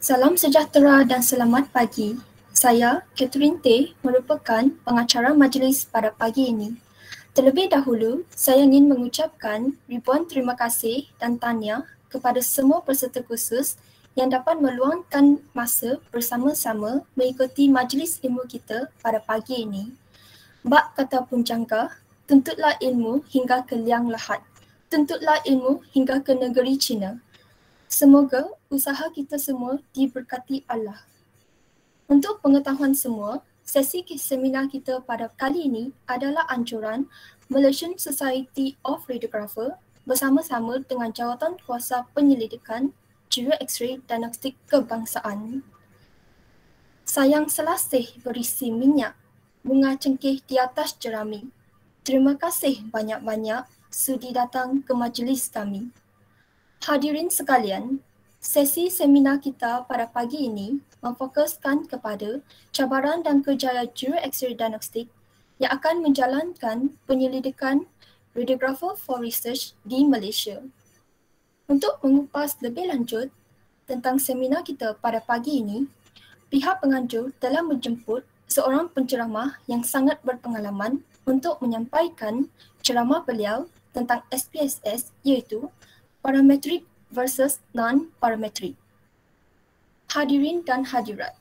Salam sejahtera dan selamat pagi. Saya, Catherine Tay, merupakan pengacara majlis pada pagi ini. Terlebih dahulu, saya ingin mengucapkan ribuan terima kasih dan tahniah kepada semua peserta khusus yang dapat meluangkan masa bersama-sama mengikuti majlis ilmu kita pada pagi ini. Bak kata punjangga, tuntutlah ilmu hingga ke liang lahat. Tuntutlah ilmu hingga ke negeri China. Semoga usaha kita semua diberkati Allah. Untuk pengetahuan semua, sesi seminar kita pada kali ini adalah anjuran Malaysian Society of Radiographer bersama-sama dengan Jawatan Kuasa Penyelidikan Juru X-ray Diagnostik Kebangsaan. Sayang selasih berisi minyak, bunga cengkeh di atas jerami. Terima kasih banyak-banyak sudi datang ke majlis kami. Hadirin sekalian, sesi seminar kita pada pagi ini memfokuskan kepada cabaran dan kerjaya Juru X-ray Diagnostik yang akan menjalankan penyelidikan Radiographer for Research di Malaysia. Untuk mengupas lebih lanjut tentang seminar kita pada pagi ini, pihak penganjur telah menjemput seorang penceramah yang sangat berpengalaman untuk menyampaikan ceramah beliau tentang SPSS, iaitu parametrik versus non-parametrik. Hadirin dan hadirat,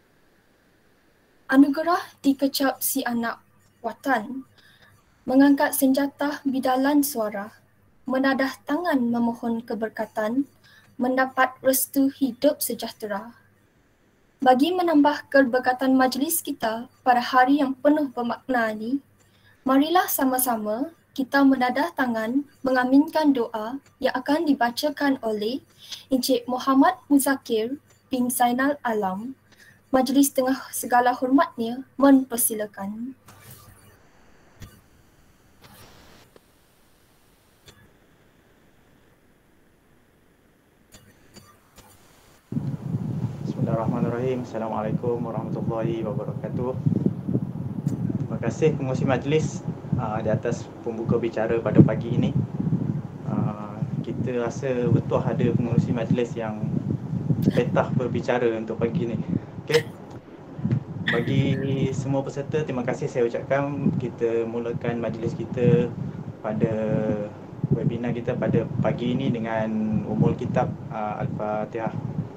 anugerah dikecap si anak watan, mengangkat senjata bidalan suara, menadah tangan memohon keberkatan, mendapat restu hidup sejahtera. Bagi menambah keberkatan majlis kita pada hari yang penuh bermakna ini, marilah sama-sama kita menadah tangan mengaminkan doa yang akan dibacakan oleh Encik Muhammad Muzakir bin Zainal Alam. Majlis dengan segala hormatnya mempersilakan. Bismillahirrahmanirrahim. Assalamualaikum warahmatullahi wabarakatuh. Terima kasih pengurusi majlis di atas pembuka bicara pada pagi ini. Kita rasa betul ada pengurusi majlis yang petah berbicara untuk pagi ini. Okey. Bagi semua peserta, terima kasih saya ucapkan. Kita mulakan majlis kita pada webinar kita pada pagi ini dengan umul kitab Al-Fatihah.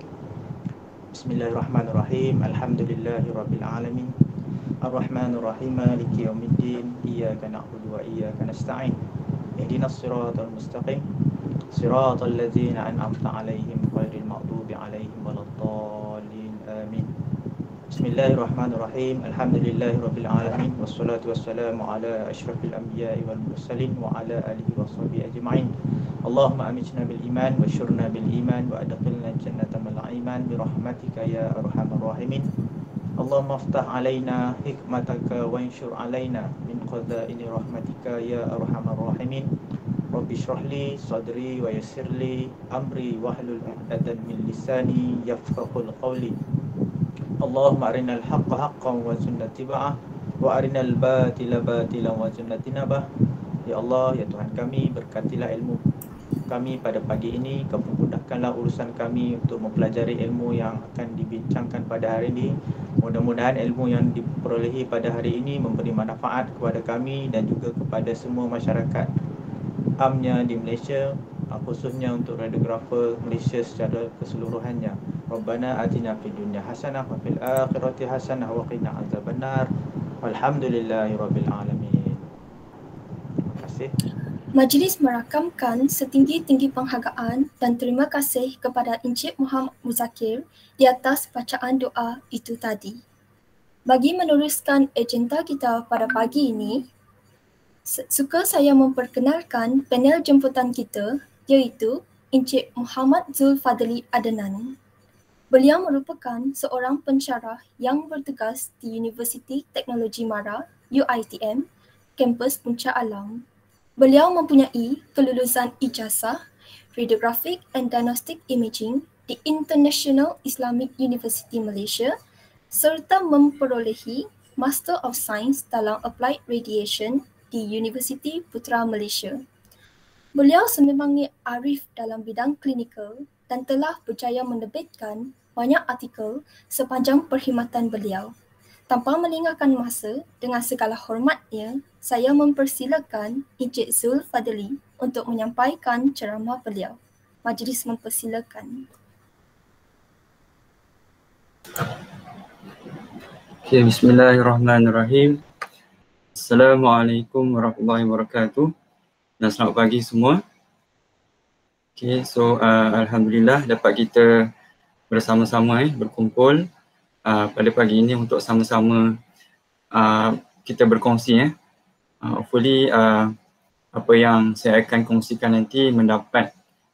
Bismillahirrahmanirrahim. Alhamdulillahirabbil alamin. Ar-Rahmanir-Rahim. Maliki yaumiddin. Iyyaka na'budu wa iyyaka nasta'in. Ihdinas siratal mustaqim. Siratal ladzina an'amta 'alaihim ghairil maghdubi 'alaihim waladdallin. Amin. Bismillahirrahmanirrahim. Alhamdulillahirabbil alamin. Wassalatu wassalamu ala asyrafil anbiya'i wal mursalin wa ala alihi washabihi ajma'in. Allahumma amitna bil iman wa syurna bil iman wa adkhilna jannata mal iman bi rahmatika ya arhamar rahimin. Allahumma aftah alaina hikmataka wa anshur alaina min qada'ini rahmatika ya arhamar rahimin. Rabbi shrah li sadri wa yassir li amri wahlul 'uqdatam min lisani yafqahul qawli. Allahumma arinal haqqa haqqan wa sunnatiba'ah wa arinal batila batilan wa sunnatinabah. Ya Allah, ya Tuhan kami, berkatilah ilmu kami pada pagi ini. Kau mudahkanlah urusan kami untuk mempelajari ilmu yang akan dibincangkan pada hari ini. Mudah-mudahan ilmu yang diperolehi pada hari ini memberi manfaat kepada kami dan juga kepada semua masyarakat amnya di Malaysia, khususnya untuk radiografer Malaysia secara keseluruhannya. Rabbana atina fid dunya hasanah wa fil akhirati hasanah wa qina azabannar. Walhamdulillahirabbil alamin. Terima kasih. Majlis merakamkan setinggi-tinggi penghargaan dan terima kasih kepada Encik Muhammad Muzakir di atas bacaan doa itu tadi. Bagi meneruskan agenda kita pada pagi ini, suka saya memperkenalkan panel jemputan kita, iaitu Encik Muhammad Zulfadli Adnan. Beliau merupakan seorang pensyarah yang bertugas di Universiti Teknologi Mara, UiTM, kampus Puncak Alam. Beliau mempunyai kelulusan ijazah Radiographic and Diagnostic Imaging di International Islamic University Malaysia serta memperolehi Master of Science dalam Applied Radiation di Universiti Putra Malaysia. Beliau sememangnya arif dalam bidang klinikal dan telah berjaya menerbitkan banyak artikel sepanjang perkhidmatan beliau. Tanpa melengahkan masa, dengan segala hormatnya, saya mempersilakan Encik Zul Fadli untuk menyampaikan ceramah beliau. Majlis mempersilakan. Okay, bismillahirrahmanirrahim. Assalamualaikum warahmatullahi wabarakatuh. Dan selamat pagi semua. Okay, so alhamdulillah dapat kita bersama-sama berkumpul pada pagi ini untuk sama-sama kita berkongsi hopefully apa yang saya akan kongsikan nanti mendapat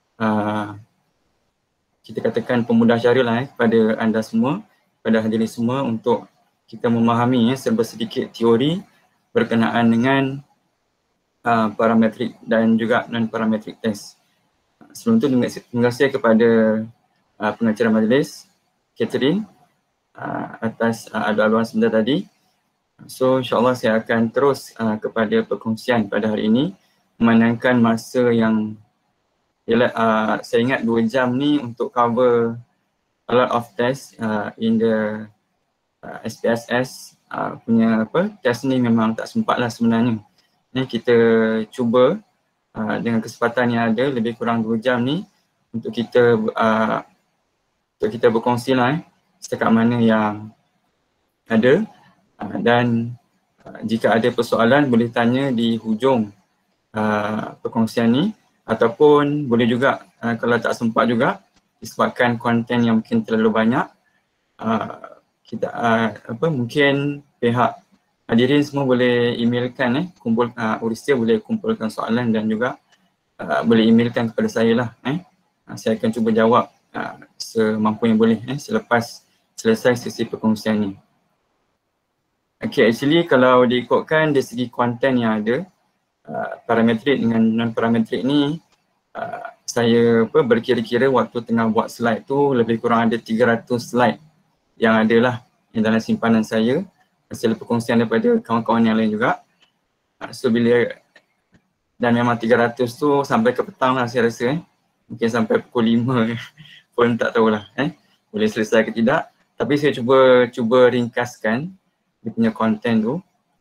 kita katakan pemudah cara lah kepada anda semua, kepada hadirin semua untuk kita memahami serba sedikit teori berkenaan dengan parametrik dan juga non-parametrik test. Sebelum itu terima kasih kepada pengacara majlis, Catherine, atas adu-aduan sebentar tadi. So insyaAllah saya akan terus kepada perkongsian pada hari ini, memandangkan masa yang saya ingat 2 jam ni untuk cover a lot of tests in the SPSS punya test ni memang tak sempat lah sebenarnya. Ni kita cuba dengan kesempatan yang ada lebih kurang 2 jam ni untuk kita berkongsi lah setakat mana yang ada dan jika ada persoalan boleh tanya di hujung perkongsian ni, ataupun boleh juga kalau tak sempat juga disebabkan konten yang mungkin terlalu banyak, kita mungkin pihak hadirin semua boleh emailkan Uristia boleh kumpulkan soalan dan juga boleh emailkan kepada saya lah. Saya akan cuba jawab semampu yang boleh selepas selesai sesi perkongsian ni. Okay, actually kalau diikutkan dari segi konten yang ada, parametrik dengan non-parametrik ni saya berkira-kira waktu tengah buat slide tu lebih kurang ada 300 slide yang ada lah yang dalam simpanan saya hasil perkongsian daripada kawan-kawan yang lain juga. So bila dan memang 300 tu sampai ke petang lah saya rasa mungkin sampai pukul 5 pun tak tahulah boleh selesai ke tidak, tapi saya cuba ringkaskan dia punya konten tu.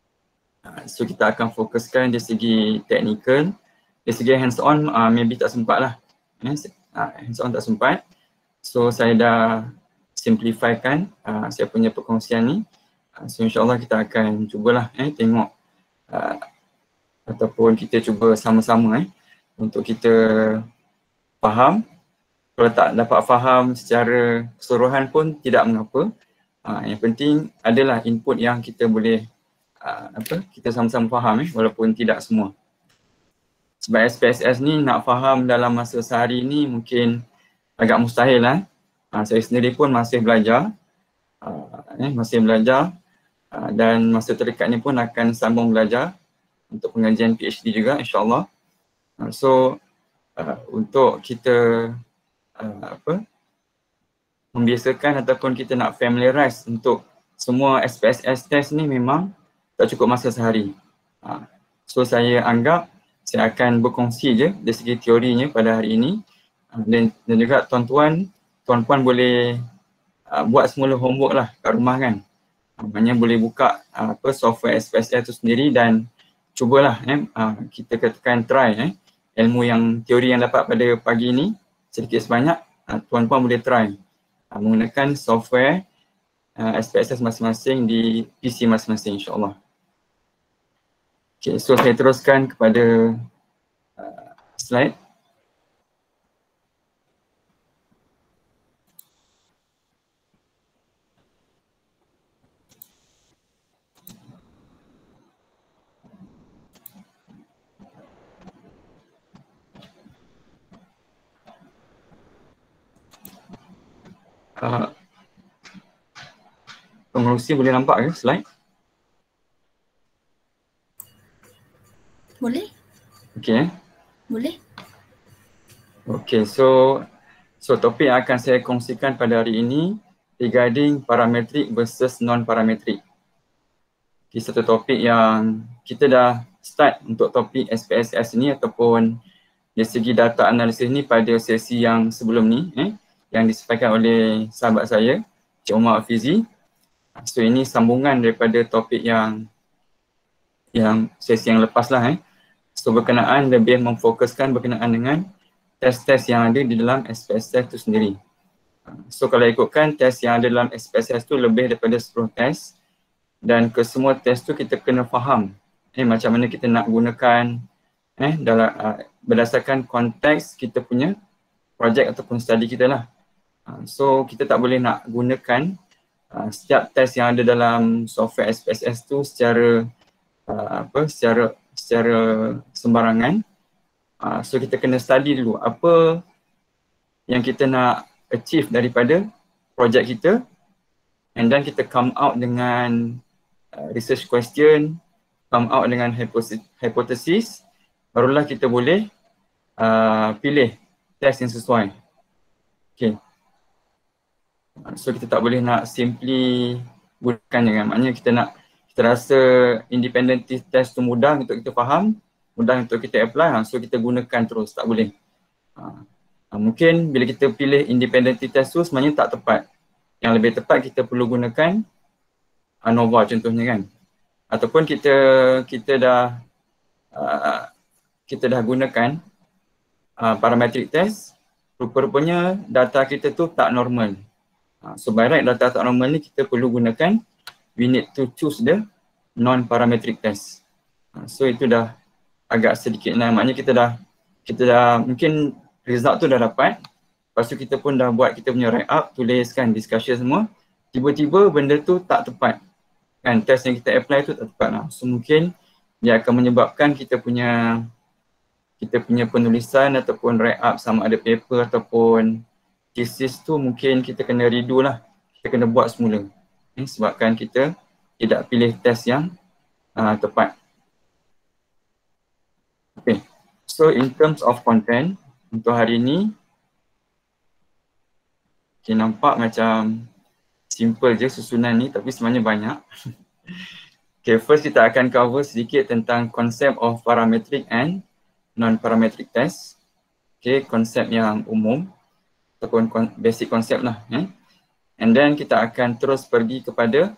So kita akan fokuskan dari segi teknikal, dari segi hands on maybe tak sempat lah, hands on tak sempat. So saya dah simplifykan saya punya perkongsian ni. So insyaAllah kita akan cubalah tengok ataupun kita cuba sama-sama untuk kita faham. Kalau tak dapat faham secara keseluruhan pun tidak mengapa. Yang penting adalah input yang kita boleh kita sama-sama faham walaupun tidak semua. Sebab SPSS ni nak faham dalam masa sehari ni mungkin agak mustahil lah. Saya sendiri pun masih belajar, dan masa terdekat ni pun akan sambung belajar untuk pengajian PhD juga insyaAllah. So untuk kita membiasakan ataupun kita nak familiarize untuk semua SPSS test ni memang tak cukup masa sehari. So saya anggap saya akan berkongsi je dari segi teorinya pada hari ini, dan juga tuan-puan boleh buat semula homework lah kat rumah kan. Maknanya boleh buka software SPSS tu sendiri dan cubalah kita katakan try ilmu yang teori yang dapat pada pagi ni sedikit sebanyak tuan-puan boleh try menggunakan software SPSS masing-masing di PC masing-masing insyaAllah. Okay, so saya teruskan kepada slide. Pengerusi boleh nampak ke slide? Boleh? Okay. Boleh. Okay, so topik yang akan saya kongsikan pada hari ini regarding parametrik versus non-parametrik. Okay, satu topik yang kita dah start untuk topik SPSS ni ataupun dari segi data analisis ni pada sesi yang sebelum ni, yang disampaikan oleh sahabat saya, Cik Omar Afizi. So ini sambungan daripada topik yang sesi yang lepas lah. So berkenaan lebih memfokuskan berkenaan dengan tes-tes yang ada di dalam SPSS itu sendiri. So kalau ikutkan tes yang ada dalam SPSS tu lebih daripada 10 tes, dan kesemua tes tu kita kena faham macam mana kita nak gunakan dalam berdasarkan konteks kita punya projek ataupun study kita lah. So kita tak boleh nak gunakan setiap tes yang ada dalam software SPSS tu secara secara sembarangan. So kita kena study dulu apa yang kita nak achieve daripada projek kita, and then kita come out dengan research question, come out dengan hypothesis, barulah kita boleh pilih test yang sesuai. Okay. So kita tak boleh nak simply gunakan dengan maknanya kita rasa independent test tu mudah untuk kita faham, mudah untuk kita apply, so kita gunakan terus, tak boleh. Mungkin bila kita pilih independent test tu sebenarnya tak tepat. Yang lebih tepat kita perlu gunakan ANOVA contohnya kan. Ataupun kita dah gunakan parametric test, rupa-rupanya data kita tu tak normal. So by right data tak normal ni kita perlu gunakan, we need to choose the non-parametric test. So itu dah agak sedikit maknanya kita dah mungkin result tu dah dapat, lepas tu kita pun dah buat kita punya write up, tuliskan discussion semua, tiba-tiba benda tu tak tepat kan, test yang kita apply tu tak tepat lah. So mungkin dia akan menyebabkan kita punya penulisan ataupun write up sama ada paper ataupun thesis tu mungkin kita kena redo lah, kita kena buat semula sebabkan kita tidak pilih test yang tepat. Okay, so in terms of content untuk hari ini, okay, nampak macam simple je susunan ni tapi sebenarnya banyak. Okay, first kita akan cover sedikit tentang konsep of parametric and non-parametric test. Okay, konsep yang umum ataupun basic konsep lah. And then kita akan terus pergi kepada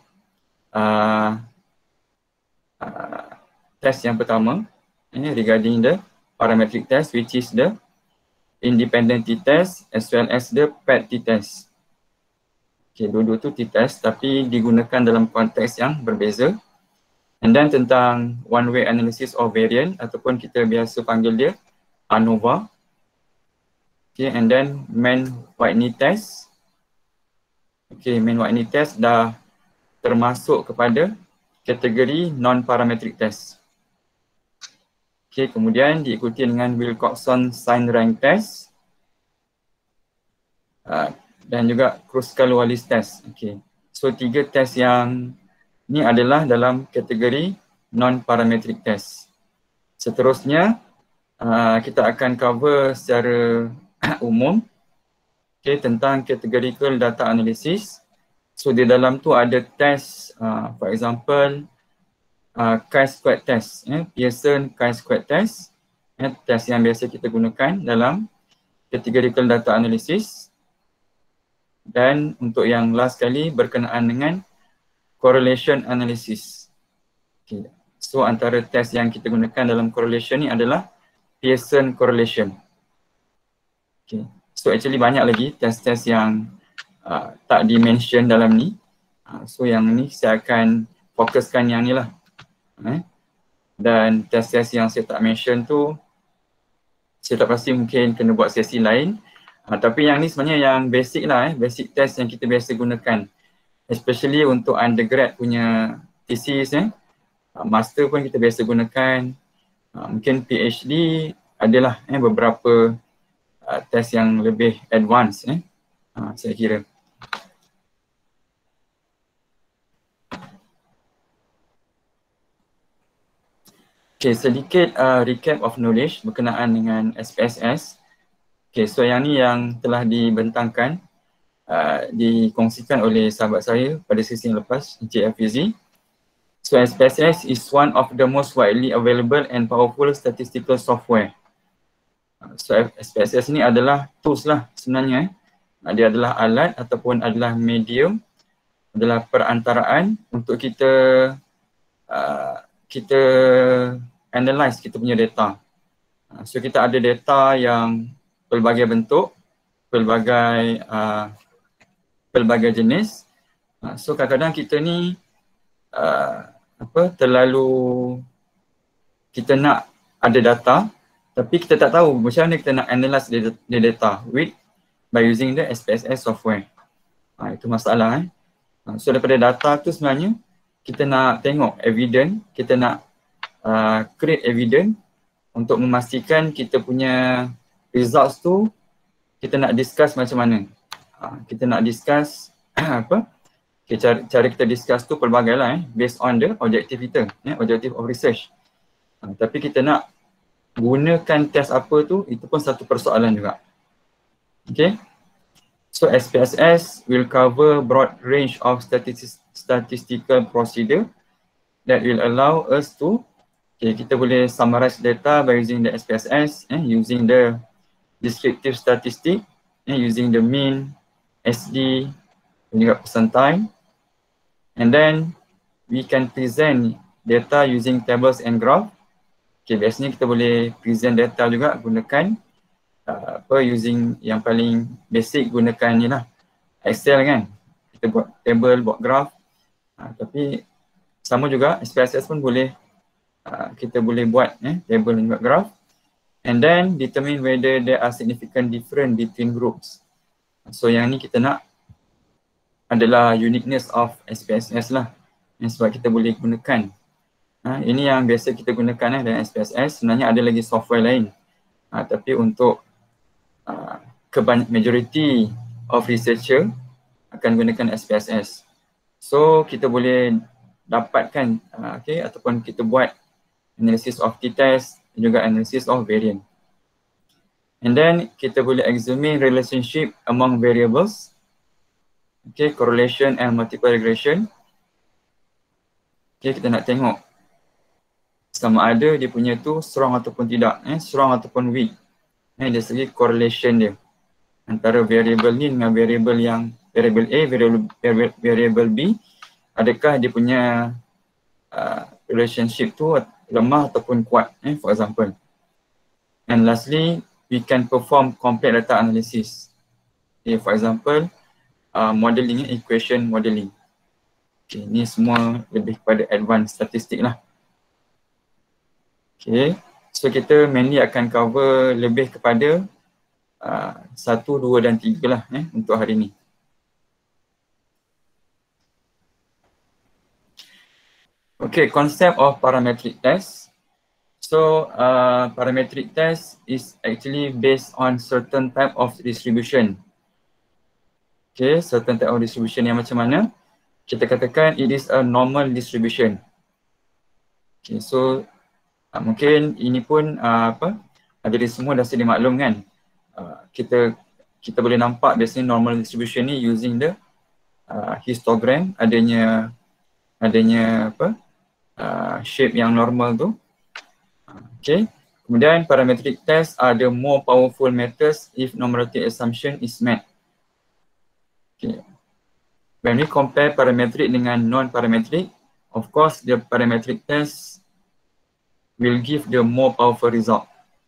test yang pertama regarding the parametric test, which is the independent t-test as well as the paired t-test. Okay, dua-dua tu t-test tapi digunakan dalam konteks yang berbeza. And then tentang one way analysis of variant ataupun kita biasa panggil dia ANOVA. Okay, and then Mann-Whitney test. Okay, Mann-Whitney test dah termasuk kepada kategori non-parametric test. Okay, kemudian diikuti dengan Wilcoxon sign rank test dan juga Kruskal-Wallis test. Okay, so 3 test yang ni adalah dalam kategori non-parametric test. Seterusnya kita akan cover secara umum tentang categorical data analysis. So di dalam tu ada test for example chi-squared test, Pearson chi-squared test, test yang biasa kita gunakan dalam categorical data analysis. Dan untuk yang last kali berkenaan dengan correlation analysis. Okay. So antara test yang kita gunakan dalam correlation ni adalah Pearson correlation. Okay. So actually banyak lagi test-test yang tak di-mention dalam ni. So yang ni saya akan fokuskan yang ni lah. Dan test-test yang saya tak mention tu saya tak pasti mungkin kena buat sesi lain. Tapi yang ni sebenarnya yang basic lah, basic test yang kita biasa gunakan. Especially untuk undergrad punya thesis, master pun kita biasa gunakan. Mungkin PhD adalah beberapa test yang lebih advance, saya kira. Okay, sedikit recap of knowledge berkenaan dengan SPSS. Okay, so yang ni yang telah dibentangkan, dikongsikan oleh sahabat saya pada sesi yang lepas, Encik Afizi. So SPSS is one of the most widely available and powerful statistical software. So SPSS ni adalah tools lah sebenarnya Dia adalah alat ataupun adalah medium, adalah perantaraan untuk kita kita analyze kita punya data. So kita ada data yang pelbagai bentuk, pelbagai jenis. So kadang-kadang kita ni terlalu kita nak ada data tapi kita tak tahu macam mana kita nak analyze the data by using the SPSS software. Itu masalah. So daripada data tu sebenarnya kita nak tengok evidence, kita nak create evidence untuk memastikan kita punya results tu kita nak discuss macam mana. Kita nak discuss cara kita discuss tu pelbagai lah based on the objective kita, objective of research. Tapi kita nak gunakan test apa tu, itu pun satu persoalan juga. Okay. So SPSS will cover broad range of statistical procedure that will allow us to, kita boleh summarize data by using the SPSS, using the descriptive statistic, using the mean, SD, dan juga percentile. And then we can present data using tables and graph. Biasanya kita boleh present data juga gunakan using yang paling basic, gunakan ni lah Excel kan. Kita buat table, buat graph. Tapi sama juga SPSS pun boleh kita boleh buat table dan buat graph. And then determine whether there are significant difference between groups. So yang ni kita nak adalah uniqueness of SPSS lah. Sebab kita boleh gunakan. Ini yang biasa kita gunakan dalam SPSS. Sebenarnya ada lagi software lain. Tapi untuk majority of researcher akan gunakan SPSS. So kita boleh dapatkan ataupun kita buat analysis of t-test dan juga analysis of variant. And then kita boleh examine relationship among variables. Correlation and multiple regression. Kita nak tengok sama ada dia punya tu strong ataupun tidak, strong ataupun weak. Dari segi correlation dia antara variable ni dengan variable yang variable A, variable B, adakah dia punya relationship tu lemah ataupun kuat, for example. And lastly, we can perform complete data analysis. For example, modeling, equation modeling. Ni semua lebih kepada advanced statistik lah. So kita mainly akan cover lebih kepada 1, 2 dan 3 lah untuk hari ni. Concept of parametric test. So parametric test is actually based on certain type of distribution. Certain type of distribution yang macam mana? Kita katakan it is a normal distribution. So mungkin ini pun dari semua dah sedia maklum kan. Kita boleh nampak biasanya normal distribution ni using the histogram, adanya shape yang normal tu. Kemudian parametric test are the more powerful methods if normative assumption is met. When we compare parametric dengan non-parametric, of course the parametric test will give the more powerful result.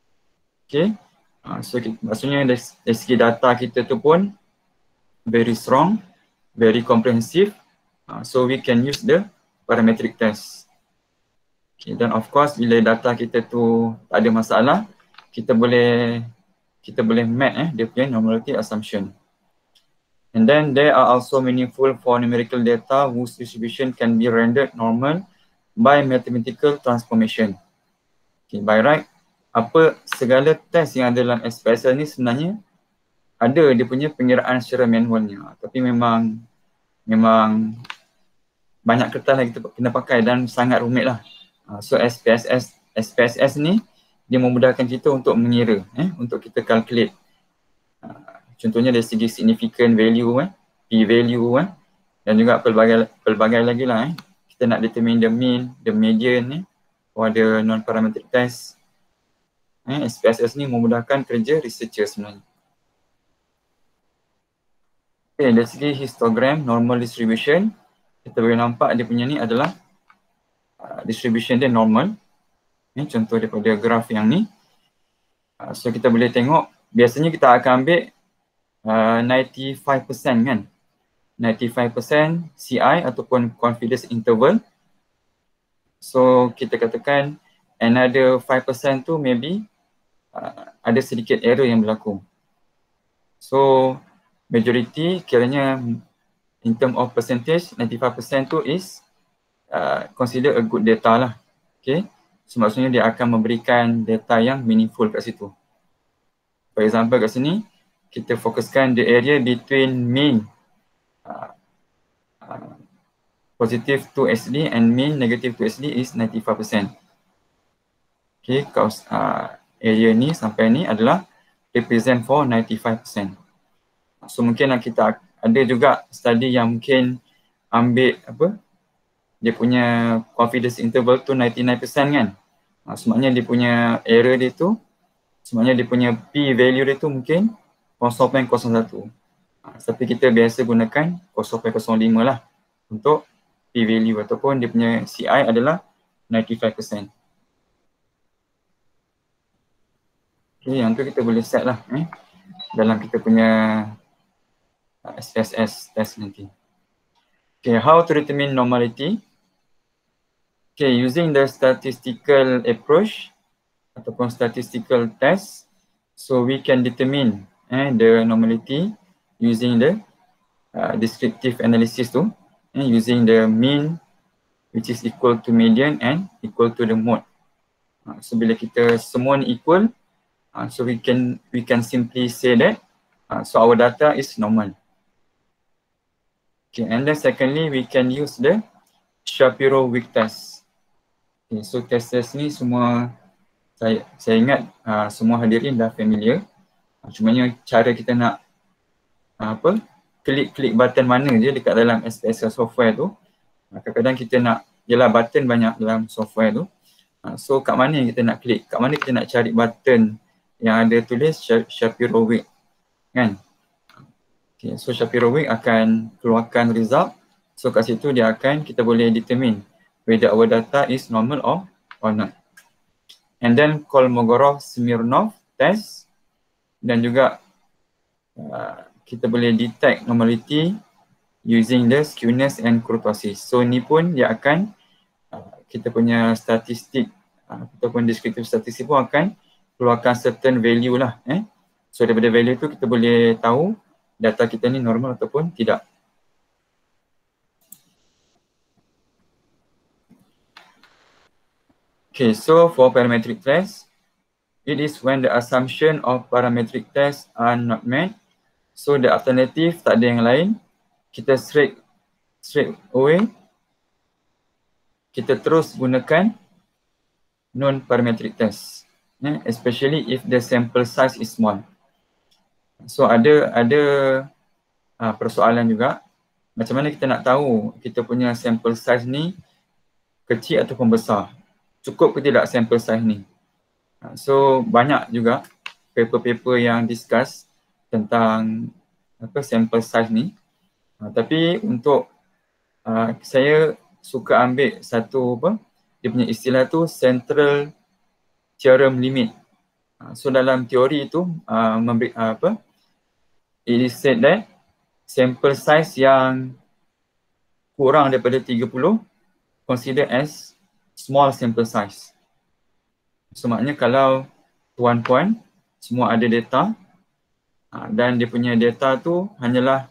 So maksudnya dari segi data kita tu pun very strong, very comprehensive. So we can use the parametric test. Dan of course bila data kita tu tak ada masalah, kita boleh met dia punya normality assumption. And then there are also meaningful for numerical data whose distribution can be rendered normal by mathematical transformation. By right, segala test yang ada dalam SPSS ni sebenarnya ada dia punya pengiraan secara manualnya, tapi memang banyak kertas yang kita kena pakai dan sangat rumit lah. So SPSS ni dia memudahkan kita untuk mengira, untuk kita calculate. Contohnya dari segi significant value, p-value, dan juga pelbagai lagi lah. Kita nak determine the mean, the median, for the non-parametric test. SPSS ni memudahkan kerja researcher sebenarnya. Okay, dari segi histogram normal distribution, kita boleh nampak dia punya ni adalah distribution dia normal. Ni contoh daripada graf yang ni. So kita boleh tengok, biasanya kita akan ambil 95% kan. 95% CI ataupun confidence interval. So kita katakan another 5% tu maybe ada sedikit error yang berlaku. So majority kiranya in term of percentage 95% tu is consider a good data lah. Okay. So maksudnya dia akan memberikan data yang meaningful kat situ. For example kat sini kita fokuskan the area between mean positive 2SD and mean negative 2SD is 95%. Okay, area ni sampai ni adalah represent for 95%. So mungkin kita ada juga study yang mungkin ambil dia punya confidence interval tu 99% kan. Semaknanya dia punya error dia tu, semaknanya dia punya P value dia tu mungkin 0.01. Tapi kita biasa gunakan 0.05 lah untuk P value ataupun dia punya CI adalah 95%. Okay, yang tu kita boleh set lah dalam kita punya SPSS test nanti. Okay, how to determine normality? Okay, using the statistical approach ataupun statistical test, so we can determine the normality using the descriptive analysis tu, using the mean which is equal to median and equal to the mode. So bila kita semua ni equal, so we can simply say that so our data is normal. Okay, and then secondly we can use the Shapiro-Wilk test. Okay, so test ni semua saya ingat semua hadirin dah familiar. Cumanya cara kita nak klik button mana je dekat dalam SPSS software tu. Kadang-kadang kita nak, yelah button banyak dalam software tu. So kat mana kita nak klik, kat mana kita nak cari button yang ada tulis Shapiro-Wilk kan. Okay, so Shapiro-Wilk akan keluarkan result. So kat situ dia akan, kita boleh determine whether our data is normal or not. And then Kolmogorov-Smirnov test, dan juga kita boleh detect normality using the skewness and kurtosis. So ni pun dia akan kita punya statistik ataupun descriptive statistik pun akan keluarkan certain value lah. So daripada value tu kita boleh tahu data kita ni normal ataupun tidak. Okay, so for parametric test, it is when the assumption of parametric test are not met. So the alternative tak ada yang lain. Kita straight away kita terus gunakan non-parametric test, especially if the sample size is small. So ada persoalan juga, macam mana kita nak tahu kita punya sample size ni kecil ataupun besar, cukup ke tidak sample size ni. So banyak juga paper-paper yang discuss tentang sample size ni. Tapi untuk saya suka ambil satu dia punya istilah tu central theorem limit. So dalam teori tu it is said that sample size yang kurang daripada 30 consider as small sample size. So maknanya kalau tuan-puan semua ada data dan dia punya data tu hanyalah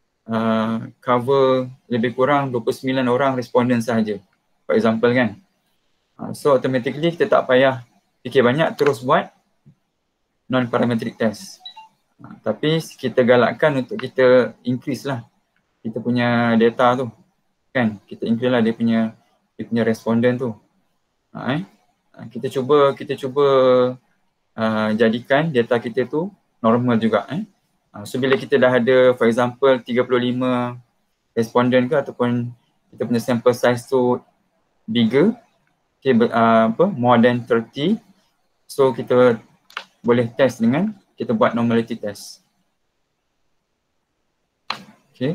cover lebih kurang 29 orang responden sahaja, for example kan. So automatically kita tak payah fikir banyak, terus buat non-parametric test. Tapi kita galakkan untuk kita increase lah kita punya data tu kan, kita increase lah dia punya responden tu. Kita cuba jadikan data kita tu normal juga. So bila kita dah ada for example 35 responden ke ataupun kita punya sample size tu bigger, okay, more than 30, so kita boleh test dengan kita buat normality test. Okay.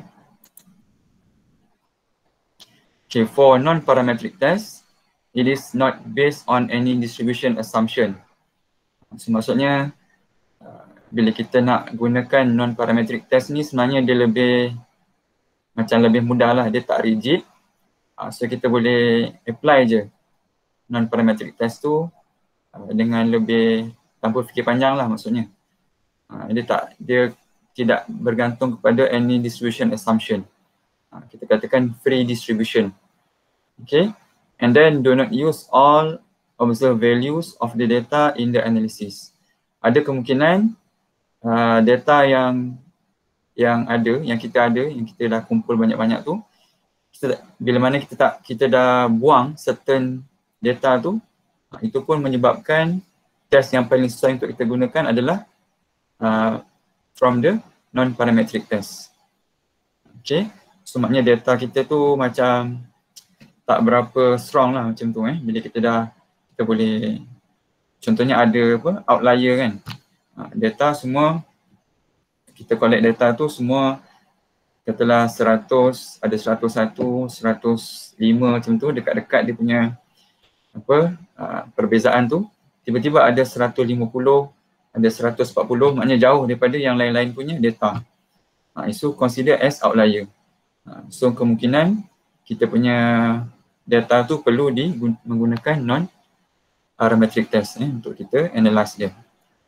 Okay, for non-parametric test, it is not based on any distribution assumption. So, maksudnya bila kita nak gunakan non-parametric test ni sebenarnya dia lebih mudah lah, dia tak rigid. So kita boleh apply je non-parametric test tu dengan lebih tanpa fikir panjang lah maksudnya. Dia tidak bergantung kepada any distribution assumption. Kita katakan free distribution. Okay, and then do not use all observed values of the data in the analysis. Ada kemungkinan data yang kita dah kumpul banyak-banyak tu, bila mana kita dah buang certain data tu, itu pun menyebabkan test yang paling sesuai untuk kita gunakan adalah from the non-parametric test. Okay, so maknanya data kita tu macam tak berapa strong lah macam tu bila kita boleh, contohnya ada outlier kan, data semua, kita collect data tu semua katalah 100, ada 101, 105 macam tu, dekat-dekat dia punya perbezaan tu, tiba-tiba ada 150, ada 140, maknanya jauh daripada yang lain-lain punya data. Itu consider as outlier. So kemungkinan kita punya data tu perlu menggunakan non-parametric test untuk kita analyze dia.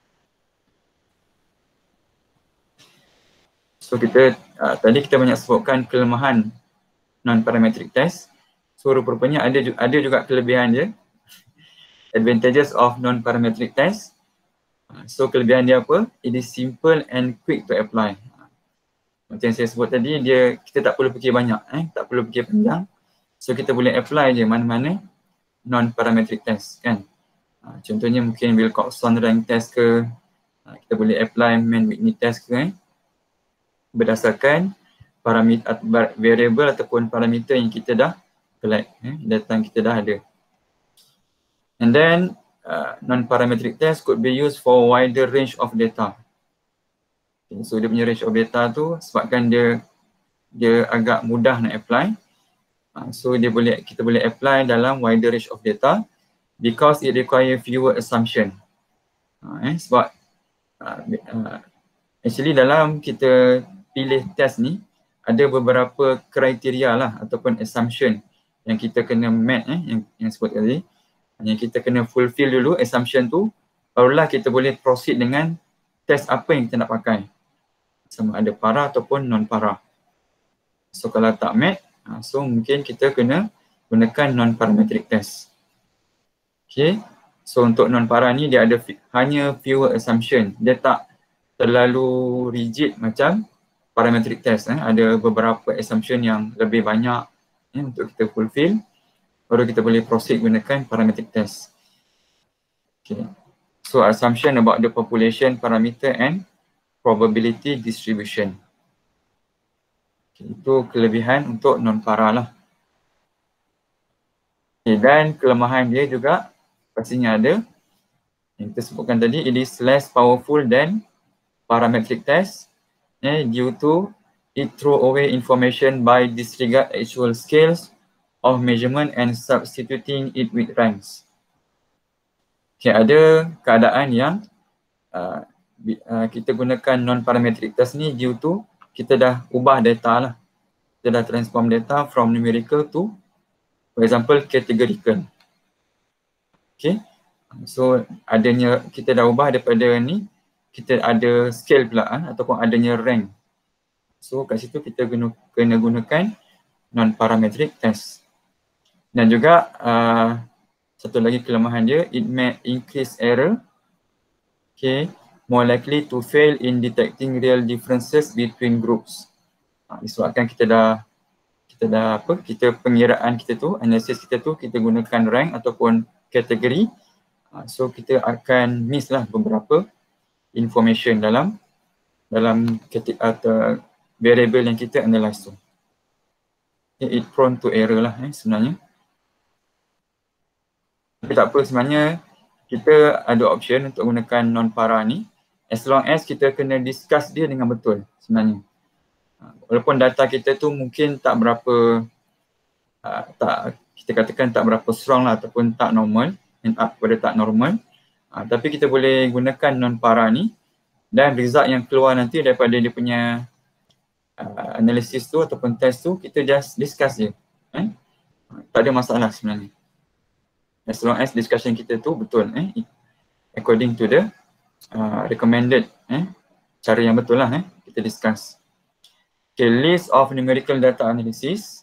So tadi kita banyak sebutkan kelemahan non-parametric test. So rupanya ada juga kelebihan dia. Advantages of non-parametric test. So kelebihan dia apa? It is simple and quick to apply. Macam yang saya sebut tadi, kita tak perlu fikir banyak, tak perlu fikir panjang. So kita boleh apply je mana-mana non-parametric test kan. Contohnya mungkin Wilcoxon rank test ke, kita boleh apply Mann-Whitney test ke berdasarkan variable ataupun parameter yang kita dah collect, data yang kita dah ada. And then non-parametric test could be used for wider range of data. Okay, so dia punya range of data tu sebabkan dia agak mudah nak apply. So kita boleh apply dalam wider range of data because it require fewer assumption. Sebab actually dalam kita pilih test ni ada beberapa kriteria lah ataupun assumption yang kita kena met, yang sebut tadi. Yang kita kena fulfill dulu assumption tu, barulah kita boleh proceed dengan test apa yang kita nak pakai, sama ada para ataupun non-para. So kalau tak met, so mungkin kita kena gunakan non-parametric test. Okay, so untuk non-para ni dia ada hanya fewer assumption, dia tak terlalu rigid macam parametric test. Ada beberapa assumption yang lebih banyak untuk kita fulfill, baru kita boleh proceed gunakan parametric test. Okay, so assumption about the population parameter and probability distribution. Itu kelebihan untuk non-para lah. Okay, dan kelemahan dia juga pastinya ada. Yang kita sebutkan tadi, it is less powerful than parametric test due to it throw away information by disregard actual scales of measurement and substituting it with ranks. Okay, ada keadaan yang kita gunakan non-parametric test ni due to kita dah ubah data lah. Kita dah transform data from numerical to, for example, categorical. Okay, so kita dah ubah daripada ni, kita ada scale pula ataupun adanya rank. So kat situ kita kena gunakan non-parametric test. Dan juga satu lagi kelemahan dia, it may increase error. Okay, more likely to fail in detecting real differences between groups. Disebabkan kita pengiraan kita tu, analisis kita tu, kita gunakan rank ataupun kategori. So kita akan miss lah beberapa information dalam variable yang kita analyse tu. It prone to error lah sebenarnya. Tapi tak apa, sebenarnya kita ada option untuk gunakan non-para ni as long as kita kena discuss dia dengan betul sebenarnya. walaupun data kita tu mungkin tak berapa kita katakan tak berapa strong lah ataupun tak normal, end up pada tak normal, tapi kita boleh gunakan non-para ni dan result yang keluar nanti daripada dia punya analisis tu ataupun test tu kita just discuss je. Tak ada masalah sebenarnya. As long as discussion kita tu betul according to the recommended cara yang betul lah kita discuss. Okay, list of numerical data analysis.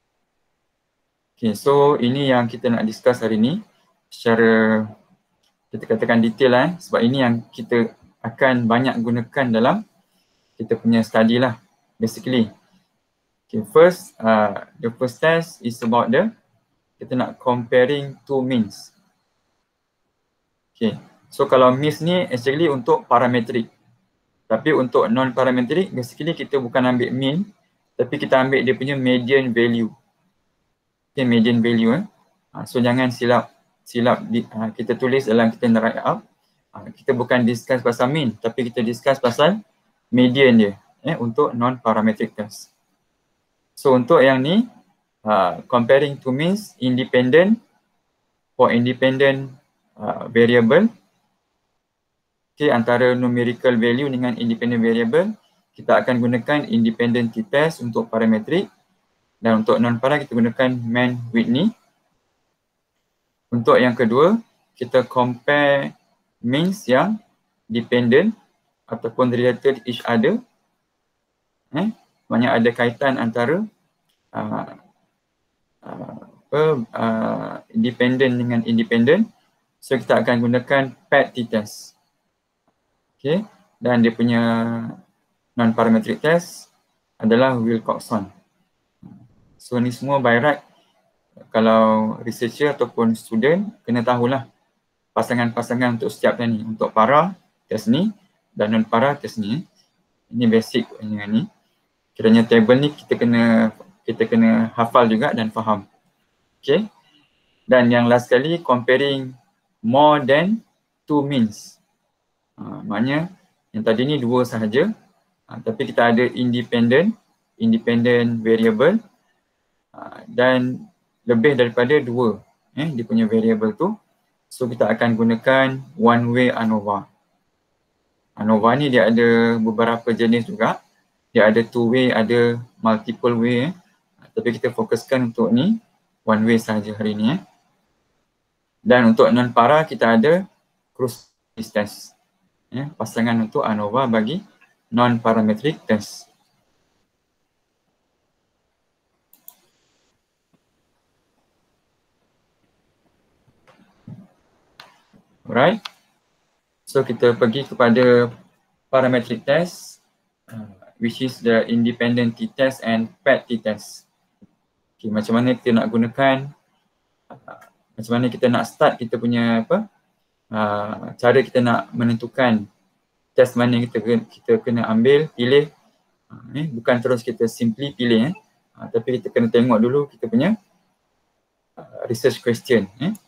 Okay, so ini yang kita nak discuss hari ni secara kita katakan detail lah sebab ini yang kita akan banyak gunakan dalam kita punya study lah basically. Okay, first the first test is about kita nak comparing two means. Okay, so kalau means ni actually untuk parametric, tapi untuk non-parametric basically kita bukan ambil mean tapi kita ambil dia punya median value. Okay, median value so jangan silap kita tulis dalam kita nak write up. Kita bukan discuss pasal mean tapi kita discuss pasal median dia untuk non-parametric test. So untuk yang ni comparing two means independent for independent variable. Okay, antara numerical value dengan independent variable kita akan gunakan independent t-test untuk parametric dan untuk non-para kita gunakan Mann-Whitney. Untuk yang kedua kita compare means yang dependent ataupun related each other. Banyak ada kaitan antara dependent dengan independent. So kita akan gunakan paired t-test. Okay, dan dia punya non-parametric test adalah Wilcoxon. So ni semua by right kalau researcher ataupun student kena tahulah pasangan-pasangan untuk setiap ni, untuk para test ni dan non-para test ni. Ini basic dengan ni. Kiranya table ni kita kena hafal juga dan faham. Okay. Dan yang last kali comparing more than two means. Maknanya yang tadi ni dua sahaja. Tapi kita ada independent variable dan lebih daripada dua dia punya variable tu. So kita akan gunakan one way ANOVA. ANOVA ni dia ada beberapa jenis juga. Dia ada two way, ada multiple way. Tapi kita fokuskan untuk ni one way sahaja hari ni. Dan untuk non-para kita ada cross test. Pasangan untuk ANOVA bagi non-parametric test. Alright. So kita pergi kepada parametric test which is the independent t-test and paired t-test. Okay, macam mana kita nak gunakan, macam mana kita nak start kita punya cara kita nak menentukan test mana kita kena ambil, pilih. Bukan terus kita simply pilih tapi kita kena tengok dulu kita punya research question.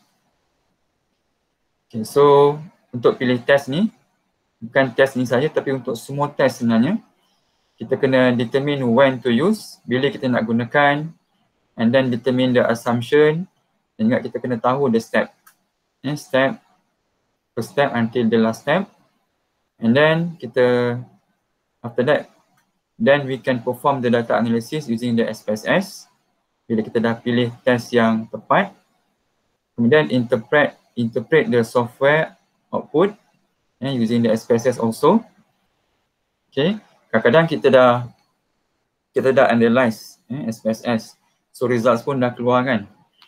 Okay, so untuk pilih test ni, bukan test ni saja tapi untuk semua test sebenarnya, kita kena determine when to use, bila kita nak gunakan, and then determine the assumption, dan juga kita kena tahu the step. Step per step until the last step. And then kita, after that, then we can perform the data analysis using the SPSS. Bila kita dah pilih test yang tepat, kemudian interpret the software output using the SPSS also. Okay, kadang-kadang kita dah analyze SPSS, so results pun dah keluar kan.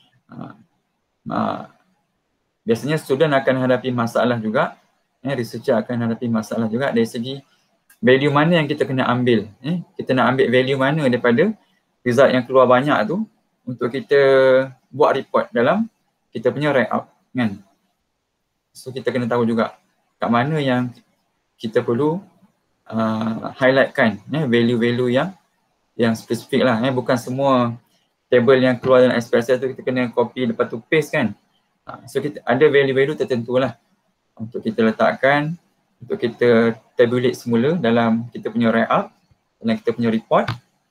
Biasanya student akan hadapi masalah juga, researcher akan hadapi masalah juga dari segi value mana yang kita kena ambil. Kita nak ambil value mana daripada result yang keluar banyak tu untuk kita buat report dalam kita punya write up kan. So kita kena tahu juga kat mana yang kita perlu highlightkan value-value yang spesifik lah. Bukan semua table yang keluar dalam SPSS tu kita kena copy lepas tu paste kan. So kita ada value-value tertentu lah untuk kita letakkan, untuk kita tabulate semula dalam kita punya write up, dalam kita punya report.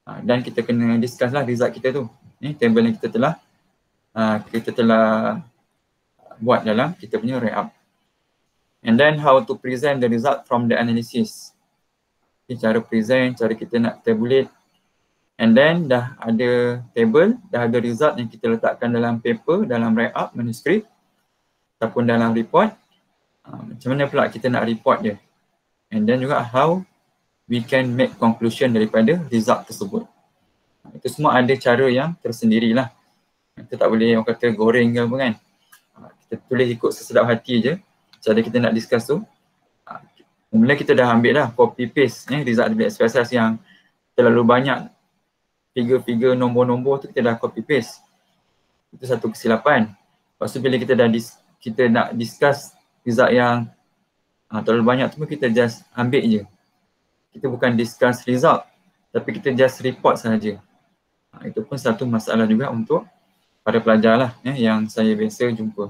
Dan kita kena discuss lah result kita tu. Table yang kita telah buat dalam kita punya write-up. And then how to present the result from the analysis. Cara present, cara kita nak tabulate. And then dah ada table, dah ada result yang kita letakkan dalam paper, dalam write-up, manuskrip ataupun dalam report. Macam mana pula kita nak report dia. And then juga how we can make conclusion daripada result tersebut. Itu semua ada cara yang tersendiri lah. Kita tak boleh orang kata goreng ke apa kan. Kita tulis ikut sesedap hati je. Cara kita nak discuss tu. Mula kita dah ambil dah copy paste result dari SPSS yang terlalu banyak. Figure-figure, nombor-nombor tu kita dah copy paste. Itu satu kesilapan. Lepas tu bila kita nak discuss result yang terlalu banyak tu kita just ambil je. Kita bukan discuss result tapi kita just report sahaja. Itu pun satu masalah juga untuk para pelajar lah yang saya biasa jumpa.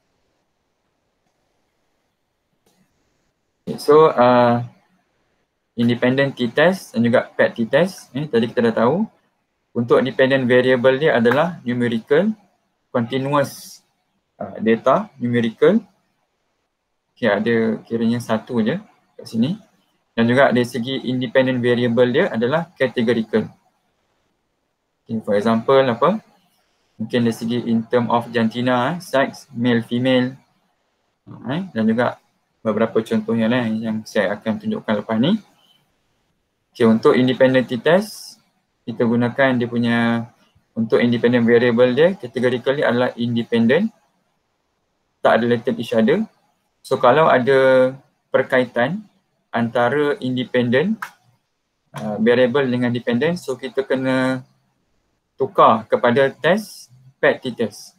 Okay, so independent t-test dan juga paired t-test tadi kita dah tahu. Untuk dependent variable dia adalah numerical, continuous data, numerical. Okay, ada kiranya satu je kat sini. Dan juga dari segi independent variable dia adalah categorical. Okay, for example apa? Mungkin dari segi in term of jantina, sex, male, female. Dan juga beberapa contoh yang lain yang saya akan tunjukkan lepas ni. Okay, untuk independent t-test, kita gunakan dia punya, untuk independent variable dia, categorically adalah independent. Tak ada related each other. So kalau ada perkaitan antara independent variable dengan dependent, so kita kena tukar kepada test, paired t-test.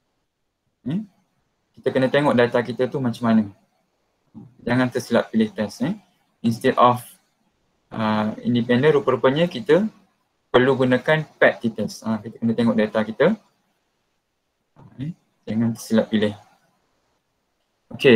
Kita kena tengok data kita tu macam mana. Jangan tersilap pilih test. Instead of independent, rupa-rupanya kita perlu gunakan paired t-test. Kita kena tengok data kita. Jangan tersilap pilih. Okay.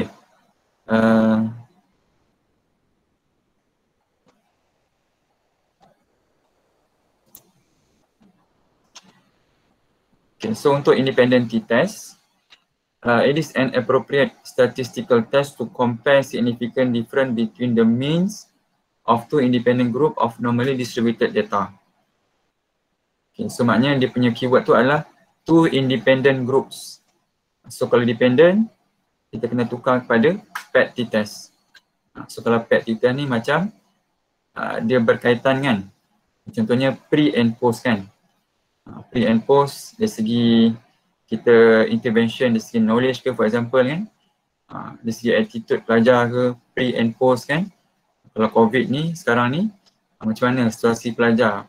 Okay, so untuk independent t-test, it is an appropriate statistical test to compare significant difference between the means of two independent group of normally distributed data. Okay, so maknanya dia punya keyword tu adalah two independent groups. So kalau dependent, kita kena tukar kepada paired t-test. So kalau paired t-test ni macam dia berkaitan kan. Contohnya pre and post kan. Pre and post dari segi kita intervention dari segi knowledge ke for example kan. Dari segi attitude pelajar ke, pre and post kan. Kalau COVID ni sekarang ni macam mana situasi pelajar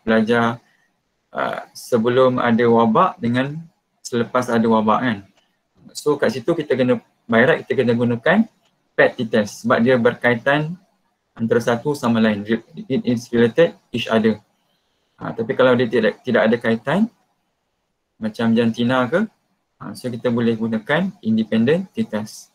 sebelum ada wabak dengan selepas ada wabak kan. So kat situ kita kena kita kena gunakan paired t-test sebab dia berkaitan antara satu sama lain. It is related each other. Tapi kalau dia tidak ada kaitan macam jantina ke, so kita boleh gunakan independent t-test.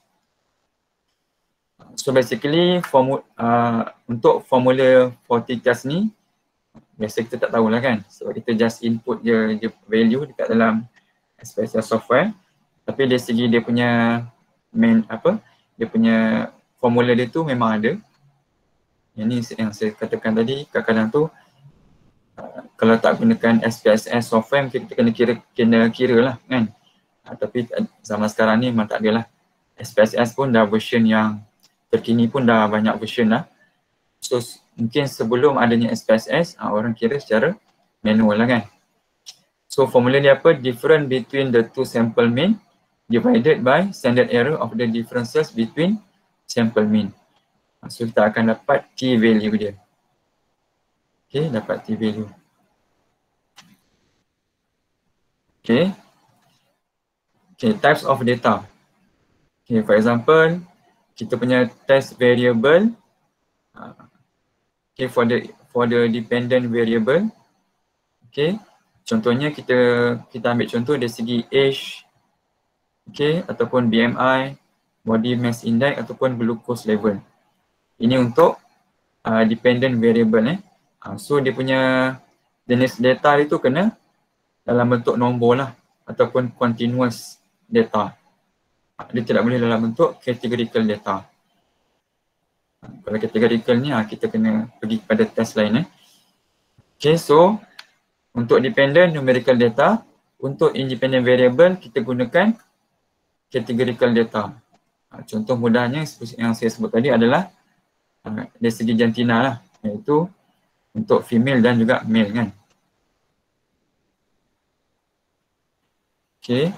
So basically untuk formula for t-test ni biasa kita tak tahulah kan, sebab kita just input je value dekat dalam SPSS software. Tapi dari segi dia punya dia punya formula dia tu memang ada. Yang ni yang saya katakan tadi, kadang-kadang tu kalau tak gunakan SPSS software kita kena kira lah kan. Tapi zaman sekarang ni memang tak ada lah. SPSS pun dah version yang terkini pun dah banyak version lah. So mungkin sebelum adanya SPSS orang kira secara manual lah kan. So formula dia apa? Difference between the two sample mean divided by standard error of the differences between sample mean. So kita akan dapat t value dia. Okay, dapat t value. Okay. Okay, types of data. Okay, for example, kita punya test variable. Okay, for the dependent variable. Okay, contohnya kita ambil contoh dari segi age, okay, ataupun BMI, body mass index ataupun glucose level. Ini untuk dependent variable. So dia punya jenis data itu kena dalam bentuk nombor lah ataupun continuous data. Dia tidak boleh dalam bentuk categorical data. Kalau categorical ni kita kena pergi kepada test lain. Okay, so untuk dependent numerical data, untuk independent variable kita gunakan categorical data. Contoh mudahnya yang saya sebut tadi adalah dari segi jantina lah, iaitu untuk female dan juga male kan. Okay.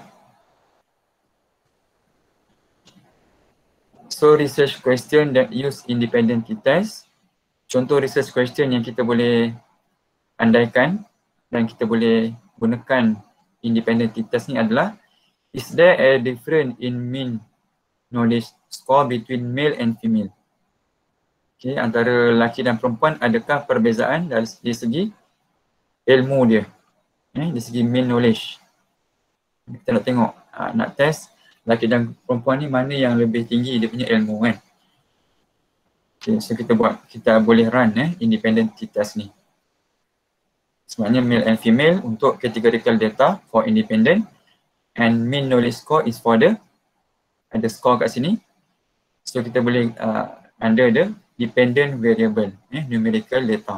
So research question that use independent t-test. Contoh research question yang kita boleh andaikan dan kita boleh gunakan independent t-test ni adalah, is there a difference in mean knowledge score between male and female? Okay, antara lelaki dan perempuan adakah perbezaan dari segi ilmu dia, dari segi mean knowledge. Kita nak tengok, nak test lelaki dan perempuan ni mana yang lebih tinggi dia punya ilmu kan. Okay, so kita boleh run independent t-test ni. Sebenarnya male and female untuk categorical data for independent, and mean knowledge score is for ada score kat sini. So kita boleh under the dependent variable numerical data.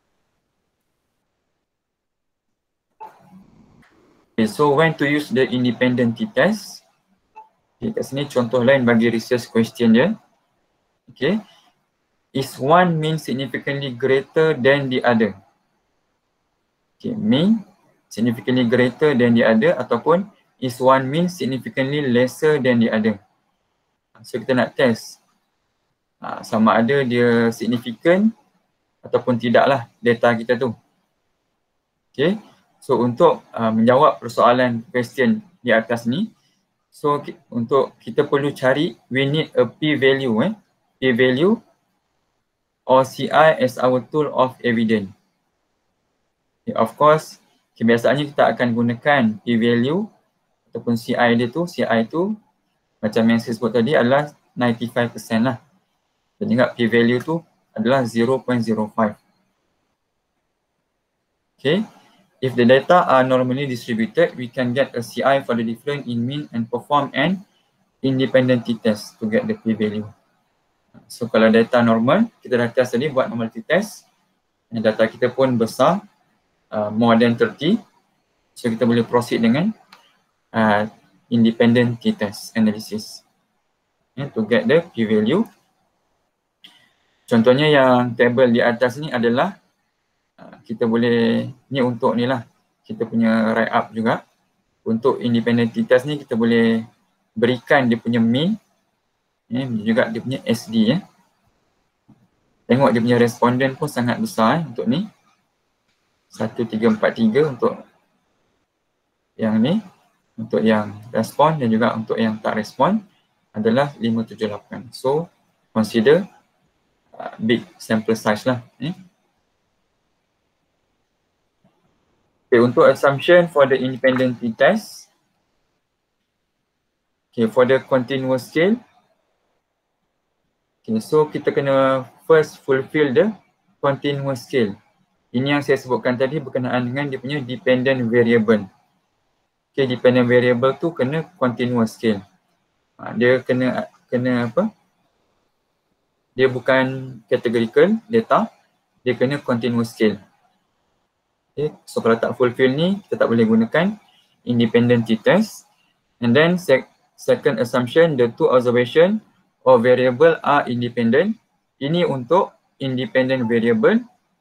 Okay, so when to use the independent t-test? Okay, kat sini contoh lain bagi research question dia. Okay, is one mean significantly greater than the other? Okay, mean significantly greater than the other ataupun is one mean significantly lesser than the other. So kita nak test sama ada dia significant ataupun tidaklah data kita tu. Okay, so untuk menjawab persoalan question di atas ni, so untuk kita perlu cari, we need a p-value p-value or CI as our tool of evidence. Okay, of course, kebiasaannya kita akan gunakan p-value ataupun CI dia tu. CI tu macam yang saya sebut tadi adalah 95% lah. Dan juga p-value tu adalah 0.05. Okay, if the data are normally distributed, we can get a CI for the difference in mean and perform an independent t-test to get the p-value. So kalau data normal, kita dah test tadi buat normality test, dan data kita pun besar, more than 30, so kita boleh proceed dengan independent t-test analysis to get the p-value. Contohnya yang table di atas ni adalah kita boleh, ni untuk ni lah, kita punya write up juga. Untuk independent t-test ni kita boleh berikan dia punya mean, juga dia punya SD. Tengok dia punya responden pun sangat besar untuk ni. 1343 untuk yang ni, untuk yang respon dan juga untuk yang tak respon adalah 578. So consider big sample size lah. Okay, untuk assumption for the independent t-test, okay, for the continuous scale, okay, so kita kena first fulfill the continuous scale. Ini yang saya sebutkan tadi berkenaan dengan dia punya dependent variable. Okay, dependent variable tu kena continuous scale. Dia kena apa? Dia bukan categorical data, dia kena continuous scale. Okay, so kalau tak fulfill ni, kita tak boleh gunakan independent t-test. And then second assumption, the two observation or variable are independent. Ini untuk independent variable.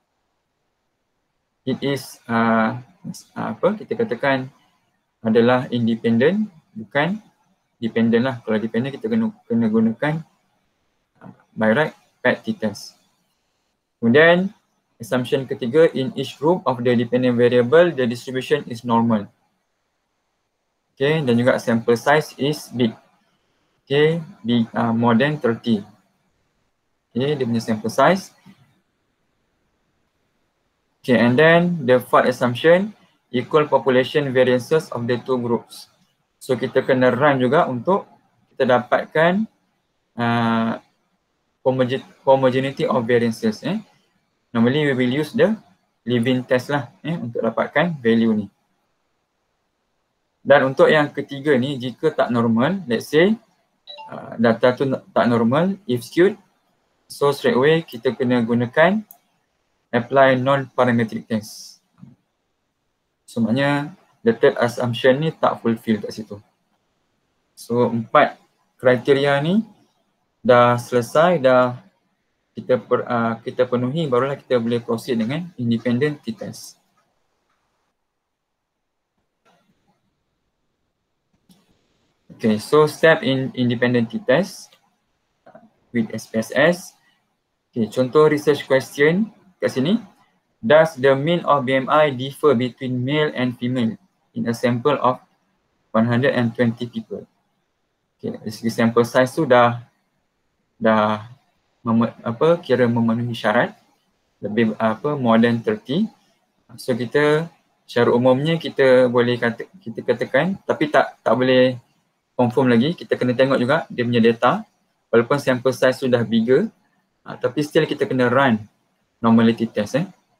It is kita katakan adalah independent, bukan dependent lah. Kalau dependent kita kena gunakan by right paired t-test. Kemudian assumption ketiga, in each group of the dependent variable the distribution is normal. Okay, dan juga sample size is big. Okay, big, more than 30. Okay, dia punya sample size. Okay, and then the fourth assumption, equal population variances of the two groups. So kita kena run juga untuk kita dapatkan homogeneity of variances. Normally we will use the living test lah untuk dapatkan value ni. Dan untuk yang ketiga ni, jika tak normal, let's say data tu tak normal, if skewed, so straight away kita kena gunakan apply non-parametric test. So maknanya the third assumption ni tak fulfill kat situ. So 4 kriteria ni dah selesai, dah kita penuhi, barulah kita boleh proceed dengan independent t-test. Okay, so step in independent t-test with SPSS. Okay, contoh research question kat sini. Does the mean of BMI differ between male and female in a sample of 120 people? Okay, dari segi sample size tu dah kira memenuhi syarat, lebih more than 30. So kita secara umumnya kita boleh katakan, tapi tak boleh confirm lagi, kita kena tengok juga dia punya data. Walaupun sample size sudah bigger, tapi still kita kena run normality test.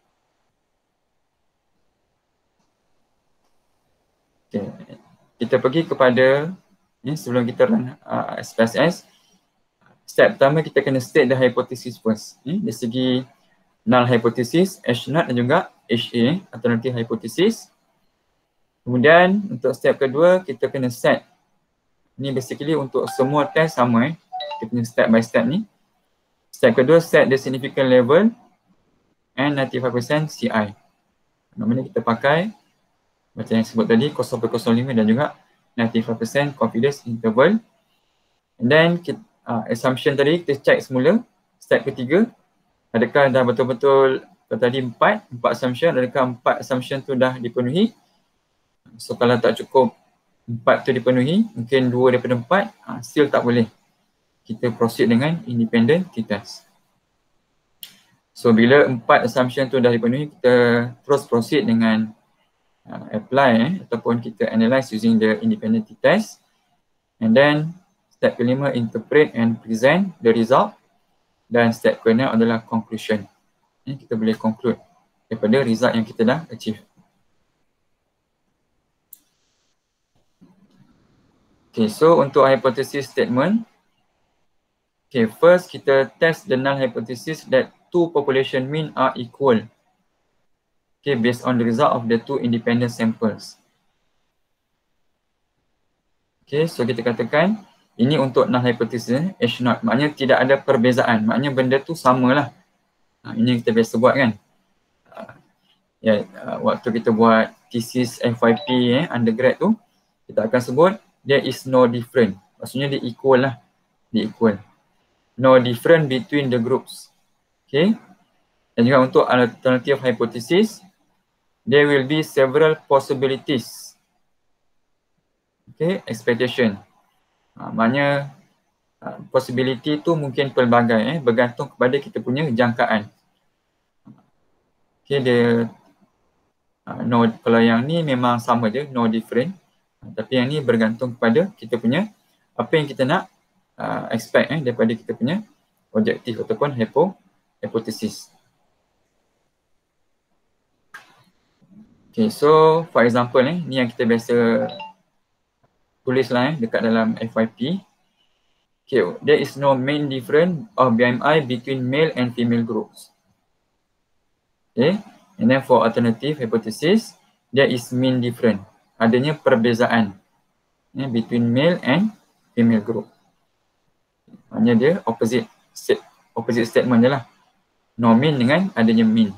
Okay. Kita pergi kepada sebelum kita run SPSS, step pertama kita kena state the hypothesis first. Dari segi null hypothesis, H0 dan juga HA, alternative hypothesis. Kemudian untuk step kedua kita kena set. Ni basically untuk semua test sama. Kita punya step by step ni. Step kedua, set the significant level and 95% CI. Namanya kita pakai macam yang sebut tadi 0.05 dan juga 95% confidence interval. And then assumption tadi kita check semula. Step ketiga, adakah dah betul-betul tadi 4 assumption, adakah 4 assumption tu dah dipenuhi. So kalau tak cukup 4 tu dipenuhi, mungkin 2 daripada 4, still tak boleh. Kita proceed dengan independent t-test. So bila 4 assumption tu dah dipenuhi, kita terus proceed dengan apply ataupun kita analyze using the independent t-test. And then step kelima, interpret and present the result. Dan step keenam adalah conclusion. Kita boleh conclude daripada result yang kita dah achieve. Okay, so untuk hypothesis statement, okay, first kita test the null hypothesis that two population mean are equal. Okay, based on the result of the two independent samples. Okay, so kita katakan ini untuk null hypothesis H0, maknanya tidak ada perbezaan, maknanya benda tu samalah. Ini yang kita biasa buat kan. Waktu kita buat thesis FYP undergrad tu, kita akan sebut there is no different. Maksudnya dia equal lah. Dia equal. No different between the groups. Okay. Dan juga untuk alternative hypothesis, there will be several possibilities. Okay, expectation. Maknanya possibility tu mungkin pelbagai, bergantung kepada kita punya jangkaan. Okay, dia no, kalau yang ni memang sama je, no different. Tapi yang ni bergantung kepada kita punya apa yang kita nak expect daripada kita punya objektif ataupun hypothesis. Okay, so for example ni yang kita biasa tulislah dekat dalam FYP. Okay, there is no main difference of BMI between male and female groups. Okay, and then for alternative hypothesis, there is mean difference. Adanya perbezaan between male and female group. Maknanya dia opposite statement je lah. No mean dengan adanya mean.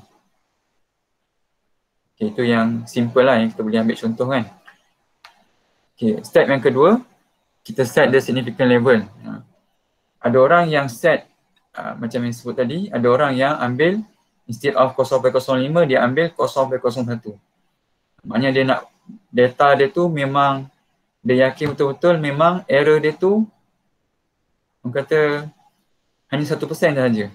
Okay, itu yang simple lah yang kita boleh ambil contoh kan. Okay, step yang kedua, kita set the significant level. Ada orang yang set macam yang sebut tadi, ada orang yang ambil instead of 0.05 dia ambil 0.01. Maknanya dia nak data dia tu memang dia yakin betul-betul memang error dia tu orang kata hanya 1% sahaja.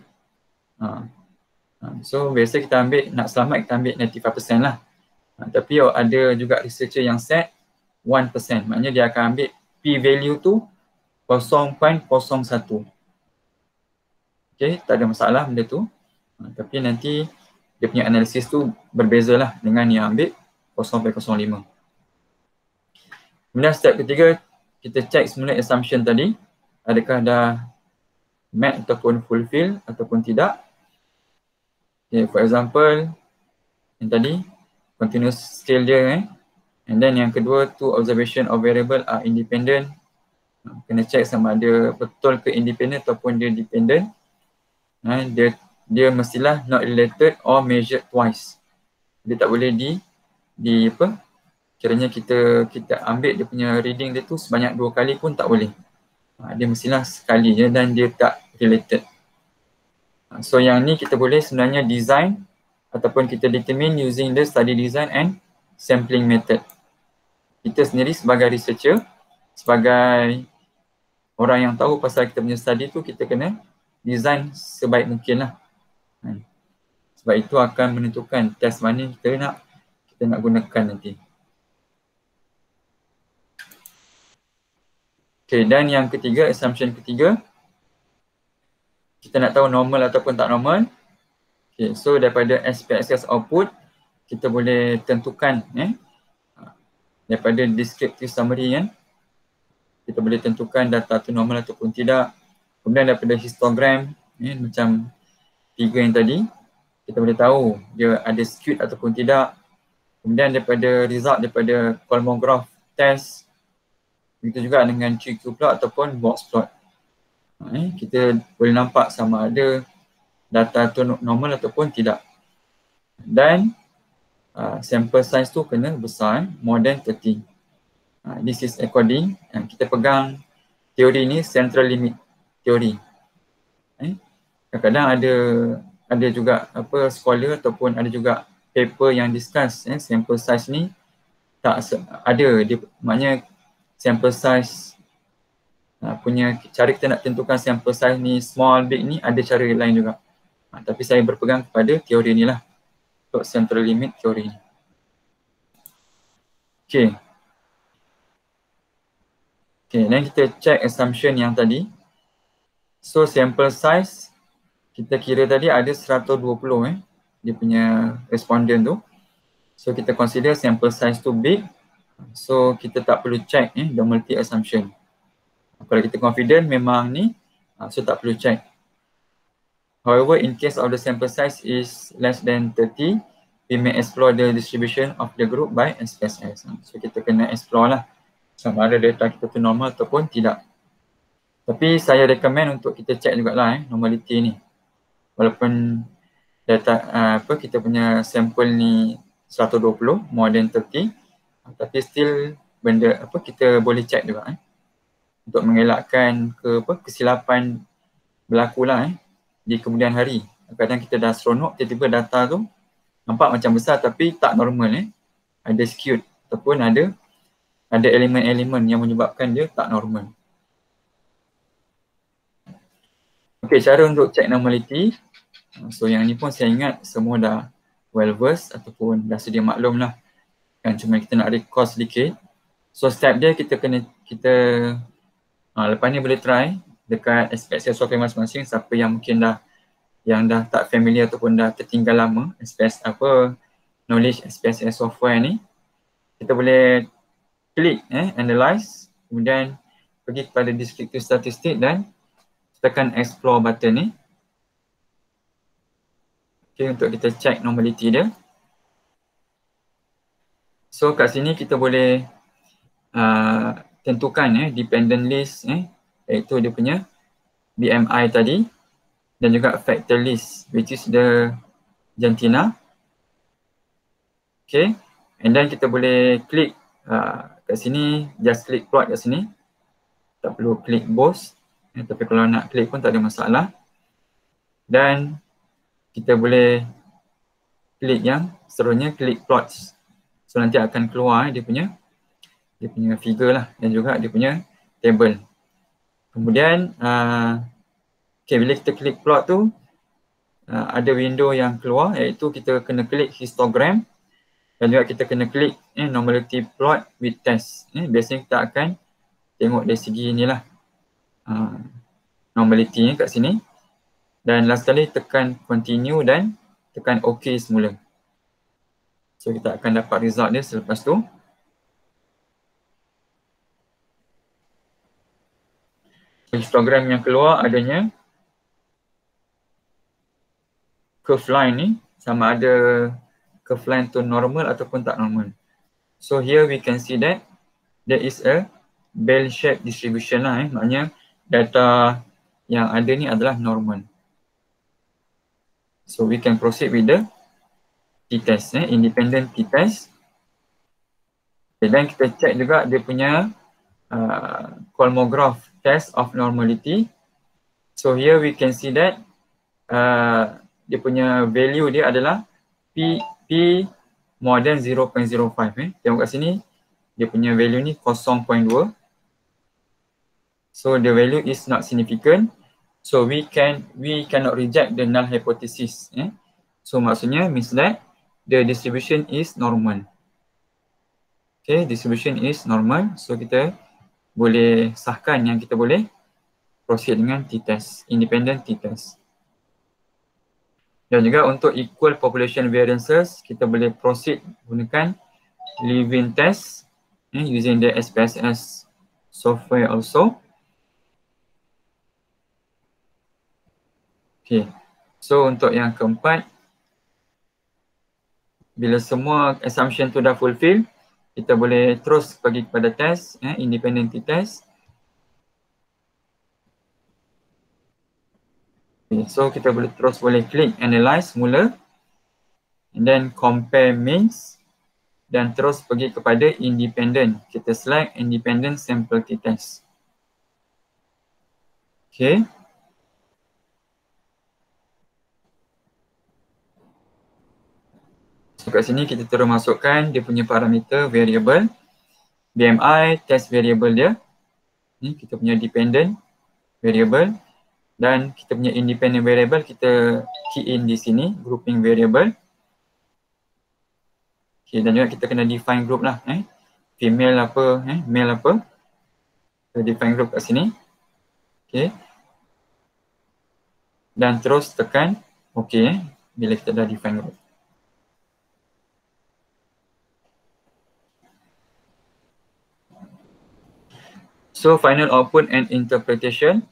So biasa kita ambil, nak selamat kita ambil 95% lah. Tapi ada juga researcher yang set 1%. Maknanya dia akan ambil P value tu 0.01. Okay, tak ada masalah benda tu. Tapi nanti dia punya analisis tu berbezalah dengan yang ambil 0.05. Kemudian step ketiga, kita check semula assumption tadi, adakah dah met ataupun fulfill ataupun tidak. Okay, for example, yang tadi continuous scale dia and then yang kedua, two observation of variable are independent. Kena check sama ada betul ke independent ataupun dia dependent. Dia mestilah not related or measured twice. Dia tak boleh di apa? Kiranya kita ambil dia punya reading dia tu sebanyak 2 kali pun tak boleh. Dia mestilah sekali je dan dia tak related. So yang ni kita boleh sebenarnya design ataupun kita determine using the study design and sampling method. Kita sendiri sebagai researcher, sebagai orang yang tahu pasal kita punya study tu, kita kena design sebaik mungkin lah. Sebab itu akan menentukan test mana kita nak gunakan nanti. Okay, dan yang ketiga, assumption ketiga, kita nak tahu normal ataupun tak normal. Okay, so daripada SPSS output, kita boleh tentukan daripada descriptive summary kita boleh tentukan data tu normal ataupun tidak. Kemudian daripada histogram, macam 3 yang tadi, kita boleh tahu dia ada skewed ataupun tidak. Kemudian daripada result daripada Kolmogorov test, begitu juga dengan QQ plot ataupun box plot. Kita boleh nampak sama ada data tu normal ataupun tidak. Dan sample size tu kena besar, more than 30. This is according, kita pegang teori ni central limit teori. Kadang-kadang ada juga scholar ataupun ada juga paper yang discuss sample size ni tak ada, dia maknanya sample size punya cara kita nak tentukan sample size ni small, big ni ada cara lain juga. Tapi saya berpegang kepada teori ni lah untuk central limit teori ni. Okay, dan kita check assumption yang tadi. So sample size kita kira tadi ada 120 dia punya respondent tu. So kita consider sample size tu big. So kita tak perlu check the multi assumption. Kalau kita confident memang ni, so tak perlu check. However, in case of the sample size is less than 30, we may explore the distribution of the group by SPSS. So kita kena explore lah sama ada data kita tu normal ataupun tidak. Tapi saya recommend untuk kita check jugalah normality ni. Walaupun data kita punya sampel ni 120, more than 30, tapi still benda kita boleh check juga untuk mengelakkan kesilapan berlaku lah di kemudian hari. Kadang kita dah seronok, tiba-tiba data tu nampak macam besar tapi tak normal ada skewed ataupun ada elemen-elemen yang menyebabkan dia tak normal. Okey, cara untuk check normality. So yang ni pun saya ingat semua dah well versed ataupun dah sedia maklum lah. Kan cuma kita nak recall sedikit. So step dia lepas ni boleh try dekat SPSS software masing-masing, siapa yang mungkin dah tak familiar ataupun dah tertinggal lama knowledge SPSS software ni, kita boleh klik analyze, kemudian pergi kepada descriptive statistik dan tekan explore button ni. Okay, untuk kita check normality dia. So kat sini kita boleh tentukan dependent list iaitu dia punya BMI tadi, dan juga factor list which is the Gentina. Okay, and then kita boleh klik kat sini, just klik plot kat sini, tak perlu klik both, tapi kalau nak klik pun tak ada masalah. Dan kita boleh klik yang seterusnya, klik plots. So nanti akan keluar dia punya figure lah dan juga dia punya table. Kemudian bila kita klik plot tu ada window yang keluar, iaitu kita kena klik histogram dan juga kita kena klik normality plot with test. Biasanya kita akan tengok dari segi inilah normality kat sini, dan last kali tekan continue dan tekan OK semula. So kita akan dapat result dia selepas tu. Histogram yang keluar adanya curve line ni, sama ada curve line tu normal ataupun tak normal. So here we can see that there is a bell shape distribution lah, maknanya data yang ada ni adalah normal. So we can proceed with the t-test, independent t-test. Dan kita check juga dia punya Kolmogorov test of normality. So here we can see that dia punya value dia adalah P more than 0.05. Tengok kat sini, dia punya value ni 0.2. So the value is not significant. So we cannot reject the null hypothesis. So maksudnya means that the distribution is normal. Okay, distribution is normal. So kita boleh sahkan yang kita boleh proceed dengan t-test, independent t-test. Dan juga untuk equal population variances, kita boleh proceed gunakan Levin test using the SPSS software also. Okay, so untuk yang keempat, bila semua assumption tu dah fulfill, kita boleh terus pergi kepada test, independent t-test. Okay, so kita boleh klik analyze mula, and then compare means, dan terus pergi kepada independent. Kita select independent sample t-test. Okay. So kat sini kita terus masukkan dia punya parameter variable, BMI, test variable dia. Ni kita punya dependent variable. Dan kita punya independent variable kita key in di sini, grouping variable. Okay, dan juga kita kena define group lah. Female apa, male apa. Kita define group kat sini. Okay. Dan terus tekan OK bila kita dah define group. So final output and interpretation.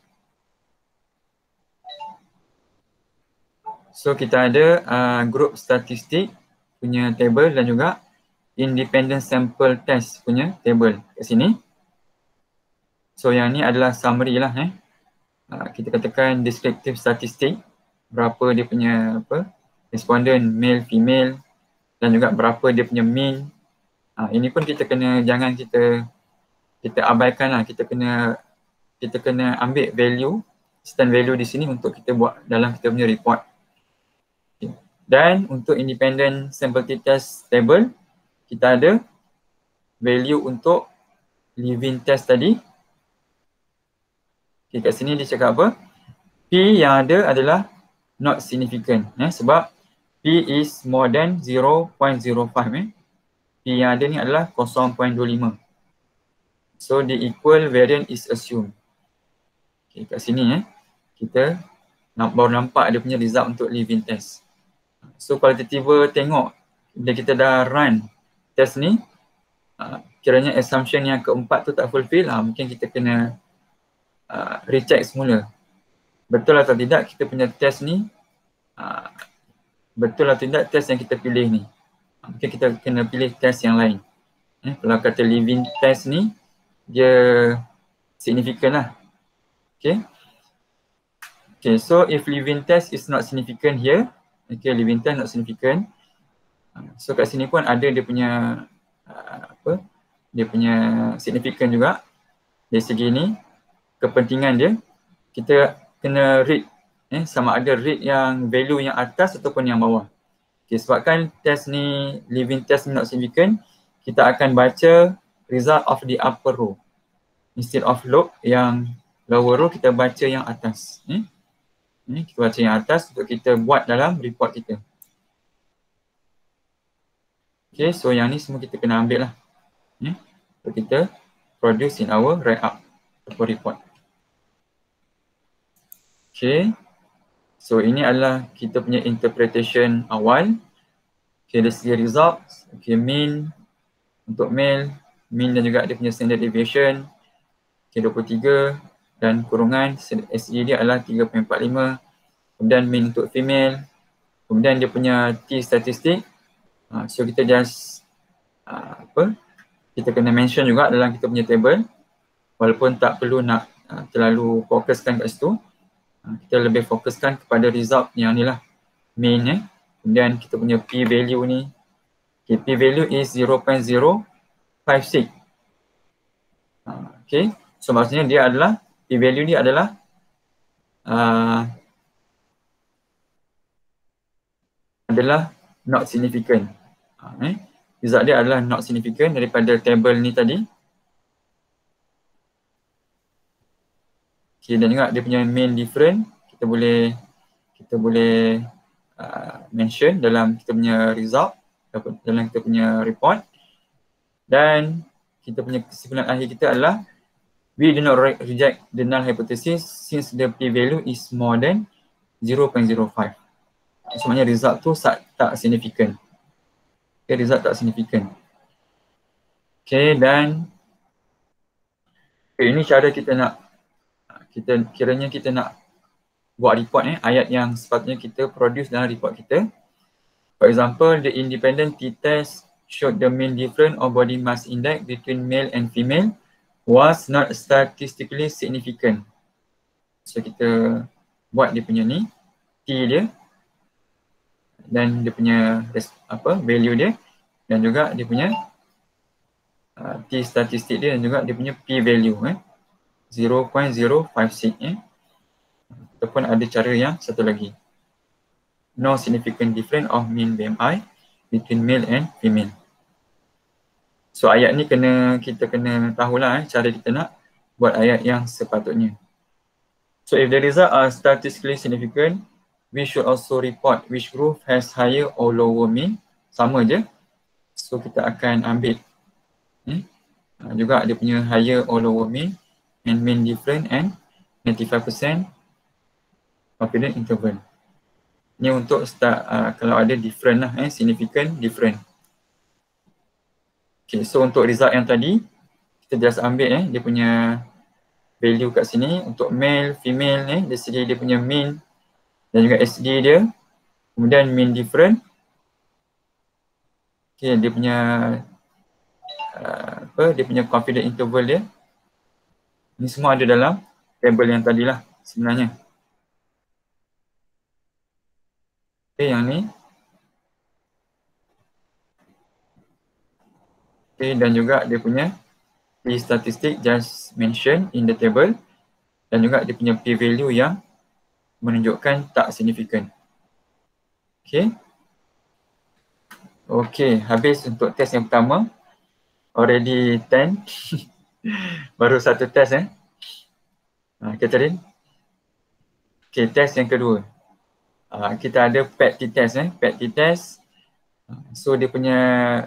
So kita ada group statistik punya table dan juga independent sample test punya table kat sini. So yang ni adalah summary lah. Kita katakan descriptive statistik, berapa dia punya respondent male, female, dan juga berapa dia punya mean. Ini pun kita kena, jangan kita abaikan lah. Kita kena ambil value, stand value di sini untuk kita buat dalam kita punya report. Dan untuk independent sample t-test table, kita ada value untuk Levin test tadi. Okay, kat sini dia cakap apa? P yang ada adalah not significant. Sebab P is more than 0.05. P yang ada ni adalah 0.25. So the equal variance is assumed. Okay, kat sini kita baru nampak dia punya result untuk Levin test. So kalau tiba-tiba tengok bila kita dah run test ni, kiranya assumption yang keempat tu tak fulfill, mungkin kita kena recheck semula. Betul atau tidak kita punya test ni, betul atau tidak test yang kita pilih ni. Mungkin kita kena pilih test yang lain. Kalau kata Levin test ni, dia significant lah. Okay. Okay, so if Levin test is not significant here, okay, Levin test not significant. So kat sini pun ada dia punya dia punya significant juga. Dari segi ni, kepentingan dia, kita kena rate sama ada rate yang value yang atas ataupun yang bawah. Okay, sebabkan test ni, Levin test ni not significant, kita akan baca result of the upper row. Instead of yang lower row, kita baca yang atas. Kita baca yang atas untuk kita buat dalam report kita. Okay, so yang ni semua kita kena ambil lah. Untuk kita produce in our write-up atau report. Okay. So ini adalah kita punya interpretation awal. Okay, dari segi result, okay, mean untuk male, mean dan juga dia punya standard deviation, okay, 23 dan kurungan SG dia adalah 3.45. Kemudian mean untuk female, kemudian dia punya T statistik. So kita just kita kena mention juga dalam kita punya table, walaupun tak perlu nak terlalu fokuskan kat situ. Kita lebih fokuskan kepada result yang ni lah, mean Kemudian kita punya P value ni, okay, P value is 0.056. Okay, so maksudnya dia adalah, P value ni adalah not significant. Result dia adalah not significant daripada table ni tadi. Okay, dan juga dia punya mean different kita boleh mention dalam kita punya result, dalam kita punya report. Dan kita punya kesimpulan akhir kita adalah we do not reject the null hypothesis since the p value is more than 0.05. Sebenarnya result tu tak significant. Okay, result tak significant. Okay, dan ini cara kita nak, kiranya kita nak buat report ayat yang sepatutnya kita produce dalam report kita. For example, the independent t-test showed the mean difference of body mass index between male and female was not statistically significant. So kita buat dia punya ni, T dia dan dia punya value dia, dan juga dia punya T statistik dia, dan juga dia punya P value 0.056 ataupun ada cara yang satu lagi, no significant difference of mean BMI between male and female. So ayat ni kita kena tahulah cara kita nak buat ayat yang sepatutnya. So if the result are statistically significant, we should also report which group has higher or lower mean. Sama je. So kita akan ambil juga dia punya higher or lower mean and mean different and 95% confidence interval. Ni untuk start kalau ada different lah, significant different. Okay, so untuk result yang tadi kita just ambil dia punya value kat sini. Untuk male, female dari segi dia punya mean dan juga SD dia, kemudian mean different. Okay, dia punya dia punya confidence interval dia. Ni semua ada dalam table yang tadilah sebenarnya. Okay, yang ni. Okay, dan juga dia punya P statistik just mention in the table, dan juga dia punya P value yang menunjukkan tak signifikan. Okay. Okay, habis untuk test yang pertama. Already 10. Baru satu test Catherine. Okay, test yang kedua. Kita ada PET t-test PET t-test. So dia punya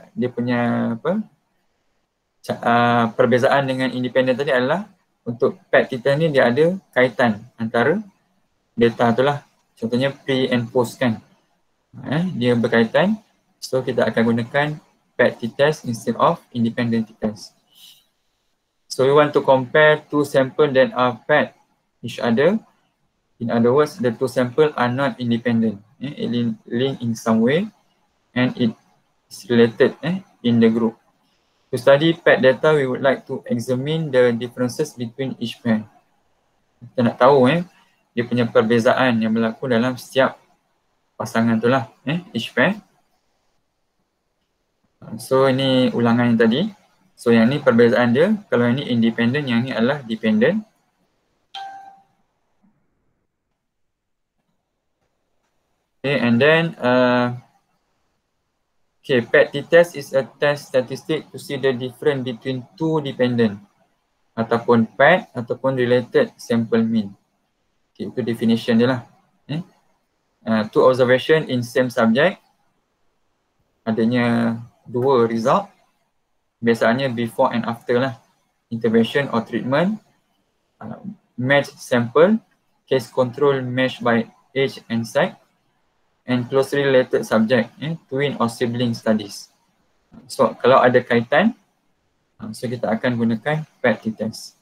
perbezaan dengan independent tadi adalah untuk PET t-test ni dia ada kaitan antara data tu lah. Contohnya pre and post kan. Dia berkaitan. So kita akan gunakan PET t-test instead of independent t-test. So we want to compare two samples that are paired each other. In other words, the two samples are not independent. It linked in some way and it is related in the group. To study paired data, we would like to examine the differences between each pair. Kita nak tahu dia punya perbezaan yang berlaku dalam setiap pasangan tu lah, each pair. So ini ulangan yang tadi. So yang ni perbezaan dia, kalau yang ni independent, yang ni adalah dependent. Okay, and then PET t-test is a test statistic to see the difference between two dependent ataupun paired ataupun related sample mean. Okay, itu definition dia lah. Two observation in same subject, adanya dua result, biasanya before and after lah, intervention or treatment, match sample, case control match by age and sex, and closely related subject, twin or sibling studies. So kalau ada kaitan, so kita akan gunakan PET test.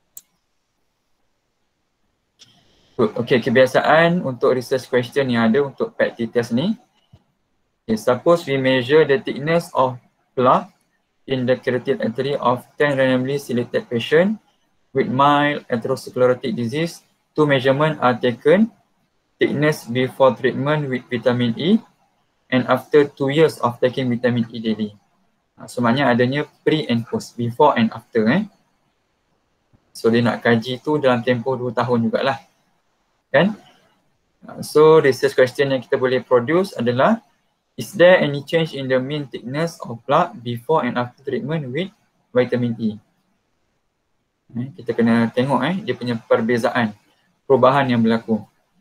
Okay, kebiasaan untuk research question yang ada untuk PET test ni. Okay, suppose we measure the thickness of plaque in the carotid artery of 10 randomly selected patients with mild atherosclerotic disease. 2 measurements are taken, thickness before treatment with vitamin E and after 2 years of taking vitamin E daily. So maknanya adanya pre and post, before and after. So dia nak kaji tu dalam tempoh 2 tahun jugalah. Kan? So research question yang kita boleh produce adalah, is there any change in the mean thickness of plaque before and after treatment with vitamin E? Kita kena tengok dia punya perbezaan, perubahan yang berlaku.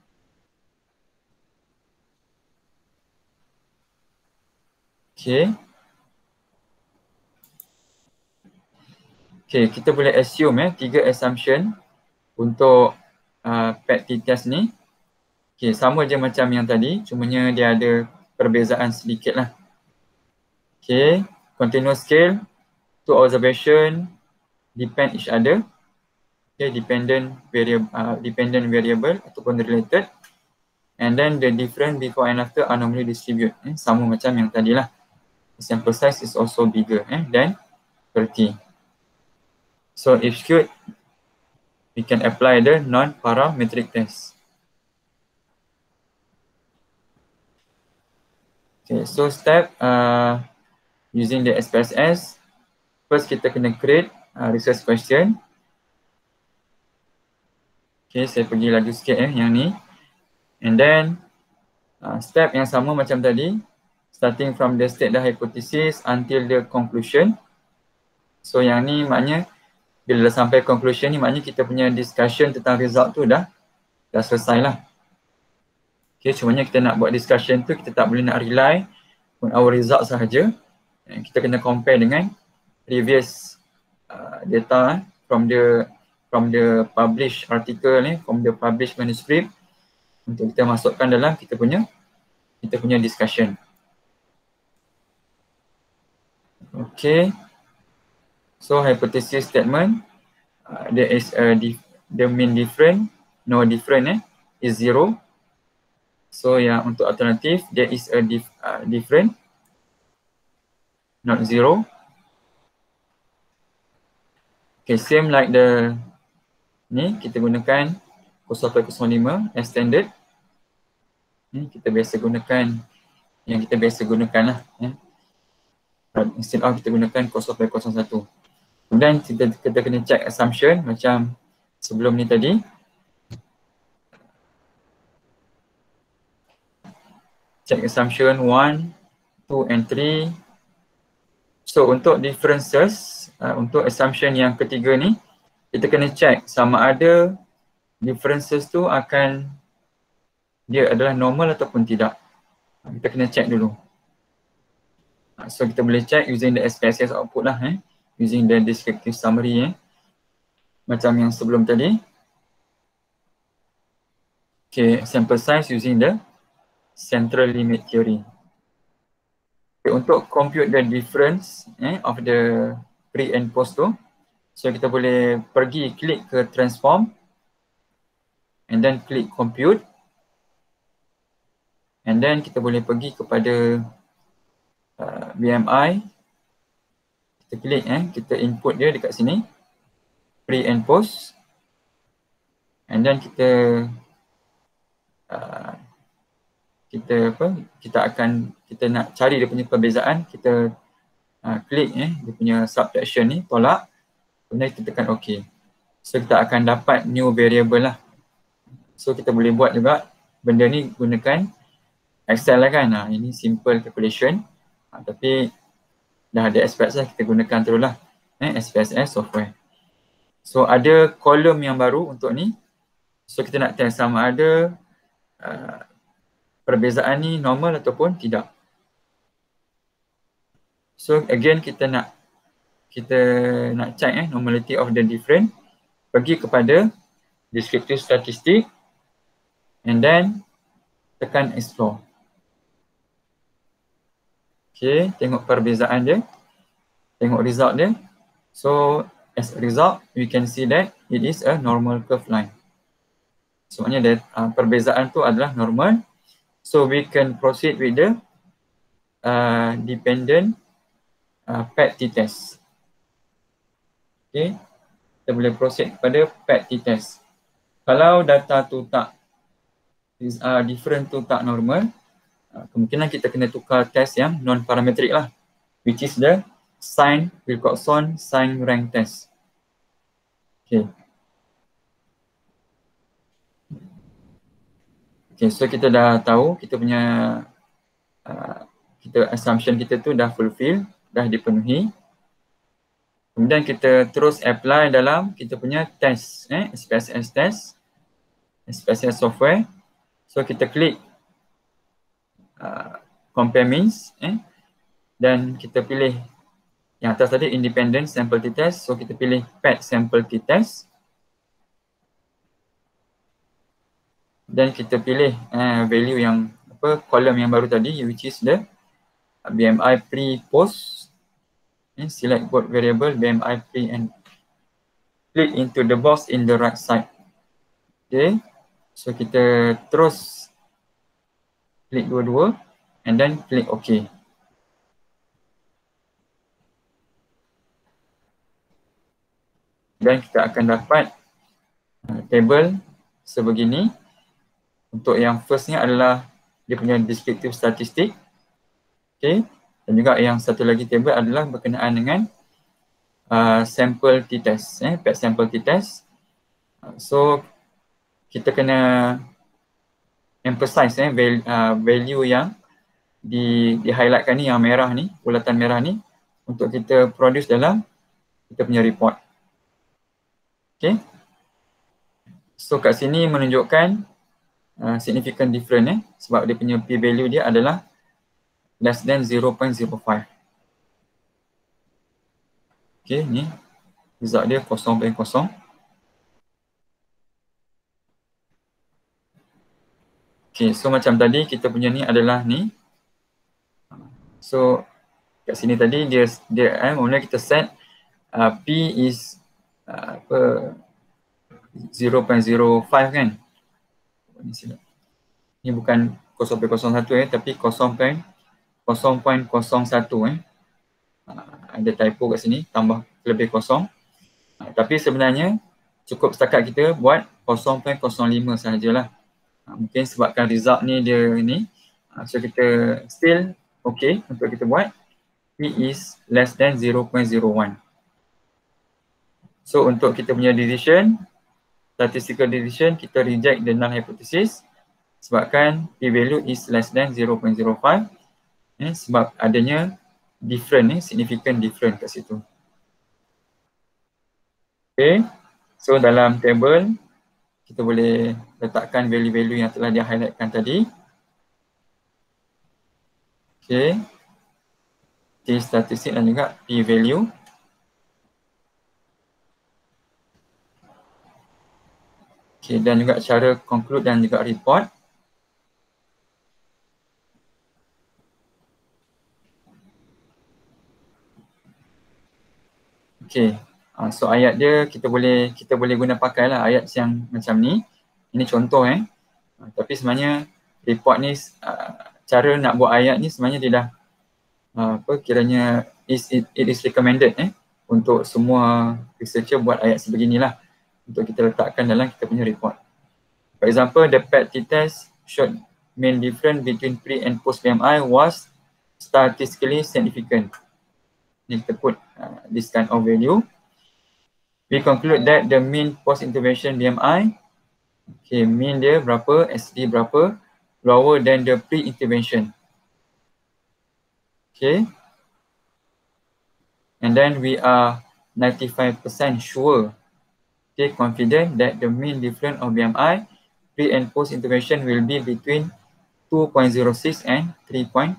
Okay. Okay, kita boleh assume 3 assumption untuk PET test ni. Okay, sama je macam yang tadi, cumanya dia ada perbezaan sedikit lah. Okay, continuous scale, 2 observation depend each other. Okay, dependent variable ataupun related. And then the difference before and after are normally distributed. Sama macam yang tadi lah. The sample size is also bigger than 30. So if skewed, we can apply the non-parametric test. Okay, so step using the SPSS, first kita kena create research question. Okay, saya pergi laju sikit yang ni. And then step yang sama macam tadi, starting from the state the hypothesis until the conclusion. So yang ni maknanya bila dah sampai conclusion ni, maknanya kita punya discussion tentang result tu dah selesai lah. Okay, cumanya kita nak buat discussion tu, kita tak boleh nak rely on our result sahaja. Kita kena compare dengan previous data from the published article ni, from the published manuscript, untuk kita masukkan dalam kita punya discussion. Okay. So hypothesis statement, there is the mean difference, no different is 0. So yang untuk alternatif, there is a different, not 0. Okay, same like the ni, kita gunakan 0.05 as standard. Ni kita biasa gunakan yang kita biasa gunakan lah. Instead of kita gunakan 0.01. Kemudian kita kena check assumption macam sebelum ni tadi. Check assumption 1, 2 and 3. So untuk differences, untuk assumption yang ketiga ni, kita kena check sama ada differences tu akan dia adalah normal ataupun tidak. Kita kena check dulu. So kita boleh check using the SPSS output lah, using the descriptive summary macam yang sebelum tadi. Okay, sample size using the central limit theory. Okay, untuk compute the difference of the pre and post tu, so kita boleh pergi klik ke transform and then klik compute, and then kita boleh pergi kepada BMI, kita klik kita input dia dekat sini, pre and post, and then kita nak cari dia punya perbezaan, kita klik dia punya subtraction ni, tolak, kemudian kita tekan OK. So kita akan dapat new variable lah. So kita boleh buat juga benda ni gunakan Excel lah kan. Ini simple calculation. Tapi dah ada SPSS, kita gunakan terus lah SPSS software. So ada kolom yang baru untuk ni. So kita nak test sama ada perbezaan ni normal ataupun tidak. So again kita nak check normality of the difference. Pergi kepada descriptive statistic and then tekan explore. Okay, tengok perbezaan dia. Tengok result dia. So as a result, we can see that it is a normal curve line. Sebenarnya perbezaan tu adalah normal. So we can proceed with the dependent PET t-test. Okay, kita boleh proceed kepada PET t-test. Kalau data tu tak different tu tak normal, kemungkinan kita kena tukar test yang non-parametric lah, which is the Sine-Wilcoxon sign rank test. Okay. Okay, so kita dah tahu kita punya assumption kita tu dah fulfill, dah dipenuhi. Kemudian kita terus apply dalam kita punya test, SPSS test, SPSS software. So kita klik compare means, dan kita pilih yang atas tadi independent sample t-test. So kita pilih PET sample t-test. Dan kita pilih value yang column yang baru tadi, which is the BMI pre-post. Select both variable BMI pre and click into the box in the right side. Okay, so kita terus klik dua-dua and then klik OK. Dan kita akan dapat table sebegini. Untuk yang firstnya adalah dia punya descriptive statistik. Okay. Dan juga yang satu lagi table adalah berkenaan dengan sample t-test, PET sample t-test. So kita kena emphasize value yang di-highlightkan ni, yang merah ni, bulatan merah ni, untuk kita produce dalam kita punya report. Okay. So kat sini menunjukkan significant difference, sebab dia punya p value dia adalah less than 0.05. Okay, ni result dia 0.0. Okay, so macam tadi kita punya ni adalah ni. So kat sini tadi dia mula kita set p is 0.05 kan. Ini bukan 0.01 tapi 0.01. Ada typo kat sini, tambah lebih kosong. Tapi sebenarnya cukup setakat kita buat 0.05 sahajalah. Mungkin sebabkan result ni dia ni, so kita still okay untuk kita buat p is less than 0.01. So untuk kita punya decision, statistical decision, kita reject the null hypothesis sebabkan p value is less than 0.05, sebab adanya different, significant different kat situ. Okay, so dalam table kita boleh letakkan value-value yang telah di-highlightkan tadi. Okay, t-statistik dan juga p value. Okay, dan juga cara conclude dan juga report. Okay, so ayat dia kita boleh guna pakailah ayat yang macam ni. Ini contoh tapi sebenarnya report ni cara nak buat ayat ni sebenarnya dia dah kiranya it is recommended untuk semua researcher buat ayat sebeginilah untuk kita letakkan dalam kita punya report. For example, the PET t-test showed mean difference between pre and post BMI was statistically significant. Ni kita put this kind of value. We conclude that the mean post intervention BMI, okay, mean dia berapa, SD berapa, lower than the pre-intervention. Okay. And then we are 95% sure, okay, confident that the mean difference of BMI pre and post intervention will be between 2.06 and 3.57.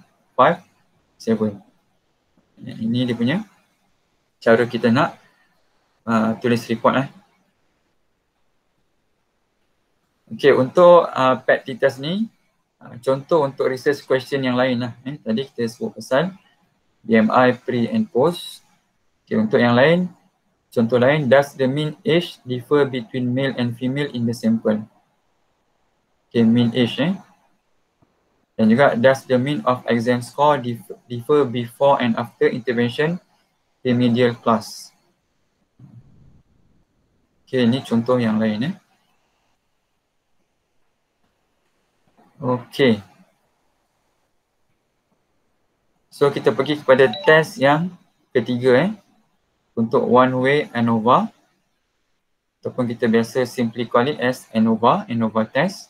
Ini dia punya cara kita nak tulis report . Okay, untuk PET t-test ni Contoh untuk research question yang lain lah. Tadi kita sebut pasal BMI pre and post. Okay, untuk yang lain, contoh lain, does the mean age differ between male and female in the sample? Okay, mean age. Dan juga does the mean of exam score differ before and after intervention remedial class? Okay, ini contoh yang lain. Okay. So kita pergi kepada test yang ketiga untuk one way ANOVA, ataupun kita biasa simply call it as ANOVA test.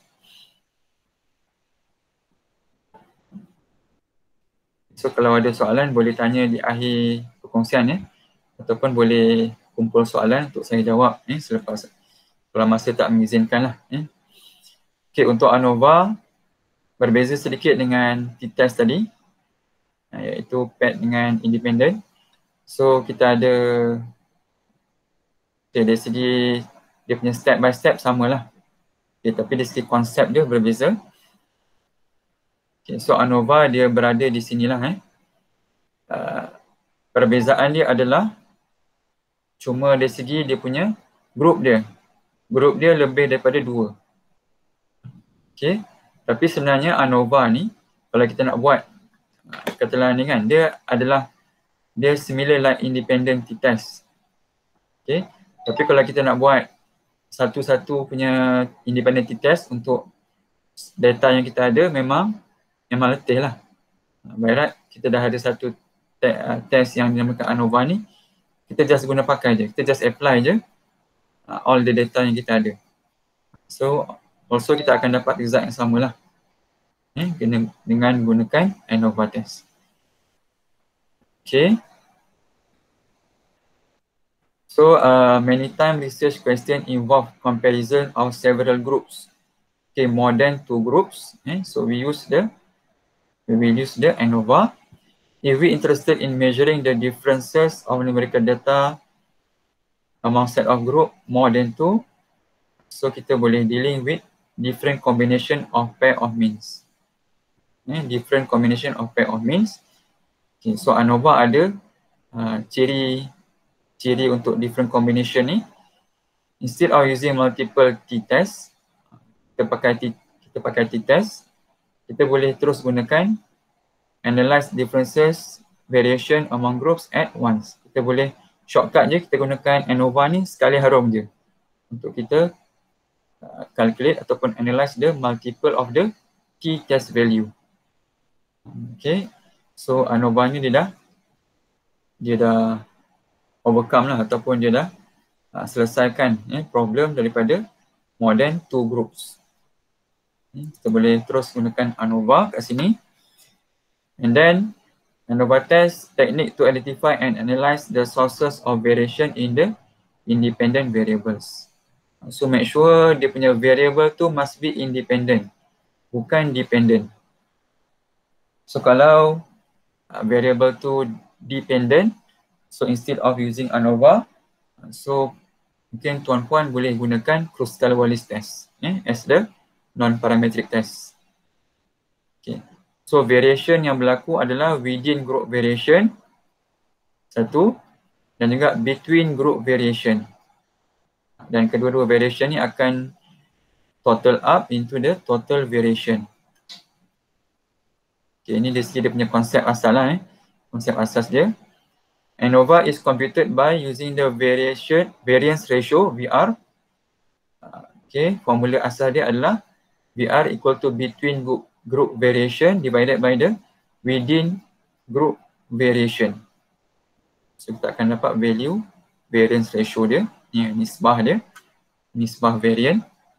So kalau ada soalan boleh tanya di akhir perkongsian ataupun boleh kumpul soalan untuk saya jawab selepas, kalau masa tak mengizinkan lah. Okay, untuk ANOVA berbeza sedikit dengan t-test tadi, iaitu paired dengan independent. So kita ada, dari segi dia punya step by step samalah, tapi dari segi konsep dia berbeza. Okay, so ANOVA dia berada di sinilah. Perbezaan dia adalah cuma dari segi dia punya grup dia. Grup dia lebih daripada 2. Okay, tapi sebenarnya ANOVA ni kalau kita nak buat katalah ni kan, dia similar like independent t-test. Okay, tapi kalau kita nak buat satu-satu punya independent t-test untuk data yang kita ada, memang letih lah. Barat kita dah ada satu test yang dinamakan ANOVA ni, kita just guna pakai je, kita just apply je all the data yang kita ada. So also kita akan dapat result yang sama lah dengan gunakan ANOVA test. Okay. So many time research question involve comparison of several groups. Okay, more than 2 groups. So we will use the ANOVA. If we interested in measuring the differences of numerical data among set of group more than 2, so kita boleh dealing with different combination of pair of means. Different combination of pair of means. Okay, so ANOVA ada ciri untuk different combination ni. Instead of using multiple t-test, kita pakai t-test, kita boleh terus gunakan analyze differences variation among groups at once. Kita boleh shortcut je, kita gunakan ANOVA ni sekali harum je untuk kita calculate ataupun analyze the multiple of the t-test value. Okay, so ANOVA ni dia dah overcome lah, ataupun dia dah selesaikan problem daripada more than 2 groups. Kita boleh terus gunakan ANOVA kat sini. And then ANOVA test technique to identify and analyze the sources of variation in the independent variables. So make sure dia punya variable tu must be independent, bukan dependent. So kalau variable tu dependent, so instead of using ANOVA, so mungkin tuan-puan boleh gunakan Kruskal-Wallis test as the non-parametric test. Okay. So variation yang berlaku adalah within group variation, satu, dan juga between group variation. Dan kedua-dua variation ni akan total up into the total variation. Okay, ini dia punya konsep asal lah. Konsep asas dia. ANOVA is computed by using the variance ratio VR. Okay, formula asal dia adalah VR equal to between group variation divided by the within group variation. So kita akan dapat value variance ratio dia. Ni nisbah dia. Nisbah variant.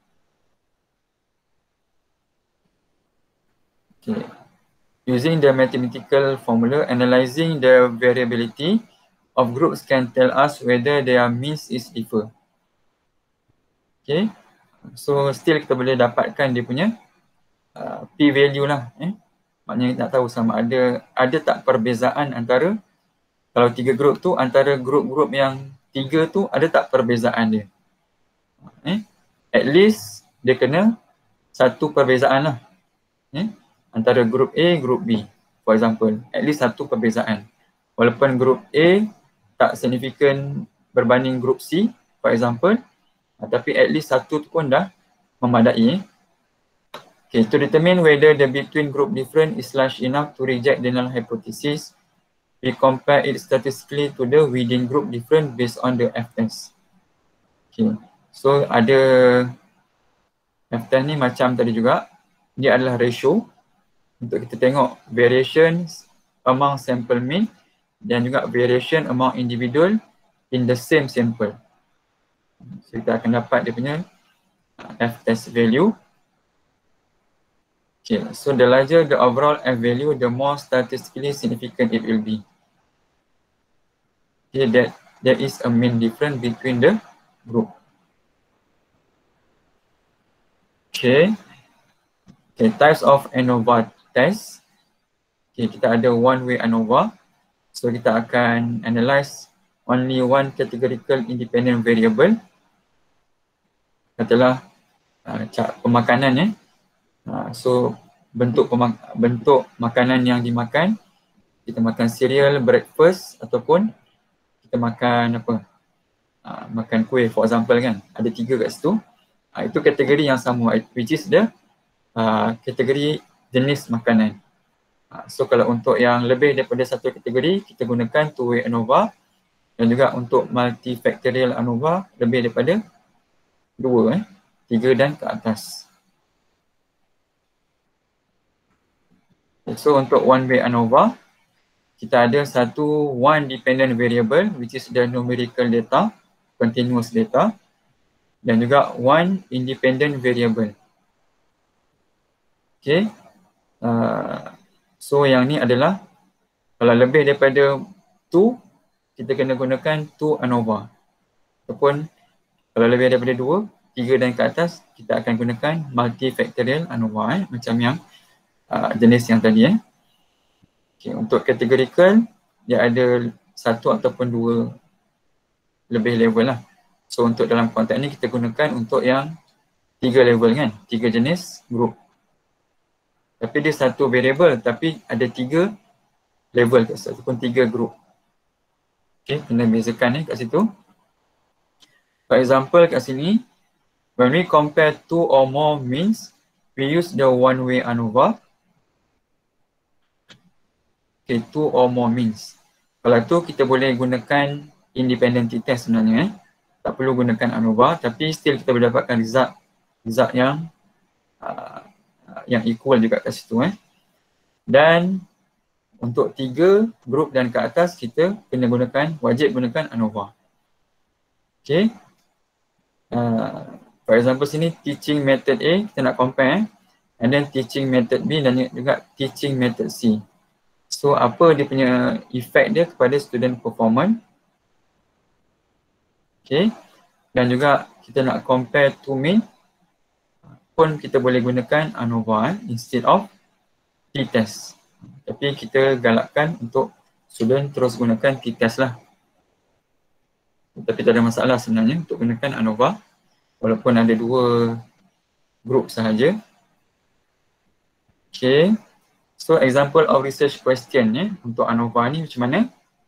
Okay. Using the mathematical formula, analyzing the variability of groups can tell us whether their means is differ. Okay. So still kita boleh dapatkan dia punya p-value lah. Maknanya nak tahu sama ada tak perbezaan antara, kalau 3 grup tu, antara grup-grup yang 3 tu ada tak perbezaan dia. At least dia kena satu perbezaan lah. antara grup A, grup B. For example, at least satu perbezaan. Walaupun grup A tak signifikan berbanding grup C, for example, tapi at least satu tu pun dah memadai. Okay, to determine whether the between group difference is large enough to reject the null hypothesis, we compare it statistically to the within group difference based on the F-test. Okay, so ada F-test ni macam tadi juga, dia adalah ratio untuk kita tengok variations among sample mean dan juga variation among individual in the same sample. So kita akan dapat dia punya F-test value. Okay, so the larger the overall F value, the more statistically significant it will be. Okay, that there is a main difference between the group. Okay, types of ANOVA test. Okay, kita ada one-way ANOVA. So kita akan analyze only one categorical independent variable. Katalah pemakanan so bentuk makanan yang dimakan, kita makan cereal, breakfast ataupun kita makan makan kuih for example kan. Ada 3 kat situ. Itu kategori yang sama, which is the kategori jenis makanan. So kalau untuk yang lebih daripada satu kategori, kita gunakan two-way ANOVA, dan juga untuk multifactorial ANOVA lebih daripada 2, 3 dan ke atas. So untuk one-way ANOVA, kita ada one dependent variable which is the numerical data, continuous data, dan juga one independent variable. Okay. So yang ni adalah kalau lebih daripada 2, kita kena gunakan two ANOVA. Ataupun kalau lebih daripada 2, 3 dan ke atas, kita akan gunakan multifactorial ANOVA macam yang jenis yang tadi. Okay, untuk categorical, dia ada 1 ataupun 2 lebih level lah. So untuk dalam konteks ni kita gunakan untuk yang 3 level kan, 3 jenis group. Tapi dia satu variable tapi ada 3 level kat situ ataupun 3 group. Okay, kena bezakan kat situ. For example kat sini, when we compare 2 or more means, we use the one-way ANOVA. Okay, 2 or more means. Kalau tu kita boleh gunakan independent t-test sebenarnya. Tak perlu gunakan ANOVA, tapi still kita boleh dapatkan result yang equal juga kat situ. Dan untuk 3 group dan ke atas, kita kena wajib gunakan ANOVA. Okay. For example sini teaching method A, kita nak compare. And then teaching method B dan juga teaching method C. So apa dia punya effect dia kepada student performance. Okay. Dan juga kita nak compare two mean pun kita boleh gunakan ANOVA instead of t-test. Tapi kita galakkan untuk student terus gunakan t-test lah. Tapi tak ada masalah sebenarnya untuk gunakan ANOVA walaupun ada 2 group sahaja. Okay. So example of research question untuk ANOVA ni macam mana?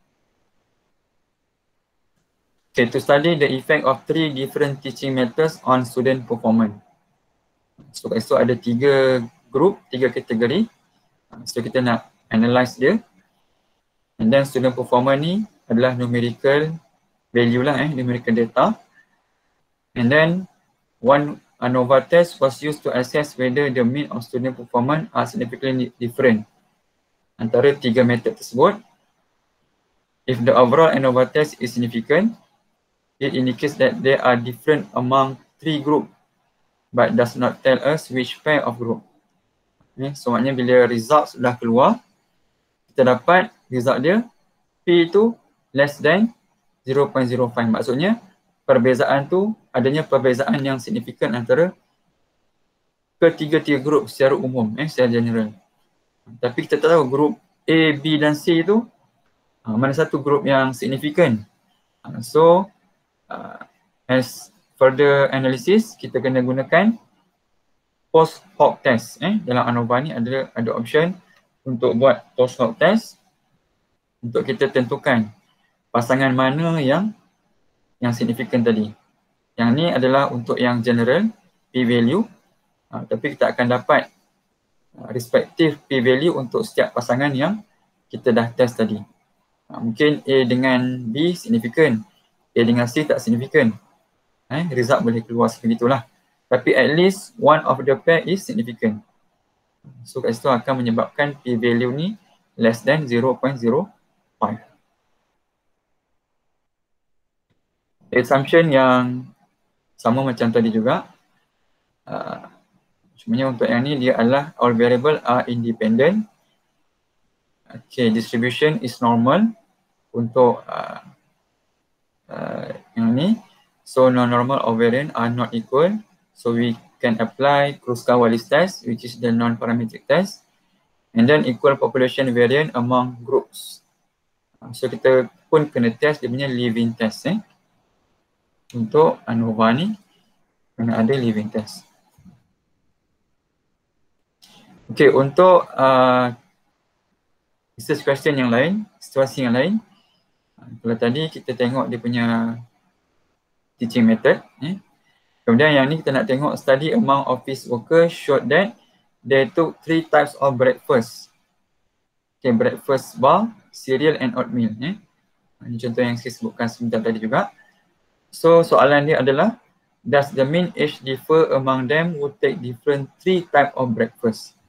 Okay, to study the effect of 3 different teaching methods on student performance. So kat situ ada 3 group, 3 kategori. So kita nak analyze dia. And then student performance ni adalah numerical value lah, numerical data. And then one ANOVA test was used to assess whether the mean of student performance are significantly different antara 3 method tersebut. If the overall ANOVA test is significant, it indicates that they are different among 3 group but does not tell us which pair of group. So maknanya bila result sudah keluar, kita dapat result dia P itu less than 0.05. Maksudnya perbezaan tu adanya perbezaan yang signifikan antara ketiga-tiga grup secara umum, secara general. Tapi kita tak tahu grup A, B dan C tu mana satu grup yang signifikan. So as further analysis, kita kena gunakan post hoc test. Dalam ANOVA ni ada option untuk buat post hoc test untuk kita tentukan pasangan mana yang signifikan tadi. Yang ni adalah untuk yang general p-value, tapi kita akan dapat respective p-value untuk setiap pasangan yang kita dah test tadi. Mungkin A dengan B signifikan, A dengan C tak signifikan. Result boleh keluar sebegitulah. Tapi at least one of the pair is significant. So kat situ akan menyebabkan p-value ni less than 0.05. Assumption yang sama macam tadi juga. Cumanya untuk yang ni dia adalah all variable are independent. Okay, distribution is normal untuk yang ni. So non-normal or variant are not equal. So we can apply Kruskal-Wallis test, which is the non-parametric test, and then equal population variant among groups. So kita pun kena test dia punya living test. Untuk ANOVA ni kena ada living test. Okay, untuk research question yang lain, situasi yang lain. Kalau tadi kita tengok dia punya teaching method. Kemudian yang ni kita nak tengok study among office workers showed that they took 3 types of breakfast. Okay, breakfast bar, cereal and oatmeal. Ini contoh yang saya sebutkan sebentar tadi juga. So soalan dia adalah, does the mean age differ among them who take different 3 type of breakfast?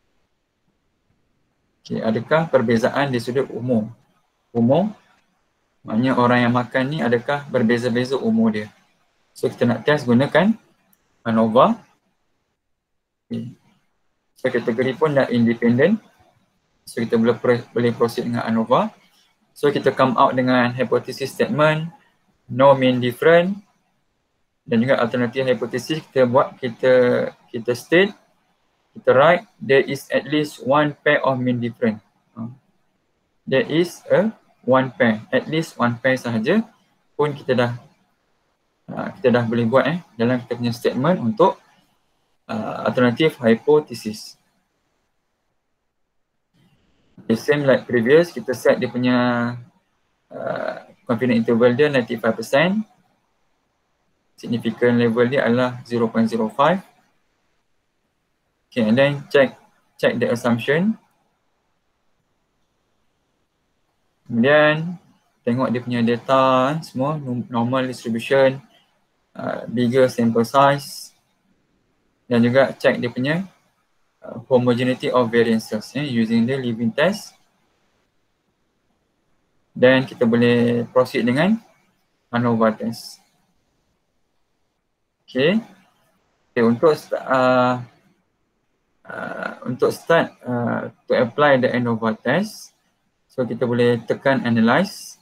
Okay, adakah perbezaan di sudut umur? Umur, maknanya orang yang makan ni adakah berbeza-beza umur dia? So kita nak test gunakan ANOVA. Okay. So kategori pun dah independent. So kita boleh proceed dengan ANOVA. So kita come out dengan hypothesis statement, no mean different, dan juga alternatif hypothesis kita buat, kita state, kita write there is at least one pair of mean different. There is one pair, at least one pair sahaja pun kita dah boleh buat dalam kita punya statement untuk alternatif hypothesis. The same like previous, kita set dia punya confidence interval dia 95%. Significant level dia adalah 0.05. Okay, and then check the assumption. Kemudian tengok dia punya data semua, normal distribution, bigger sample size, dan juga check dia punya homogeneity of variances using the living test. Dan kita boleh proceed dengan ANOVA test. Okay, untuk start to apply the ANOVA test, so kita boleh tekan analyze.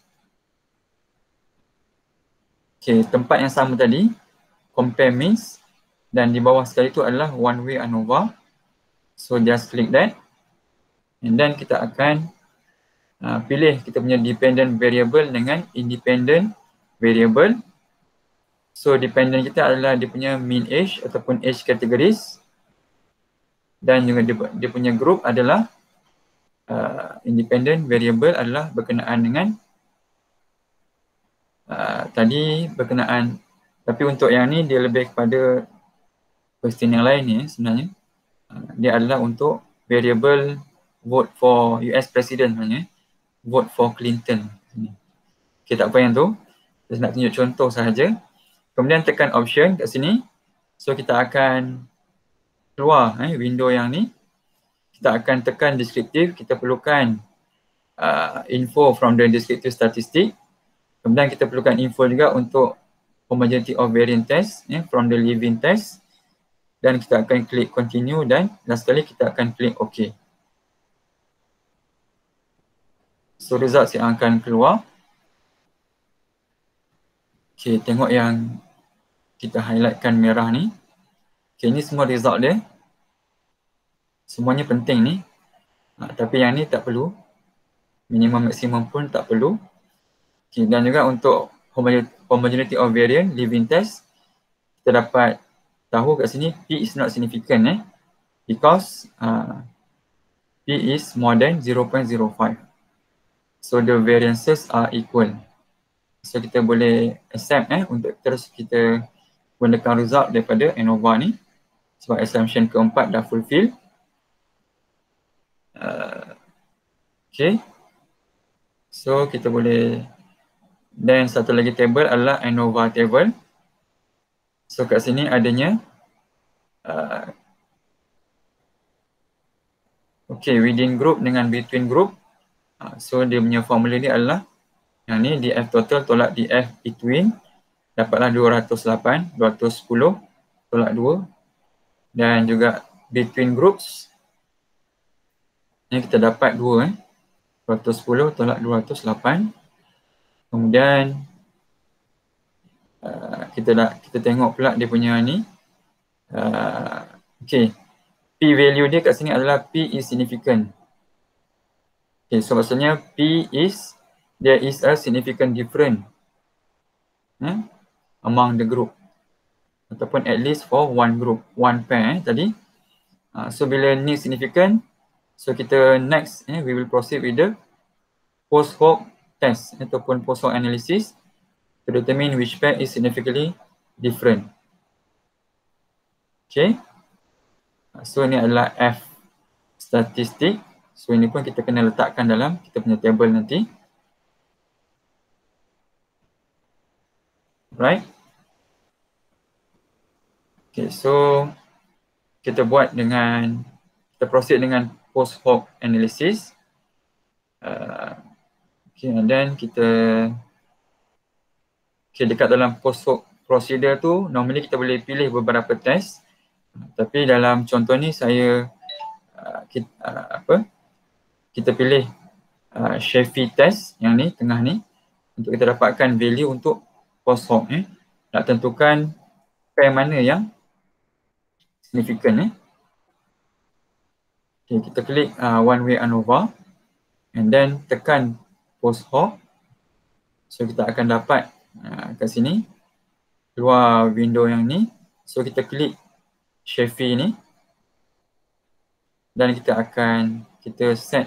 Okay, tempat yang sama tadi, compare means, dan di bawah sekali itu adalah one way ANOVA. So just click that, and then kita akan pilih kita punya dependent variable dengan independent variable. So dependent kita adalah dia punya mean age ataupun age categories, dan juga dia punya group adalah independent variable adalah berkenaan dengan tadi berkenaan, tapi untuk yang ni dia lebih kepada question yang lain ni sebenarnya. Dia adalah untuk variable vote for US President sebenarnya, vote for Clinton. Okay, tak apa yang tu, saya nak tunjuk contoh sahaja. Kemudian tekan option kat sini. So kita akan keluar window yang ni. Kita akan tekan descriptive, kita perlukan info from the descriptive statistic. Kemudian kita perlukan info juga untuk homogeneity of variant test from the living test. Dan kita akan klik continue, dan last sekali kita akan klik OK. So result yang akan keluar. Okay, tengok yang kita highlightkan merah ni. Okay, ni semua result dia. Semuanya penting ni. Tapi yang ni tak perlu. Minimum maksimum pun tak perlu. Okay, dan juga untuk homogeneity of variant living test, kita dapat tahu kat sini P is not significant because P is more than 0.05. So the variances are equal. So kita boleh accept untuk terus kita gunakan result daripada ANOVA ni sebab assumption keempat dah fulfill. Okay. So kita boleh, dan satu lagi table adalah ANOVA table. So kat sini adanya within group dengan between group. So dia punya formula ni adalah yang ni DF total tolak DF between, dapatlah 208, 210 tolak 2, dan juga between groups ni kita dapat 2 210 tolak 208. Kemudian kita tengok pula dia punya ni P value dia kat sini adalah P is significant. So maksudnya there is a significant difference among the group, ataupun at least for one group, one pair tadi. So bila ni significant, so kita next we will proceed with the post hoc test ataupun post hoc analysis to determine which pair is significantly different. Okay. So ini adalah F statistik. So ini pun kita kena letakkan dalam kita punya table nanti. Right. Okay, so kita proceed dengan post hoc analysis. And then dekat dalam post hoc procedure tu normally kita boleh pilih beberapa test. Tapi dalam contoh ni kita pilih Sheffield test yang ni tengah ni untuk kita dapatkan value untuk post hoc nak tentukan pair mana yang significant Okay, kita klik one way ANOVA and then tekan post hoc. So kita akan dapat kat sini keluar window yang ni. So kita klik Sheffield ni dan kita set,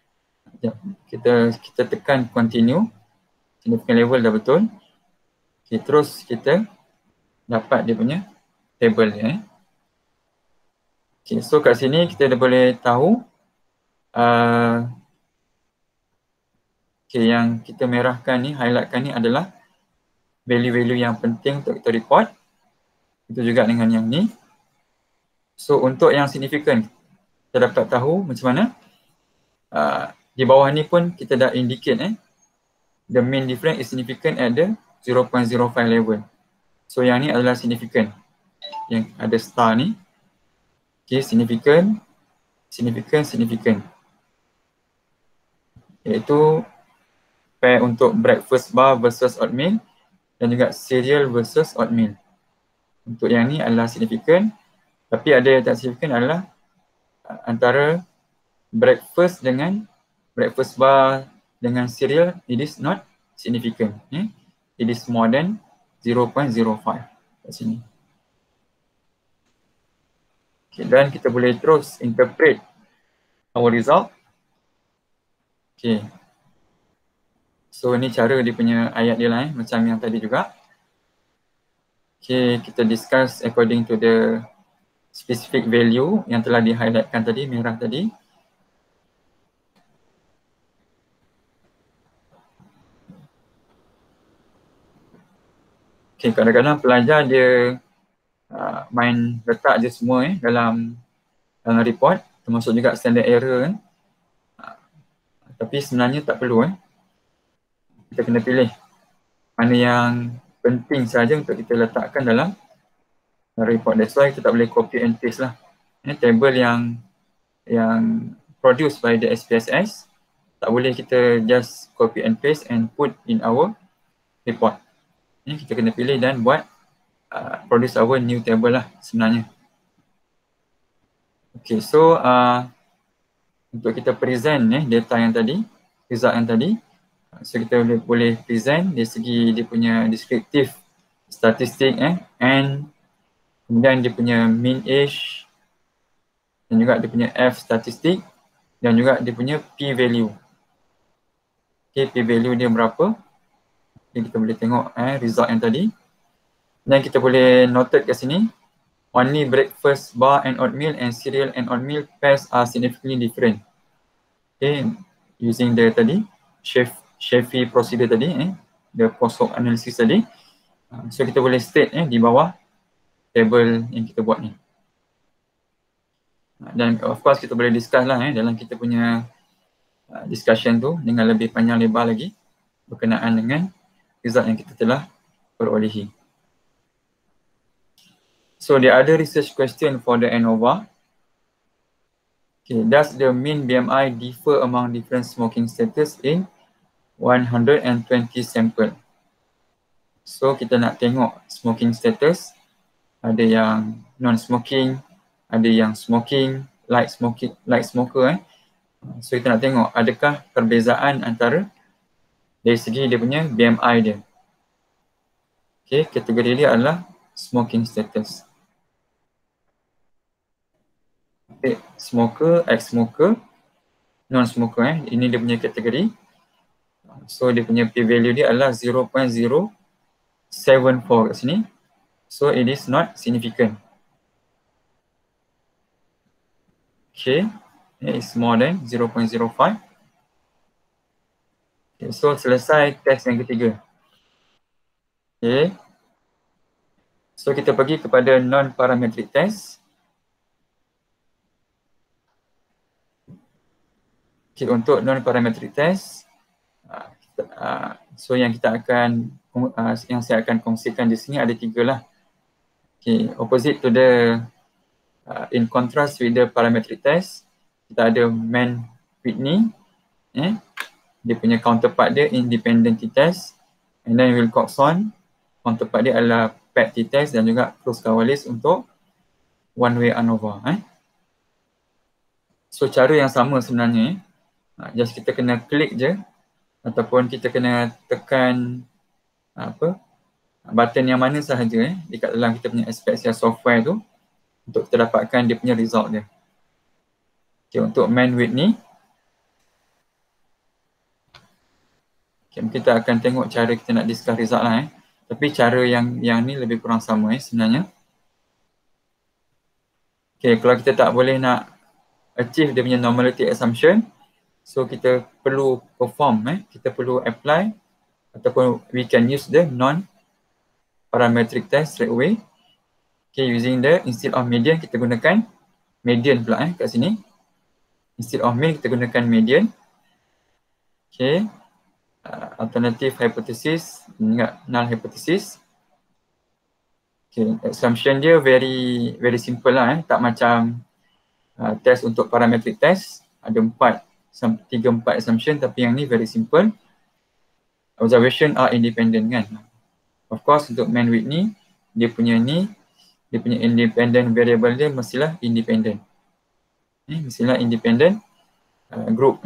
kita tekan continue, significant level dah betul. Okay, terus kita dapat dia punya table ni. Okay, so kat sini kita dah boleh tahu yang kita merahkan ni, highlightkan ni adalah value-value yang penting untuk kita report. Itu juga dengan yang ni. So untuk yang significant, kita dapat tahu macam mana. Di bawah ni pun kita dah indicate the main difference is significant at the 0.05 level. So yang ni adalah significant. Yang ada star ni. Okay, significant. Iaitu pair untuk breakfast bar versus oatmeal dan juga cereal versus oatmeal. Untuk yang ni adalah significant. Tapi ada yang tak significant adalah antara breakfast bar dengan cereal, it is not significant. It is more than 0.05 kat sini. Okay, dan kita boleh terus interpret our result. Okay. So ni cara dia punya ayat dia lah macam yang tadi juga. Okay, kita discuss according to the specific value yang telah di-highlightkan tadi, merah tadi. Okay, kadang-kadang pelajar dia main letak je semua dalam report, termasuk juga standard error tapi sebenarnya tak perlu kita kena pilih mana yang penting saja untuk kita letakkan dalam report. That's why kita tak boleh copy and paste lah. Table yang produced by the SPSS tak boleh kita just copy and paste and put in our report. Kita kena pilih dan buat produce our new table lah sebenarnya. Okay, so untuk kita present data yang tadi, result yang tadi, so kita boleh present dari segi dia punya descriptive statistik and kemudian dia punya mean age, dan juga dia punya F statistik, dan juga dia punya P value. Okay, P value dia berapa? Okay, kita boleh tengok result yang tadi. Dan kita boleh noted kat sini, only breakfast bar and oatmeal and cereal and oatmeal pairs are significantly different. Okay, using the tadi, Sheffy procedure tadi, the post-hoc analysis tadi. So kita boleh state di bawah table yang kita buat ni. Dan of course kita boleh discuss lah dalam kita punya discussion tu dengan lebih panjang lebar lagi berkenaan dengan result yang kita telah perolehi. So the other research question for the ANOVA. Okay, does the mean BMI differ among different smoking status in 120 sample? So kita nak tengok smoking status, ada yang non-smoking, ada yang smoking, light smoker. So kita nak tengok adakah perbezaan antara dari segi dia punya BMI dia. Okay, kategori dia adalah smoking status. Okay, smoker, ex-smoker, non-smoker ini dia punya kategori. So dia punya P value dia adalah 0.074 kat sini. So it is not significant. Okay, it is more than 0.05. Okay, so selesai test yang ketiga. Okay, so kita pergi kepada non-parametric test. Okay, untuk non-parametric test, so yang kita akan yang saya akan kongsikan di sini ada 3 lah. Okay, opposite to the in contrast with the parametric test, kita ada Mann-Whitney, dia punya counterpart dia independent t-test, and then Wilcoxon, counterpart dia adalah PET t-test dan juga Kruskal-Wallis untuk one way ANOVA. So cara yang sama sebenarnya, just kita kena klik je ataupun kita kena tekan button yang mana sahaja dekat dalam kita punya Aspexia software tu untuk kita dapatkan dia punya result dia. Okay, untuk Mann-Whitney, okay, kita akan tengok cara kita nak discuss result lah. Tapi cara yang ni lebih kurang sama sebenarnya. Okay, kalau kita tak boleh nak achieve dia punya normality assumption, so kita perlu perform, kita perlu apply ataupun we can use the non-parametric test straight away. Okay, using the instead of median kita gunakan median pula kat sini. Instead of mean kita gunakan median. Okay, alternative hypothesis, null hypothesis. Okay, assumption dia very simple lah, tak macam test untuk parametric test ada 3-4 assumption, tapi yang ni very simple. Observation are independent kan. Of course untuk Mann-Whitney dia punya independent variable dia mestilah independent. Mestilah independent group.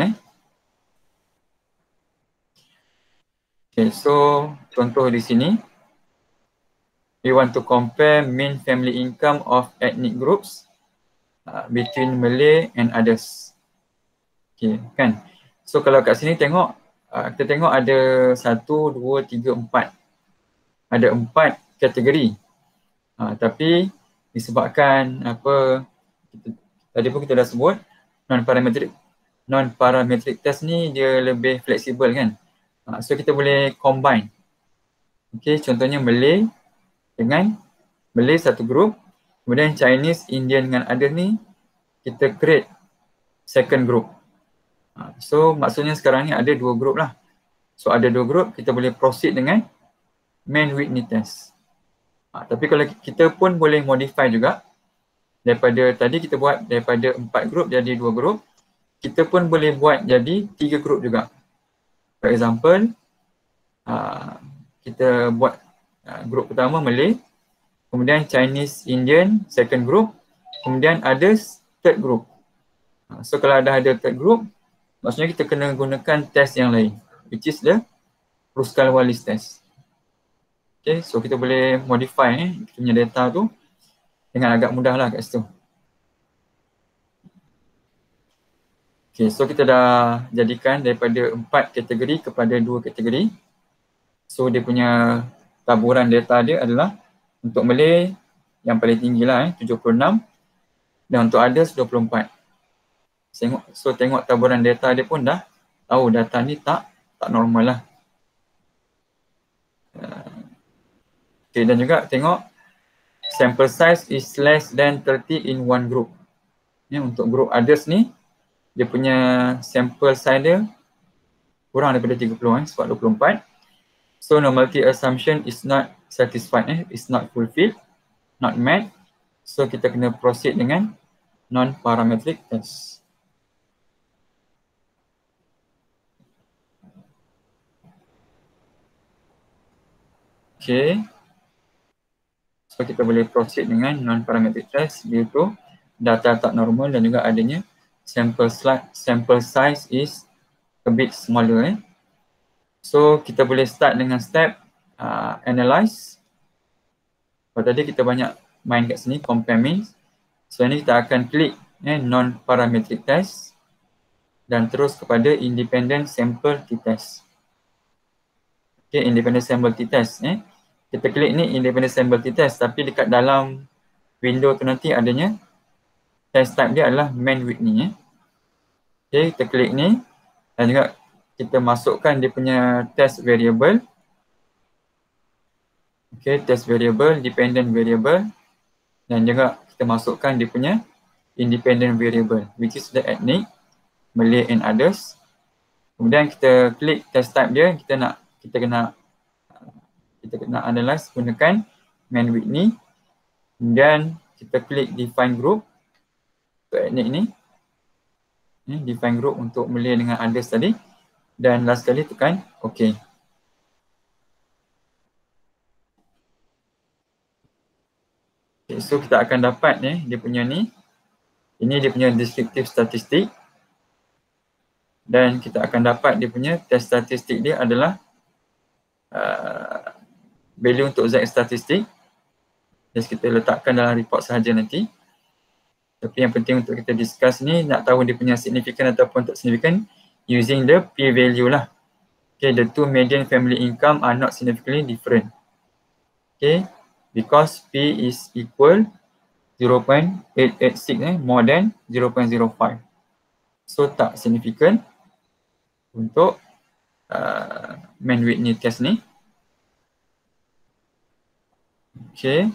Okay, so contoh di sini, we want to compare mean family income of ethnic groups between Malay and others. Okay, kan. So kalau kat sini tengok, kita tengok ada 1, 2, 3, 4. Ada 4 kategori. Tapi disebabkan tadi pun kita dah sebut, non-parametric test ni dia lebih fleksibel kan. So kita boleh combine. Okay, contohnya Malay dengan Malay satu group, kemudian Chinese, Indian dengan other ni kita create second group. So maksudnya sekarang ni ada 2 group lah. So ada 2 group, kita boleh proceed dengan Mann-Whitney test. Tapi kalau kita pun boleh modify juga, daripada tadi kita buat daripada 4 group jadi 2 group, kita pun boleh buat jadi 3 group juga. For example, kita buat group pertama Malay, kemudian Chinese, Indian second group, kemudian others third group. So kalau ada third group, maksudnya kita kena gunakan test yang lain, which is the Kruskal-Wallis test. Okay, so kita boleh modify kita punya data tu dengan agak mudah lah kat situ. Okay, so kita dah jadikan daripada 4 kategori kepada 2 kategori. So dia punya taburan data dia adalah untuk Malay yang paling tinggi lah 76 dan untuk others 24. So tengok taburan data dia pun dah tahu data ni tak normal lah. Okay, dan juga tengok sample size is less than 30 in one group. Untuk group others ni dia punya sample size dia kurang daripada 30 sebab 24. So normality assumption is not satisfied, is not fulfilled, not met. So kita kena proceed dengan non-parametric test. Okay. So kita boleh proceed dengan non-parametric test bila tu data tak normal dan juga adanya sample size is a bit smaller. So kita boleh start dengan step analyze. Kalau tadi kita banyak main kat sini compare means. So ini kita akan klik non-parametric test dan terus kepada independent sample t-test. Okay, independent sample t-test. Kita klik ni independent sample t-test tapi dekat dalam window tu nanti adanya test type dia adalah Mann-Whitney. Okay, kita klik ni dan juga kita masukkan dia punya test variable. Okay, test variable, dependent variable dan juga kita masukkan dia punya independent variable which is the ethnic, Malay and others. Kemudian kita klik test type dia, kita kena analyze gunakan Mann-Whitney. Kemudian kita klik define group untuk ethnic ni. Define group untuk Malay dengan others tadi. Dan last kali tekan OK. Okay, so kita akan dapat dia punya ni. Ini dia punya descriptive statistik. Dan kita akan dapat dia punya test statistik dia adalah value untuk Z statistik. Just kita letakkan dalam report sahaja nanti. Tapi yang penting untuk kita discuss ni, nak tahu dia punya significant ataupun tak significant using the p-value lah. Okay, the two median family income are not significantly different. Okay, because P is equal 0.886 more than 0.05. So tak significant untuk Mann-Whitney test ni. Okay.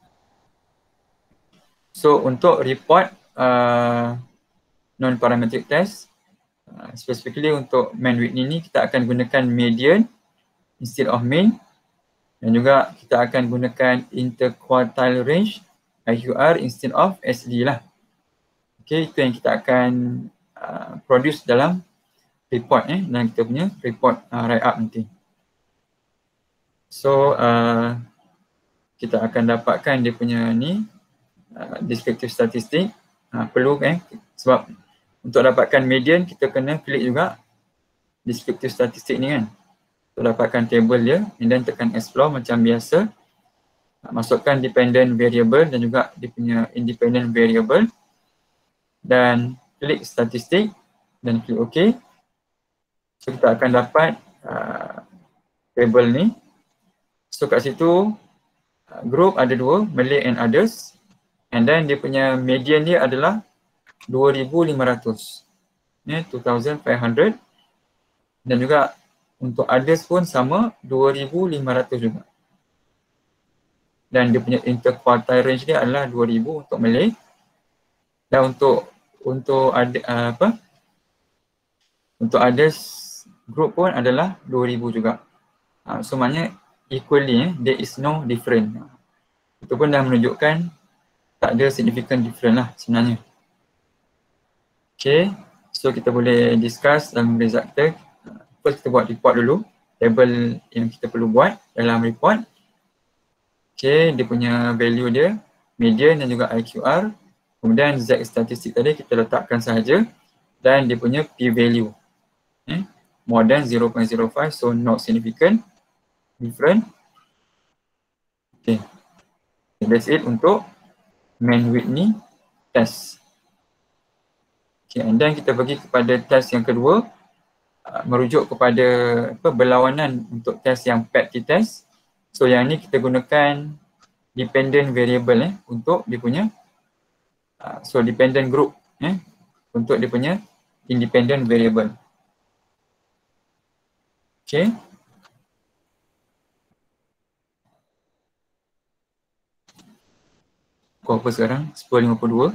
So untuk report non-parametric test, specifically untuk Mann-Whitney ni kita akan gunakan median instead of mean dan juga kita akan gunakan interquartile range IQR instead of SD lah. Okay, itu yang kita akan produce dalam report dan kita punya report write up nanti. So kita akan dapatkan dia punya ni descriptive statistik. Perlu sebab untuk dapatkan median kita kena klik juga descriptive statistik ni kan. Untuk dapatkan table dia and then tekan explore macam biasa. Masukkan dependent variable dan juga dia punya independent variable dan klik statistik dan klik OK. So kita akan dapat table ni. So kat situ group ada dua, Malay and others. And then dia punya median dia adalah 2,500. 2,500. Dan juga untuk others pun sama 2,500 juga. Dan dia punya interquartile range dia adalah 2,000 untuk Malay. Dan untuk others group pun adalah 2,000 juga. So maknanya equally there is no difference. Itu pun dah menunjukkan tak ada significant difference lah sebenarnya. Okay, so kita boleh discuss dalam result kita. First kita buat report dulu, table yang kita perlu buat dalam report. Okay, dia punya value dia, median dan juga IQR. Kemudian Z statistik tadi kita letakkan sahaja dan dia punya p-value. More than 0.05, so not significant different. Okay, that's it untuk Mann-Whitney test. Okay, and then kita pergi kepada test yang kedua, merujuk kepada berlawanan untuk test yang PET test. So yang ni kita gunakan dependent variable untuk dia punya so dependent group untuk dia punya independent variable. Okay. Pukul apa sekarang? 10.52.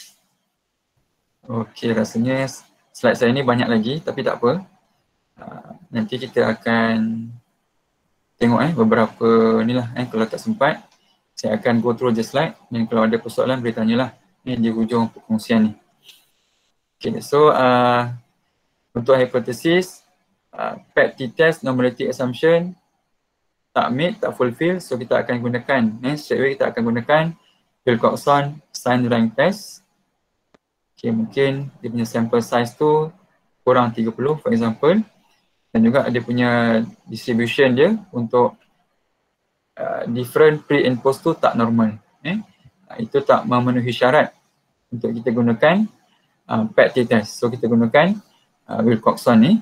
Okay, rasanya slide saya ni banyak lagi tapi tak apa. Nanti kita akan tengok beberapa ni lah kalau tak sempat saya akan go through the slide dan kalau ada persoalan boleh tanyalah di hujung perkongsian ni. Okay, so untuk hipotesis PET test normality assumption tak meet, tak fulfill, so kita akan gunakan straight away kita akan gunakan Wilcoxon sign rank test. Okay, mungkin dia punya sample size tu kurang 30 for example, dan juga dia punya distribution dia untuk different pre and post tu tak normal. Itu tak memenuhi syarat untuk kita gunakan PET test. So kita gunakan Wilcoxon ni.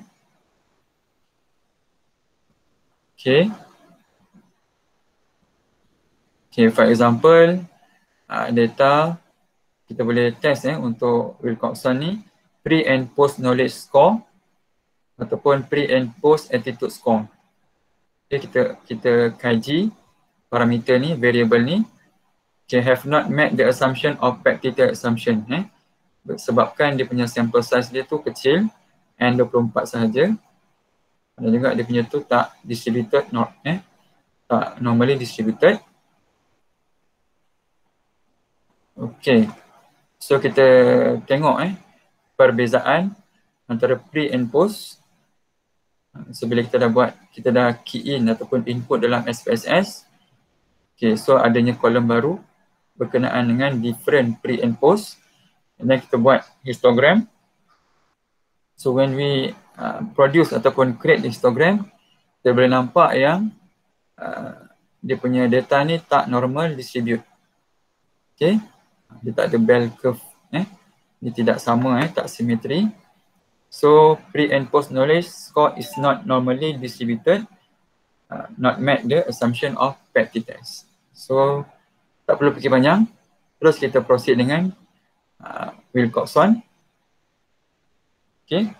Okay. Okay, for example data kita boleh test untuk Wilcoxon ni pre and post knowledge score ataupun pre and post attitude score. Okay, kita kaji parameter ni, variable ni. Okay, have not met the assumption of PET assumption. Sebabkan dia punya sample size dia tu kecil, N24 sahaja. Dan juga dia punya tu tak distributed, tak normally distributed. Okay, so kita tengok perbezaan antara pre and post. So bila kita dah key in ataupun input dalam SPSS. Okay, so adanya kolom baru berkenaan dengan different pre and post. And then kita buat histogram. So when we produce ataupun create histogram, kita boleh nampak yang dia punya data ni tak normal distribute. Okay, dia tak ada bell curve, dia tidak sama, tak simetri. So pre and post knowledge score is not normally distributed, not met the assumption of PET test. So tak perlu fikir panjang, terus kita proceed dengan Wilcoxon. Okay.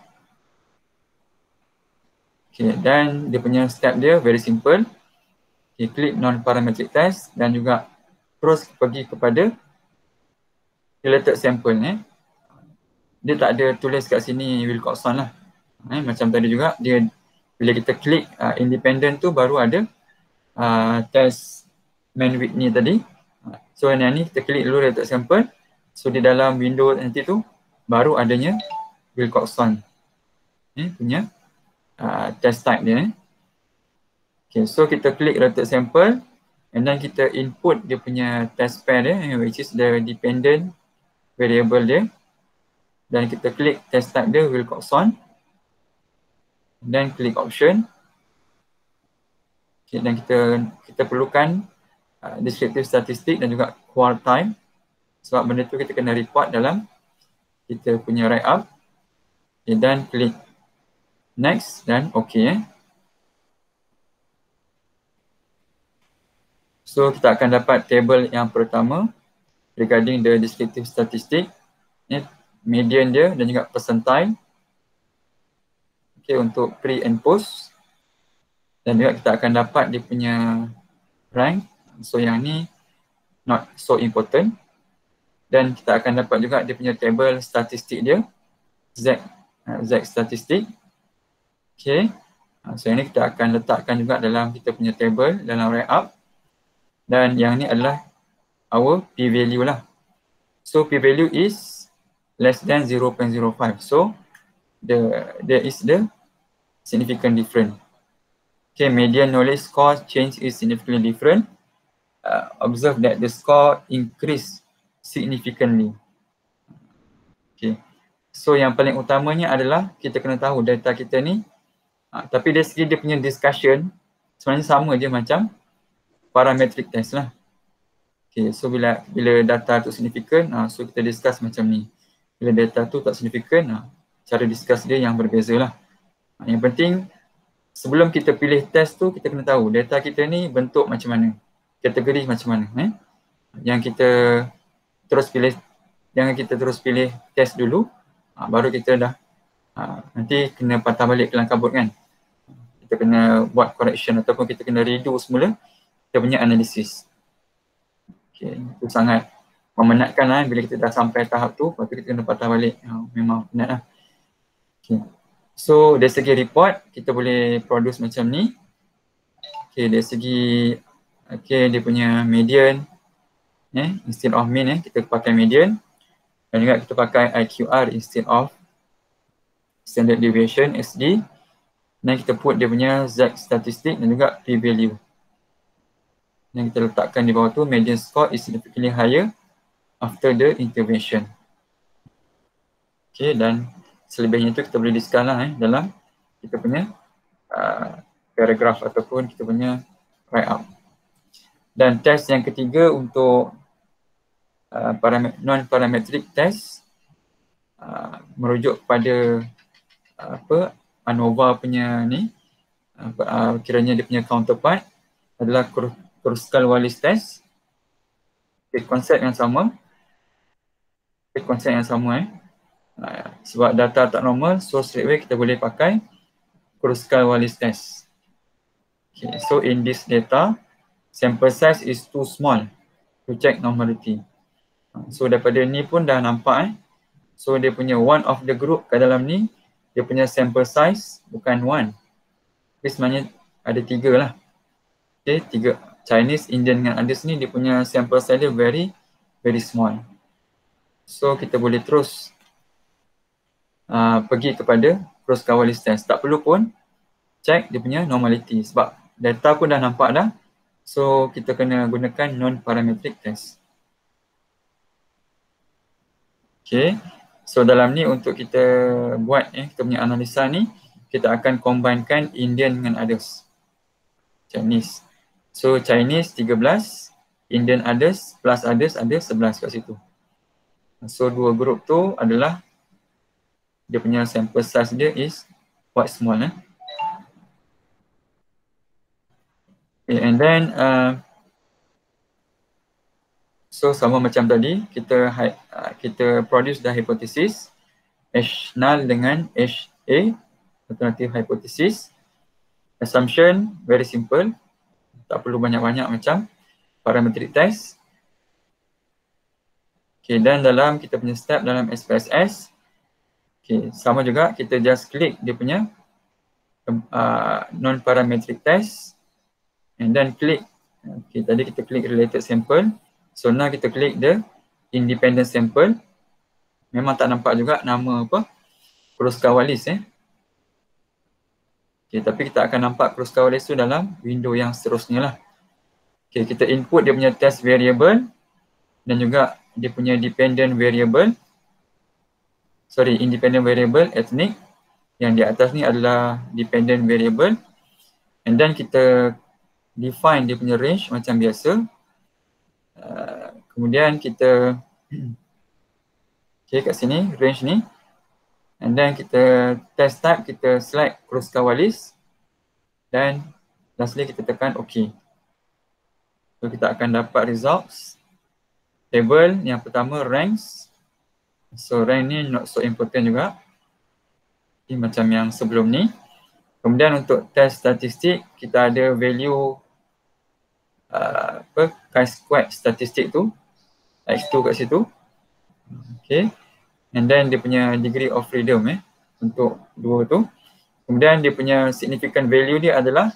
Okay, dan dia punya step dia very simple. Okay, klik non-parametric test dan juga terus pergi kepada related sample. Dia tak ada tulis kat sini Wilcoxon lah. Macam tadi juga, dia bila kita klik independent tu baru ada test Mann-Whitney tadi. So yang ni kita klik dulu related sample. So di dalam window nanti tu baru adanya Wilcoxon punya test type dia. Okay, so kita klik related sample and then kita input dia punya test pair dia, which is the dependent variable dia. Dan kita klik test type dia Wilcoxon. Dan klik option. Okay, dan kita perlukan descriptive statistic dan juga quartile. Sebab benda tu kita kena report dalam kita punya write up. Okay, dan klik next dan okay. So kita akan dapat table yang pertama regarding the descriptive statistic, median dia dan juga percentile. Okay, untuk pre and post. Dan juga kita akan dapat dia punya rank. So yang ni not so important. Dan kita akan dapat juga dia punya table statistik dia, Z statistik. Okay, so yang ni kita akan letakkan juga dalam kita punya table dalam write up. Dan yang ni adalah our p-value lah. So p-value is less than 0.05. So there is the significant difference. Okay, median knowledge score change is significantly different. Observe that the score increase significantly. Okay, so yang paling utamanya adalah kita kena tahu data kita ni, tapi dari segi dia punya discussion sebenarnya sama je macam parametric test lah. Okay, so bila data tu signifikan, so kita discuss macam ni. Bila data tu tak signifikan, cara discuss dia yang berbeza lah. Yang penting sebelum kita pilih test tu, kita kena tahu data kita ni bentuk macam mana, kategori macam mana. Yang kita terus pilih, jangan kita terus pilih test dulu, baru kita dah nanti kena patah balik kelang kabut kan. Kita kena buat correction ataupun kita kena redo semula kita punya analisis. Okay, itu sangat memenatkan lah bila kita dah sampai tahap tu, lepas tu kita kena patah balik. Memang penat lah. Okay. So dari segi report, kita boleh produce macam ni. Okay, dari segi dia punya median, instead of mean, kita pakai median. Dan juga kita pakai IQR instead of standard deviation, SD. Dan kita put dia punya Z statistik dan juga p-value. Dan kita letakkan di bawah tu, median score is significantly higher after the intervention. Okay, dan selebihnya tu kita boleh discuss lah dalam kita punya paragraph ataupun kita punya write up. Dan test yang ketiga untuk non-parametric test merujuk kepada ANOVA punya ni, kiranya dia punya counterpart adalah Kruskal-Wallis test. Konsep yang sama. Sebab data tak normal, so straight away kita boleh pakai Kruskal-Wallis test. Okay, so in this data, sample size is too small to check normality. So daripada ni pun dah nampak so dia punya one of the group kat dalam ni, dia punya sample size bukan one. Tapi sebenarnya ada 3 lah. Okay, 3. Chinese, Indian dengan others ni dia punya sample size dia very small. So kita boleh terus pergi kepada Kruskal-Wallis test. Tak perlu pun check dia punya normality sebab data pun dah nampak dah. So kita kena gunakan non-parametric test. Okay, so dalam ni untuk kita buat kita punya analisa ni, kita akan combinekan Indian dengan others. Chinese. So Chinese 13, Indian others plus others ada 11 kat situ. So 2 group tu adalah dia punya sample size dia is quite small. Okay, and then so sama macam tadi, kita produce the hypothesis H null dengan HA, alternative hypothesis. Assumption very simple, tak perlu banyak-banyak macam parametric test. Okay, dan dalam kita punya step dalam SPSS, okay, sama juga kita just klik dia punya non-parametric test and then klik, okay, tadi kita klik related sample. So now kita klik the independent sample. Memang tak nampak juga nama apa, Kruskal-Wallis. Okay, tapi kita akan nampak Kruskal-Wallis tu dalam window yang seterusnya lah. Okay, kita input dia punya test variable dan juga dia punya independent variable ethnic. Yang di atas ni adalah dependent variable. And then kita define dia punya range macam biasa. Kemudian kita kat sini range ni, and then kita test type, kita select Kruskal-Wallis dan lastly kita tekan OK. So kita akan dapat results table. Yang pertama ranks. So rank ni not so important juga, ini macam yang sebelum ni. Kemudian untuk test statistik, kita ada value chi-squared statistik tu, X2 kat situ. Okay, and then dia punya degree of freedom untuk 2 tu. Kemudian dia punya significant value dia adalah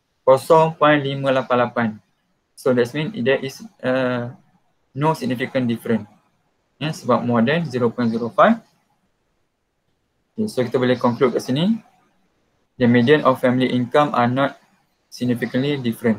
0.588. So that means there is no significant difference. Sebab more than 0.05. Okay, so kita boleh conclude kat sini, the median of family income are not significantly different.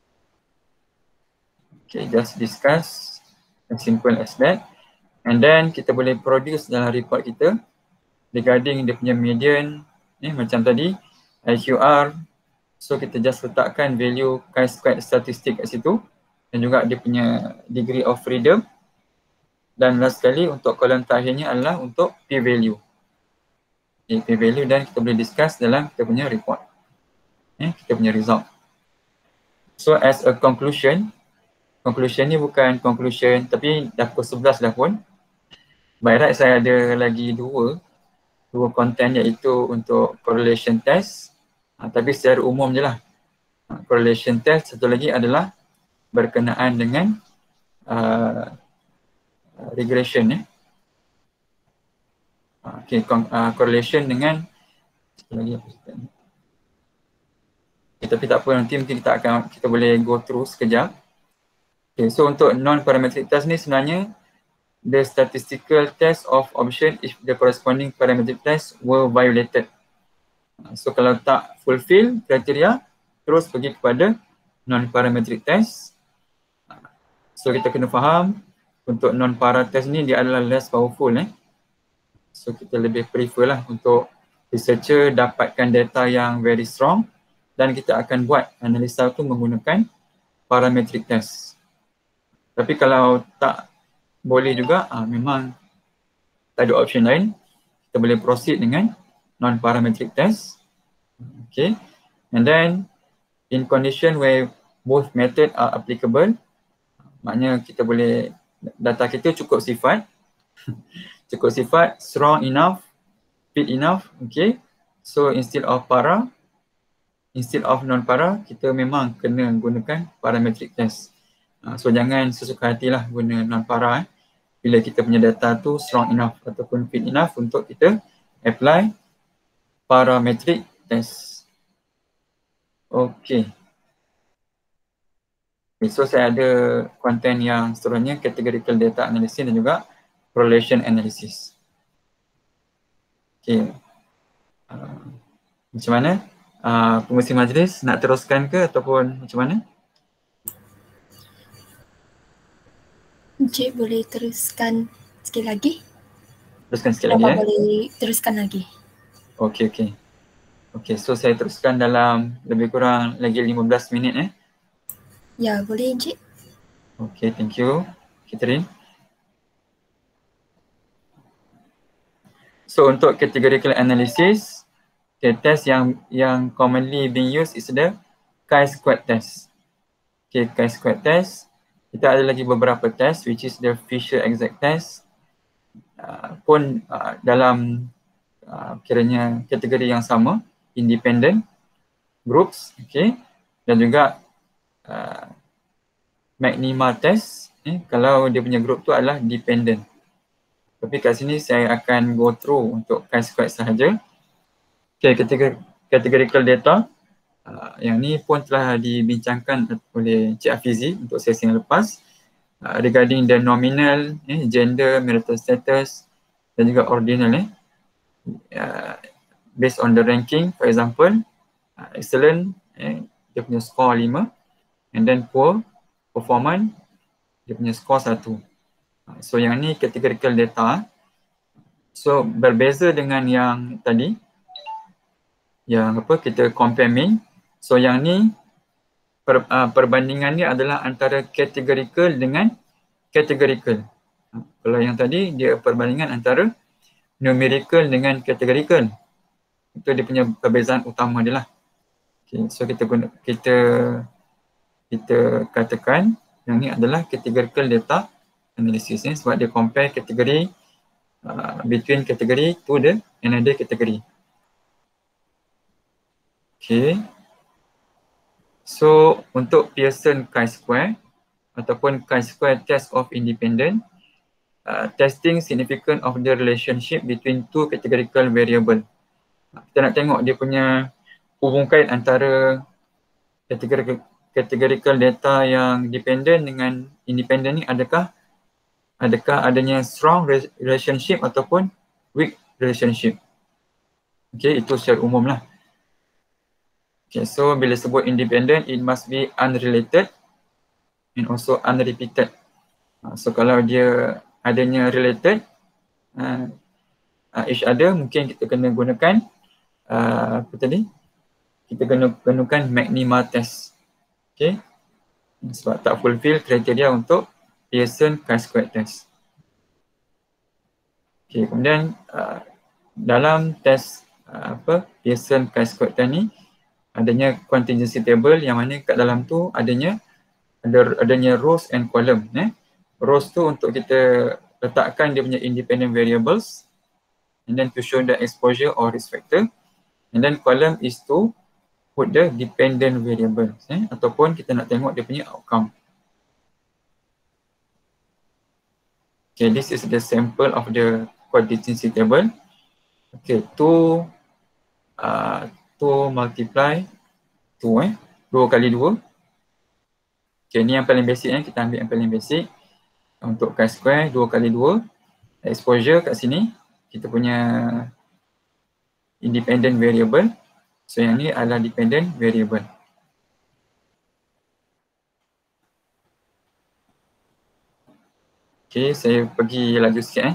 Okay, just discuss as simple as that. And then kita boleh produce dalam report kita regarding dia punya median macam tadi, IQR. So kita just letakkan value chi-squared statistik kat situ. dan juga dia punya degree of freedom. Dan last sekali untuk kolom terakhirnya adalah untuk p-value. Okay, p-value dan kita boleh discuss dalam kita punya report. Kita punya result. So as a conclusion ni bukan conclusion tapi dah pukul 11 dah pun. By right saya ada lagi dua content iaitu untuk correlation test. Tapi secara umum je lah. Correlation test satu lagi adalah berkenaan dengan regression Okay, correlation dengan satu lagi apa tapi tak apa, nanti mungkin kita boleh go through sekejap. Okay, so untuk non-parametric test ni sebenarnya the statistical test of option if the corresponding parametric test were violated. So kalau tak fulfill kriteria, terus pergi kepada non-parametric test. So kita kena faham untuk non-para test ni dia adalah less powerful. So kita lebih prefer lah untuk researcher dapatkan data yang very strong dan kita akan buat analisa tu menggunakan parametric test. Tapi kalau tak boleh juga, memang tak ada option lain, kita boleh proceed dengan non-parametric test. Okay, and then in condition where both method are applicable, maknanya kita boleh, data kita cukup sifat, strong enough, fit enough, okay. So instead of non-para, kita memang kena gunakan parametric test. So jangan sesuka hatilah guna non-para bila kita punya data tu strong enough ataupun fit enough untuk kita apply parametric test. Okay. So saya ada konten yang seterusnya, categorical data analysis dan juga correlation analysis. Okay. Macam mana? Pengurusi majlis nak teruskan ke ataupun macam mana? Encik boleh teruskan sikit lagi? Teruskan sikit lagi boleh teruskan lagi. Okay, so saya teruskan dalam lebih kurang lagi 15 minit Ya, boleh Encik. Okay, thank you Catherine. So untuk categorical analysis, okay, test yang commonly being used is the chi-square test. Okay, chi-square test. Kita ada lagi beberapa test which is the Fisher exact test. Dalam kiranya kategori yang sama, independent groups, okay, dan juga Magma test, kalau dia punya group tu adalah dependent. Tapi kat sini saya akan go through untuk chi-square sahaja. Okay, categorical data, yang ni pun telah dibincangkan oleh Cik Hafizi untuk sesi yang lepas, regarding the nominal, gender, marital status dan juga ordinal, based on the ranking. For example, excellent, dia punya score 5, and then poor performance, dia punya score 1. So yang ni categorical data. So berbeza dengan yang tadi, yang kita compare mean. So yang ni perbandingannya adalah antara categorical dengan categorical. Kalau yang tadi dia perbandingan antara numerical dengan categorical. Itu dia punya perbezaan utama dia lah. Okay, so kita katakan yang ni adalah categorical data analysis sebab dia compare kategori between category to the another category. Okay. So untuk Pearson chi-square ataupun chi-square test of independent, testing significance of the relationship between two categorical variable. Kita nak tengok dia punya hubung kait antara categorical data yang dependent dengan independent ni, adakah adanya strong relationship ataupun weak relationship. Okay, itu secara umum lah. Okay, so bila sebut independent, it must be unrelated and also unrepeated. So kalau dia adanya related, each other, mungkin kita kena gunakan apa tadi? Kita kena gunakan Magma test. Okay. sebab tak fulfill kriteria untuk Pearson chi-square test. Okay, kemudian dalam test Pearson chi-square test ni adanya contingency table yang mana kat dalam tu adanya rows and column. Rows tu untuk kita letakkan dia punya independent variables, and then to show the exposure or risk factor, and then column is to put the dependent variables, ataupun kita nak tengok dia punya outcome. Okay, this is the sample of the contingency table. Okay, 2 multiply 2 kali 2. Okay, ni yang paling basic, kita ambil yang paling basic. Untuk chi-square 2 kali 2. Exposure kat sini kita punya independent variable. So yang ni adalah dependent variable. Okay, saya pergi laju sikit.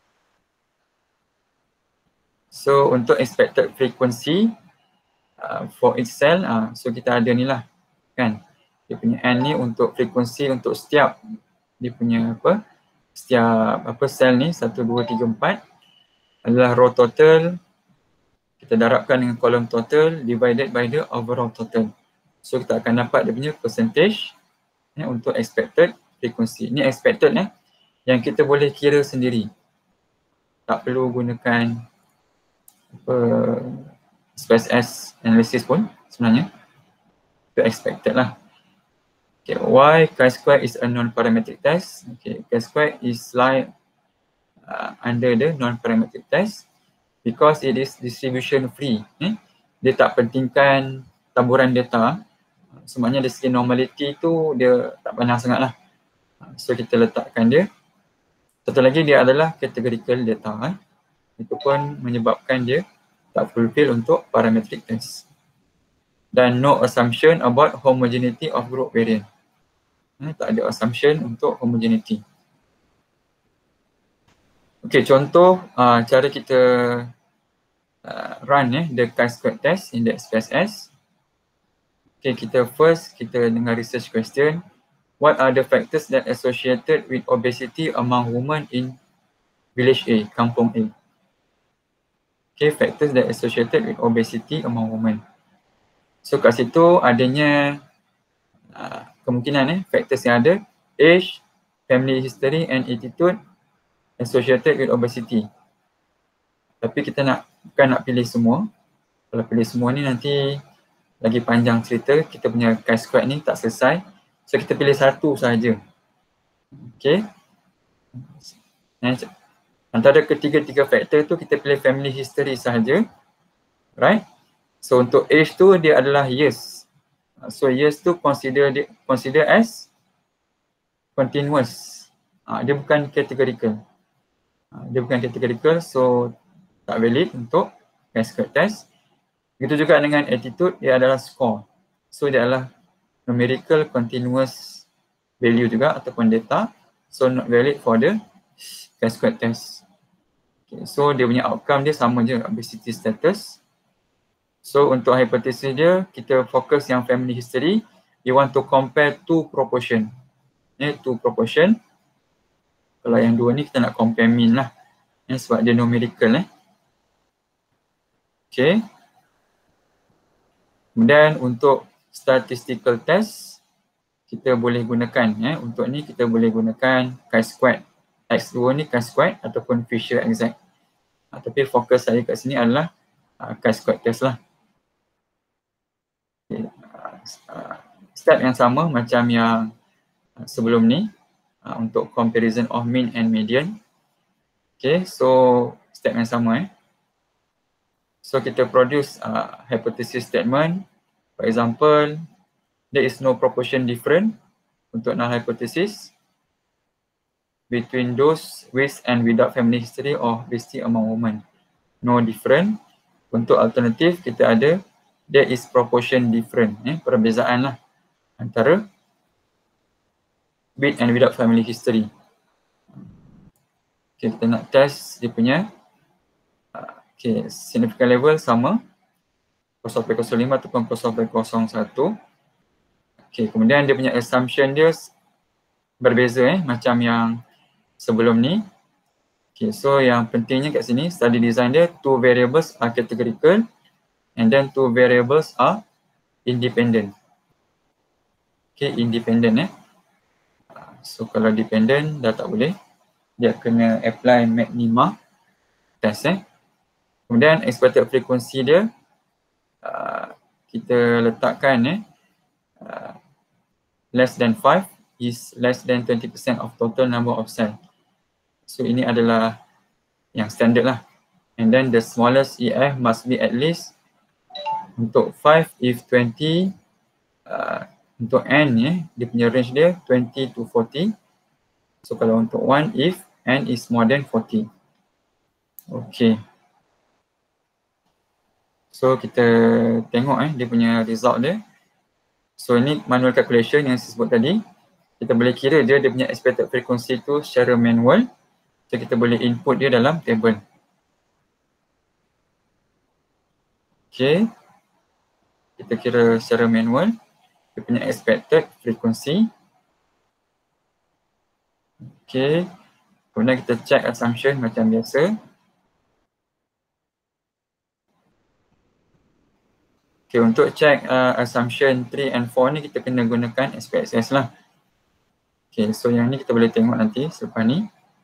So untuk expected frequency for each cell, so kita ada ni lah kan. Dia punya N ni untuk frekuensi untuk setiap dia punya setiap sel ni 1, 2, 3, 4 adalah row total. Kita darabkan dengan kolom total divided by the overall total. So kita akan dapat dia punya percentage untuk expected frequency. Ni expected yang kita boleh kira sendiri. Tak perlu gunakan SPSS analysis pun sebenarnya. Itu expected lah. Okay, why chi-square is a non-parametric test? Okay, chi-square is like under the non-parametric test because it is distribution free. Dia tak pentingkan taburan data. Sebenarnya dari segi normality tu dia tak banyak sangat lah. So kita letakkan dia. Satu lagi dia adalah categorical data. Itu pun menyebabkan dia tak fulfill untuk parametric test. Dan no assumption about homogeneity of group variant. Tak ada assumption untuk homogeneity. Okay, contoh cara kita run the chi-square test in the SPSS. Okay, kita dengar research question. What are the factors that associated with obesity among women in village A, kampung A? Okay, factors that associated with obesity among women. So kat situ adanya kemungkinan factors yang ada, age, family history and attitude associated with obesity. Tapi kita bukan nak pilih semua. Kalau pilih semua ni nanti lagi panjang cerita, kita punya chi-square ni tak selesai. So kita pilih satu sahaja. Okay. Antara ketiga-tiga faktor tu kita pilih family history sahaja. Right. So untuk age tu dia adalah years. So years tu consider as continuous. Dia bukan categorical. So tak valid untuk chi-square test. Begitu juga dengan attitude, dia adalah score. So dia adalah numerical continuous value juga ataupun data. So not valid for the chi-square test. Okay, so dia punya outcome dia sama je, obesity status. So untuk hypothesis dia, kita fokus yang family history. We want to compare two proportion. Two proportion. Kalau yang dua ni kita nak compare mean lah. Sebab dia numerical. Okay. Kemudian untuk statistical test, kita boleh gunakan, untuk ni kita boleh gunakan chi-square. X2 ni chi-square ataupun Fisher exact. Tapi fokus saya kat sini adalah chi-square test lah. Okay. Step yang sama macam yang sebelum ni untuk comparison of mean and median. Okay, so step yang sama. So kita produce hypothesis statement. For example, there is no proportion different untuk null hypothesis between those with and without family history or obesity among women. No different. Untuk alternatif kita ada there is proportion different. Perbezaan lah antara with and without family history. Okay, kita nak test dia punya significant level sama 0.05 ataupun 0.01. Okay, kemudian dia punya assumption dia berbeza macam yang sebelum ni. Okay, so yang pentingnya kat sini study design dia 2 variables are categorical and then 2 variables are independent. Okay, independent So kalau dependent dah tak boleh. Dia kena apply maxima test Kemudian expected frequency dia kita letakkan less than 5 is less than 20% of total number of cell. So ini adalah yang standard lah. And then the smallest EF must be at least untuk 5 if 20 untuk N dia punya range dia 20 to 40. So kalau untuk 1 if N is more than 40. Okay. So kita tengok dia punya result dia. So ini manual calculation yang saya sebut tadi. Kita boleh kira dia punya expected frequency tu secara manual. So kita boleh input dia dalam table. Okay. Kita kira secara manual. Dia punya expected frequency. Okay. Kemudian kita check assumption macam biasa. Okay, untuk check assumption 3 and 4 ni kita kena gunakan SPSS lah. Okay, so yang ni kita boleh tengok nanti selepas ni.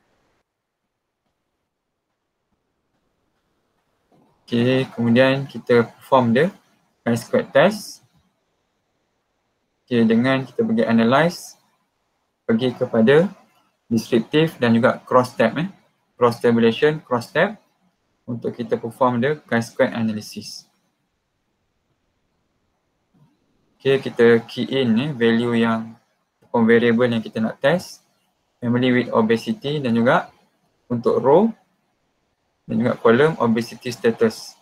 Okay, kemudian kita perform dia chi-square test. Okay, dengan kita pergi analyze, pergi kepada descriptive dan juga cross-tab cross-tabulation, cross-tab untuk kita perform dia chi-square analysis. Okay, kita key in value yang variable yang kita nak test, family with obesity dan juga untuk row dan juga column obesity status.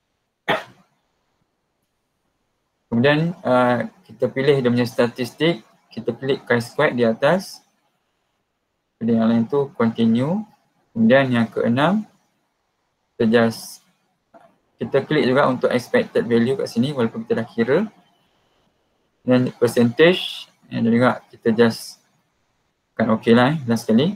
Kemudian kita pilih dia punya statistik, kita klik chi-square di atas. Kemudian yang lain tu continue. Kemudian yang keenam, kita klik juga untuk expected value kat sini walaupun kita dah kira. Dan percentage dan juga kita just akan OK lah last sekali.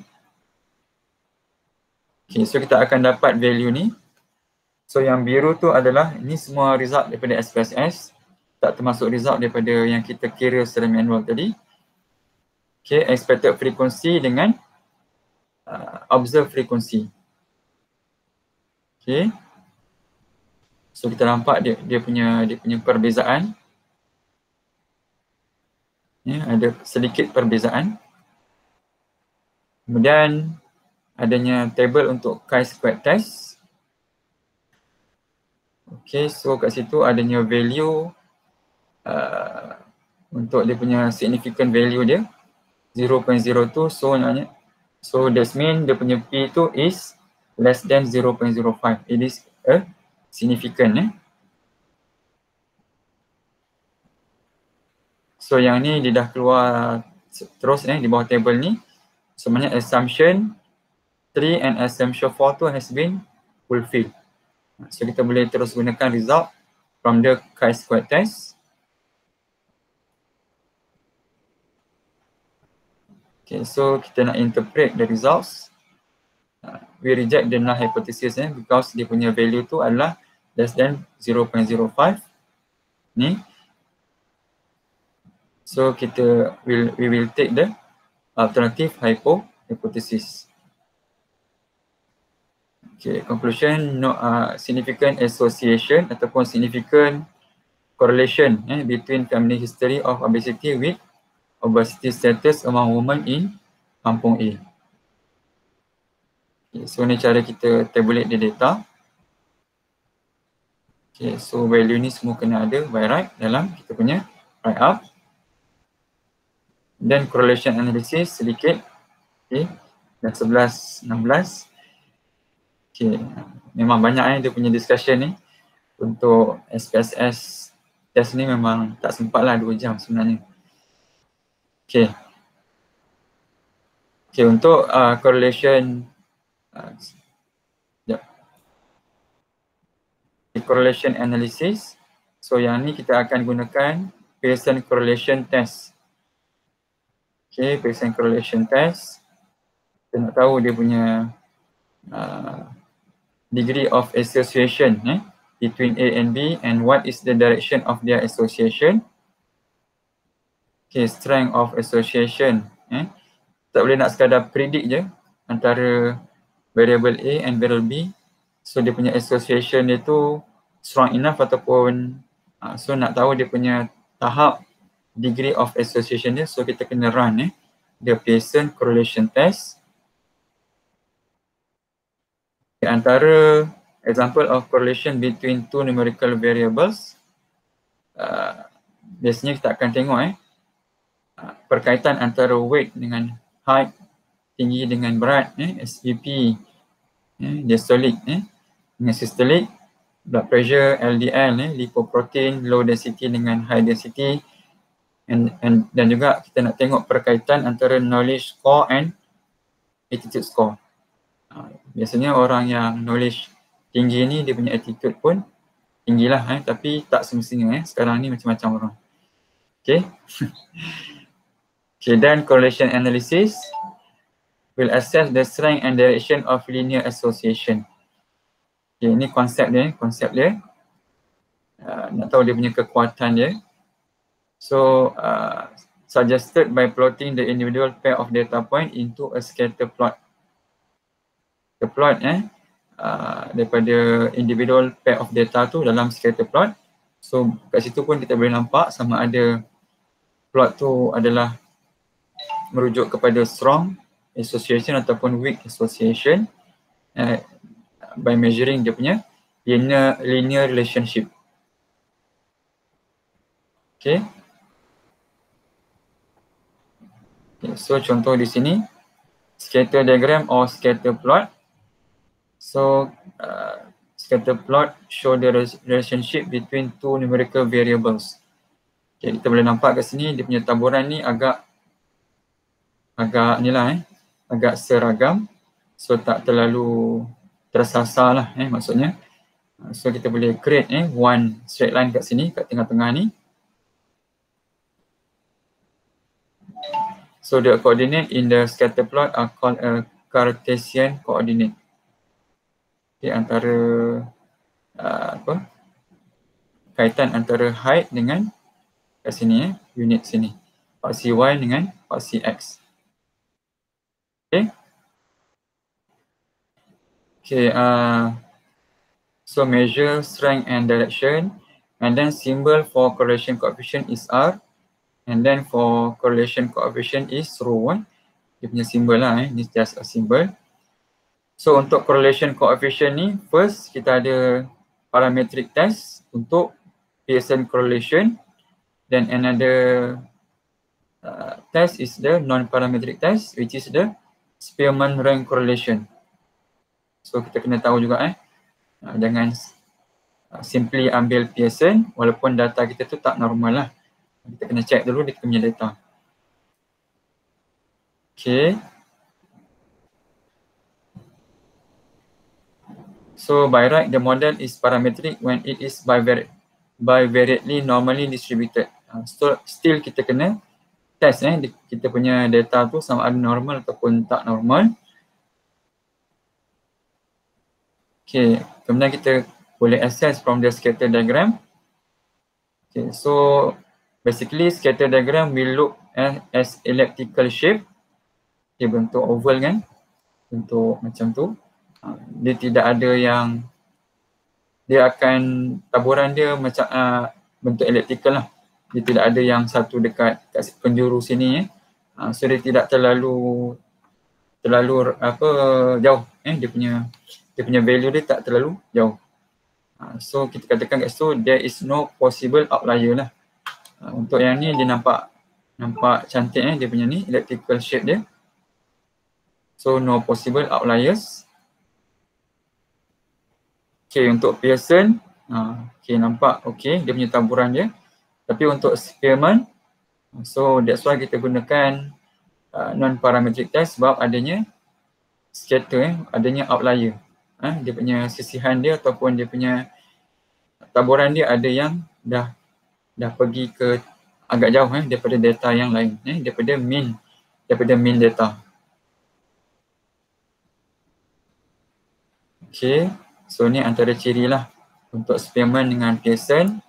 Okay, so kita akan dapat value ni. So yang biru tu adalah ini semua result daripada SPSS. Tak termasuk result daripada yang kita kira secara manual tadi. Okay, expected frequency dengan observed frequency. Okay. So kita nampak dia punya perbezaan. Ada sedikit perbezaan. Kemudian adanya table untuk chi-square test. Okay, so kat situ adanya value untuk dia punya significant value dia 0.02. So that means dia punya P tu is less than 0.05. It is a significant. So yang ni dia dah keluar terus di bawah table ni. Sebenarnya assumption 3 and assumption 4 tu has been fulfilled. So kita boleh terus gunakan result from the chi-square test. Okay, so kita nak interpret the results. We reject the null hypothesis because dia punya value tu adalah less than 0.05 ni. So we will take the alternative hypothesis. Okay, conclusion, no significant association ataupun significant correlation between family history of obesity with obesity status among women in kampung A. Okay, so ni cara kita tabulate the data. Okay, so value ni semua kena ada by right dalam kita punya write up. Dan correlation analysis sedikit. Okay, dan 11, 16. Okay, memang banyak dia punya discussion ni. Untuk SPSS test ni memang tak sempat lah 2 jam sebenarnya. Okay. Okay, untuk correlation correlation analysis. So yang ni kita akan gunakan Pearson correlation test. Okay, Pearson correlation test. Kita nak tahu dia punya degree of association between A and B, and what is the direction of their association. Okay, strength of association. Tak boleh nak sekadar predict je antara variable A and variable B. So dia punya association dia tu strong enough ataupun so nak tahu dia punya tahap degree of association dia, so kita kena run the Pearson correlation test. Okay, antara example of correlation between two numerical variables, biasanya kita akan tengok perkaitan antara weight dengan height, tinggi dengan berat, SPP, diastolic dengan systolic, blood pressure, LDL, lipoprotein, low density dengan high density, dan juga kita nak tengok perkaitan antara knowledge score and attitude score. Biasanya orang yang knowledge tinggi ni dia punya attitude pun tinggilah, tapi tak semestinya. Sekarang ni macam-macam orang. Okay. Okay, then correlation analysis will assess the strength and direction of linear association. Okay, ini konsep dia. Nak tahu dia punya kekuatan dia. So, suggested by plotting the individual pair of data point into a scatter plot. The plot daripada individual pair of data tu dalam scatter plot. So, kat situ pun kita boleh nampak sama ada plot tu adalah merujuk kepada strong association ataupun weak association by measuring dia punya linear relationship. Okay. So contoh di sini scatter diagram or scatter plot. So scatter plot show the relationship between two numerical variables. Okay, kita boleh nampak kat sini dia punya taburan ni agak agak seragam, so tak terlalu tersasar lah maksudnya. So kita boleh create one straight line kat sini, kat tengah-tengah ni. So the coordinate in the scatter plot are called a Cartesian coordinate. Okay, antara kaitan antara height dengan kat sini unit sini, paksi Y dengan paksi X. Okay. Okay, so measure strength and direction, and then symbol for correlation coefficient is R, and then for correlation coefficient is rho. Dia punya symbol lah, ni just a symbol. So untuk correlation coefficient ni, first kita ada parametric test untuk Pearson correlation, then another test is the non-parametric test, which is the Spearman rank correlation. So kita kena tahu juga jangan simply ambil Pearson walaupun data kita tu tak normal lah. Kita kena check dulu dia punya data. Okay. So by right the model is parametric when it is bivariately normally distributed. So still kita kena test kita punya data tu sama ada normal ataupun tak normal. Okay, kemudian kita boleh assess from the scatter diagram. Okay, so basically scatter diagram will look as elliptical shape. Okay, bentuk oval kan, bentuk macam tu. Dia tidak ada yang, dia akan taburan dia macam bentuk elliptical lah. Dia tidak ada yang satu dekat kat penjuru sini so dia tidak terlalu jauh dia punya value dia tak terlalu jauh. So kita katakan kat situ there is no possible outlier lah. Untuk yang ni dia nampak cantik dia punya ni elliptical shape dia. So no possible outliers. Okay, untuk Pearson okay, nampak okay dia punya taburan dia. Tapi untuk Spearman, so that's why kita gunakan non-parametric test sebab adanya scatter, adanya outlier. Dia punya sisihan dia ataupun dia punya taburan dia ada yang dah pergi ke agak jauh daripada data yang lain, daripada mean data. Okay, so ni antara ciri lah untuk Spearman dengan Pearson.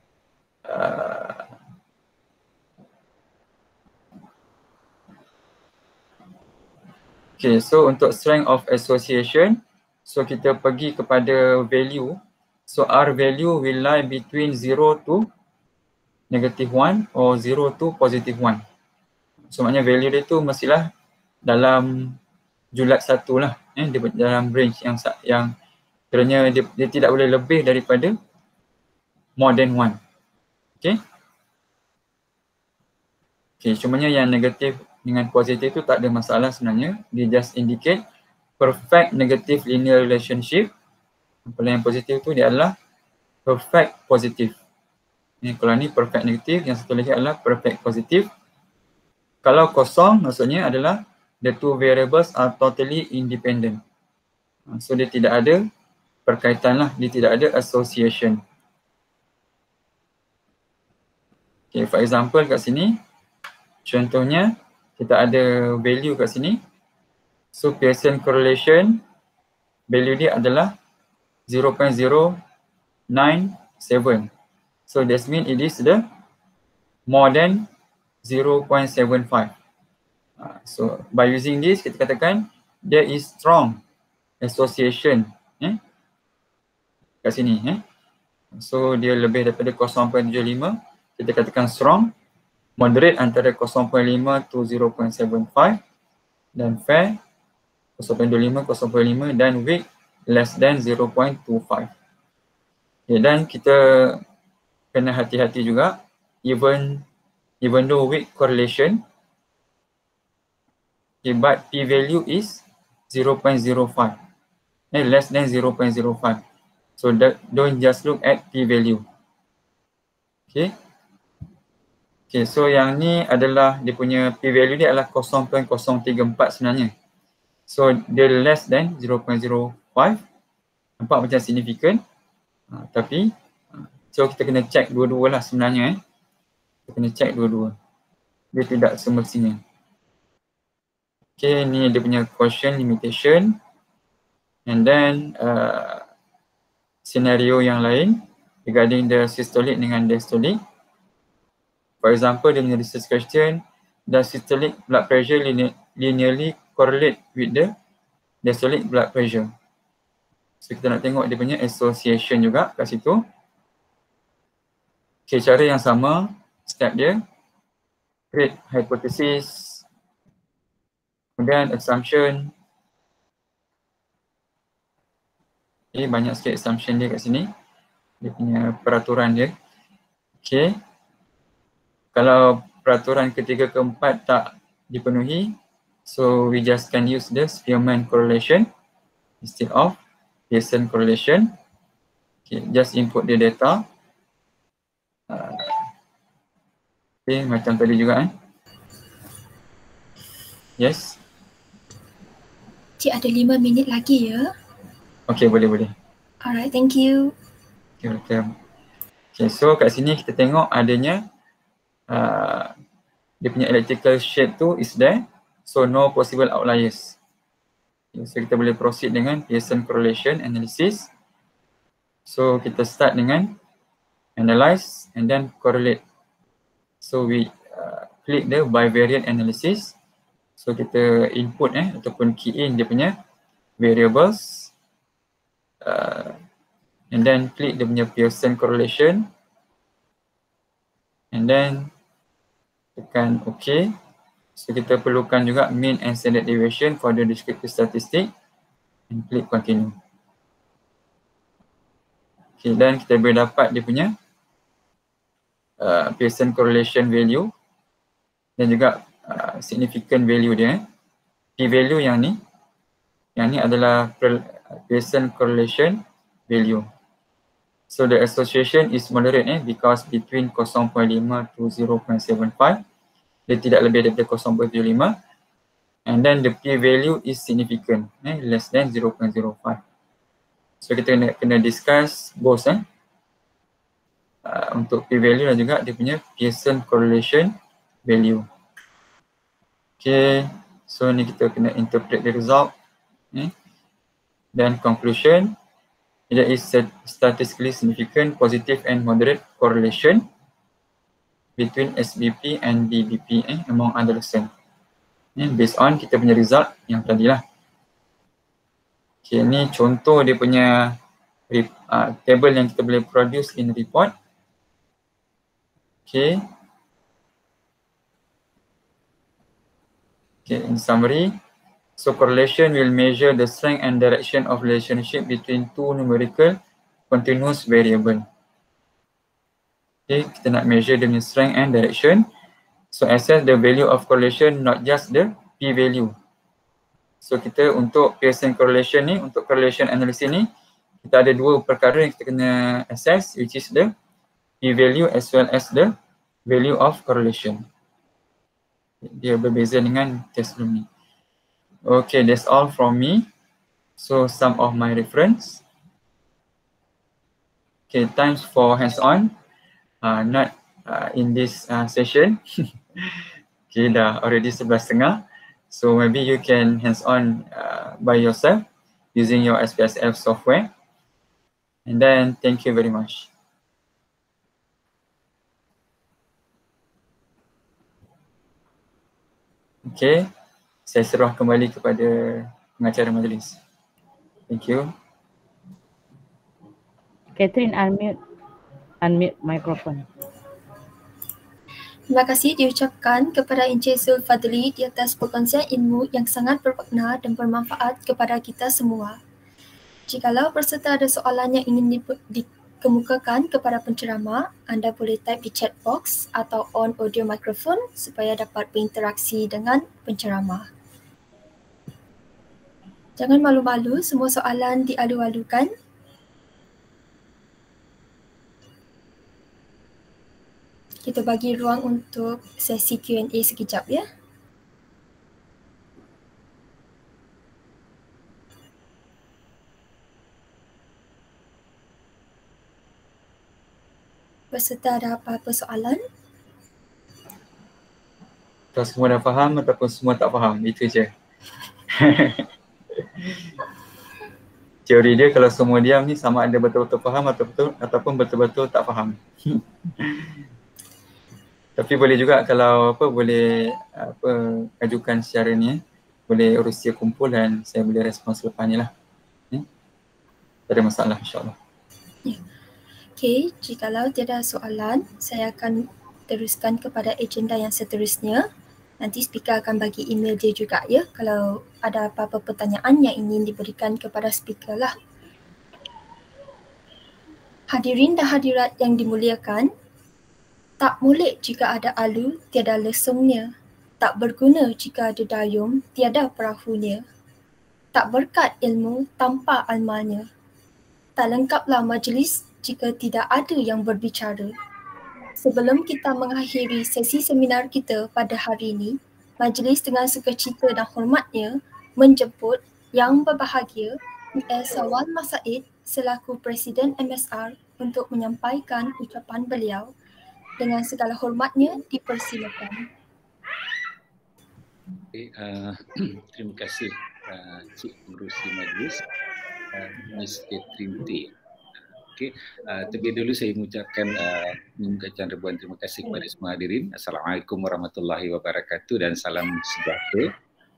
Okay, so untuk strength of association, so kita pergi kepada value. So R value will lie between 0 to -1 or 0 to +1. So maknanya value dia tu mestilah dalam julat 1 lah, dalam range yang kiranya dia tidak boleh lebih daripada more than 1. Okay. Okay, cumanya yang negatif dengan positif tu tak ada masalah sebenarnya. Dia just indicate perfect negative linear relationship. Kalau yang positif tu dia adalah perfect positive. Kalau ni perfect negative, yang satu lagi adalah perfect positive. Kalau kosong maksudnya adalah the two variables are totally independent. So dia tidak ada perkaitan lah, dia tidak ada association. Okay, for example kat sini, contohnya kita ada value kat sini. So Pearson correlation value dia adalah 0.097. So that means it is the more than 0.75. So by using this kita katakan there is strong association kat sini. So dia lebih daripada 0.75, kita katakan strong, moderate antara 0.5 to 0.75, dan fair 0.25, 0.5, dan weak less than 0.25. Okay, dan kita kena hati-hati juga, even though weak correlation, okay, but p value is 0.05, less than 0.05. So don't just look at p value. Okay. Okay, so yang ni adalah dia punya p value dia adalah 0.034 sebenarnya. So dia less than 0.05. Nampak macam significant. Tapi so kita kena check dua-dua lah sebenarnya. Kita kena check dua-dua. Dia tidak semestinya. Okay, ni dia punya quotient limitation. And then scenario yang lain regarding the systolic dengan diastolic. For example, dia punya research question, does systolic blood pressure linearly correlate with the diastolic blood pressure? So kita nak tengok dia punya association juga kat situ. Okay, cara yang sama, step dia, create hypothesis, kemudian assumption. Okay, banyak sikit assumption dia kat sini. Dia punya peraturan dia. Okay. Kalau peraturan ketiga keempat tak dipenuhi, so we just can use the Spearman correlation instead of Pearson correlation. Okay, just input the data. Okay, macam tadi juga Yes. Cik ada 5 minit lagi ya. Okay, boleh. Alright, thank you. Okay, welcome. Okay, so kat sini kita tengok adanya dia punya electrical shape tu is there. So no possible outliers. Okay, so kita boleh proceed dengan Pearson correlation analysis. So kita start dengan analyze and then correlate. So we click the bivariate analysis. So kita input ataupun key in dia punya variables. And then click dia punya Pearson correlation. And then tekan OK. So kita perlukan juga mean and standard deviation for the descriptive statistic. And click continue. Okay, dan kita boleh dapat dia punya Pearson correlation value dan juga significant value dia. P value yang ni adalah Pearson correlation value. So the association is moderate because between 0.5 to 0.75. Dia tidak lebih daripada 0.75. And then the P value is significant, less than 0.05. So kita kena discuss both untuk p-value dan juga dia punya Pearson correlation value. Okay, so ni kita kena interpret the result. Dan conclusion, there is statistically significant positive and moderate correlation between SBP and DBP among adolescent. Based on kita punya result yang tadilah. Okay, ni contoh dia punya table yang kita boleh produce in report. Okay. Okay, in summary, so correlation will measure the strength and direction of relationship between two numerical continuous variable. Okay, kita nak measure dia punya strength and direction. So assess the value of correlation, not just the p-value. So kita untuk Pearson correlation ni, untuk correlation analysis ni, kita ada dua perkara yang kita kena assess, which is the p-value as well as the value of correlation. Dia berbeza dengan test sebelum ni. Okay, that's all from me. So some of my reference. Okay, times for hands-on. Not in this session. Okay, dah already 11:30. So maybe you can hands-on by yourself using your SPSF software. And then thank you very much. Okay, saya serah kembali kepada pengacara majlis. Thank you. Catherine, unmute microphone. Terima kasih diucapkan kepada Encik Zulfadli di atas perkongsian ilmu yang sangat bermakna dan bermanfaat kepada kita semua. Jikalau peserta ada soalan yang ingin dikemukakan kepada penceramah, anda boleh type di chat box atau on audio microphone supaya dapat berinteraksi dengan penceramah. Jangan malu-malu, semua soalan dialu-alukan. Kita bagi ruang untuk sesi Q&A sekejap ya. Peserta ada apa-apa soalan? Kalau semua dah faham ataupun semua tak faham, itu je. Teori dia kalau semua diam ni sama ada betul-betul faham ataupun betul-betul tak faham. Tapi boleh juga kalau boleh ajukan secara ni, boleh urusia kumpul dan saya boleh respons selepas ni lah. Tak ada masalah insyaAllah. Ya. Okey, jikalau tiada soalan, saya akan teruskan kepada agenda yang seterusnya. Nanti speaker akan bagi email dia juga ya, kalau ada apa-apa pertanyaan yang ingin diberikan kepada speaker lah. Hadirin dan hadirat yang dimuliakan, tak molek jika ada alu, tiada lesungnya. Tak berguna jika ada dayung, tiada perahunya. Tak berkat ilmu tanpa amalnya. Tak lengkaplah majlis jika tidak ada yang berbicara. Sebelum kita mengakhiri sesi seminar kita pada hari ini, majlis dengan sukacita dan hormatnya menjemput Yang Berbahagia PS Wan Masaid selaku Presiden MSR untuk menyampaikan ucapan beliau. Dengan segala hormatnya dipersilakan. Okay, terima kasih Cik Pengerusi Majlis, Ms. Catherine T. Okay, terlebih dulu saya mengucapkan ribuan terima kasih kepada semua hadirin. Assalamualaikum warahmatullahi wabarakatuh dan salam sejahtera.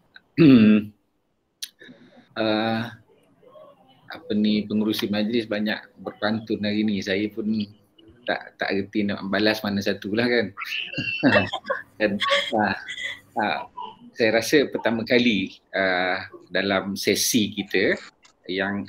Pengerusi majlis banyak berpantun hari ni. Saya pun tak erti nak balas mana satu lah kan. Dan saya rasa pertama kali dalam sesi kita yang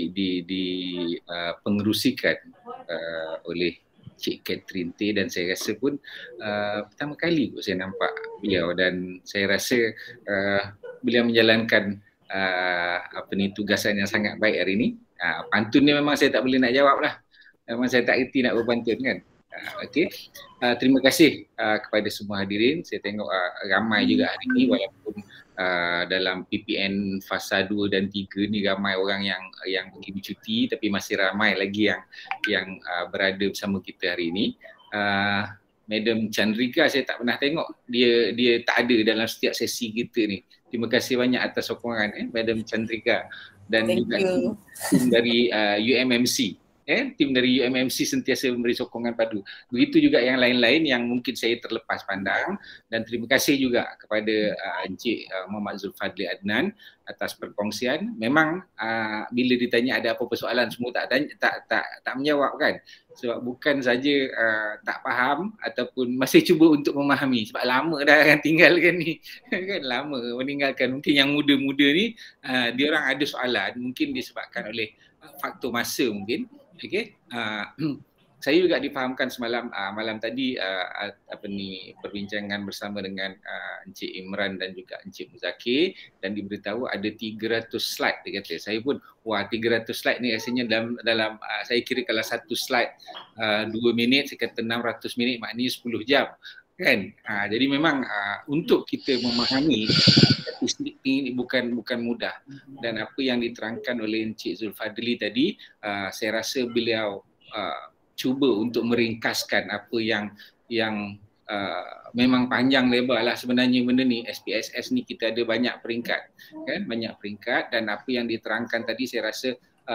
pengerusikan oleh Cik Catherine T, dan saya rasa pun pertama kali saya nampak beliau, dan saya rasa beliau menjalankan tugasan yang sangat baik hari ini. Pantun ni memang saya tak boleh nak jawab lah. Memang saya tak erti nak berpantun kan. Okey. Terima kasih kepada semua hadirin. Saya tengok ramai juga hari ini walaupun dalam PPN fasa 2 dan 3 ni ramai orang yang pergi bercuti, tapi masih ramai lagi yang berada bersama kita hari ini. Madam Chandrika saya tak pernah tengok, dia tak ada dalam setiap sesi kita ni. Terima kasih banyak atas sokongan Madam Chandrika dan Thank juga you. tim dari UMMC. Tim dari UMMC sentiasa memberi sokongan padu. Begitu juga yang lain-lain yang mungkin saya terlepas pandang, dan terima kasih juga kepada Encik Muhammad Zulfadli Adnan atas perkongsian. Memang bila ditanya ada apa persoalan semua tak menjawab kan. Sebab bukan saja tak faham ataupun masih cuba untuk memahami, sebab lama dah kan tinggalkan ni. Kan lama meninggalkan. Mungkin yang muda-muda ni dia orang ada soalan, mungkin disebabkan oleh faktor masa mungkin. Okey, saya juga difahamkan semalam malam tadi perbincangan bersama dengan Encik Imran dan juga Encik Muzakir, dan diberitahu ada 300 slide dia kata. Saya pun 300 slide ni rasanya dalam saya kira kalau satu slide 2 minit, saya kata 600 minit maknanya 10 jam. Kan? Jadi memang untuk kita memahami statistik ini bukan mudah, dan apa yang diterangkan oleh Encik Zulfadli tadi, saya rasa beliau cuba untuk meringkaskan apa yang memang panjang lebar lah sebenarnya benda ni. SPSS ni kita ada banyak peringkat kan, banyak peringkat, dan apa yang diterangkan tadi saya rasa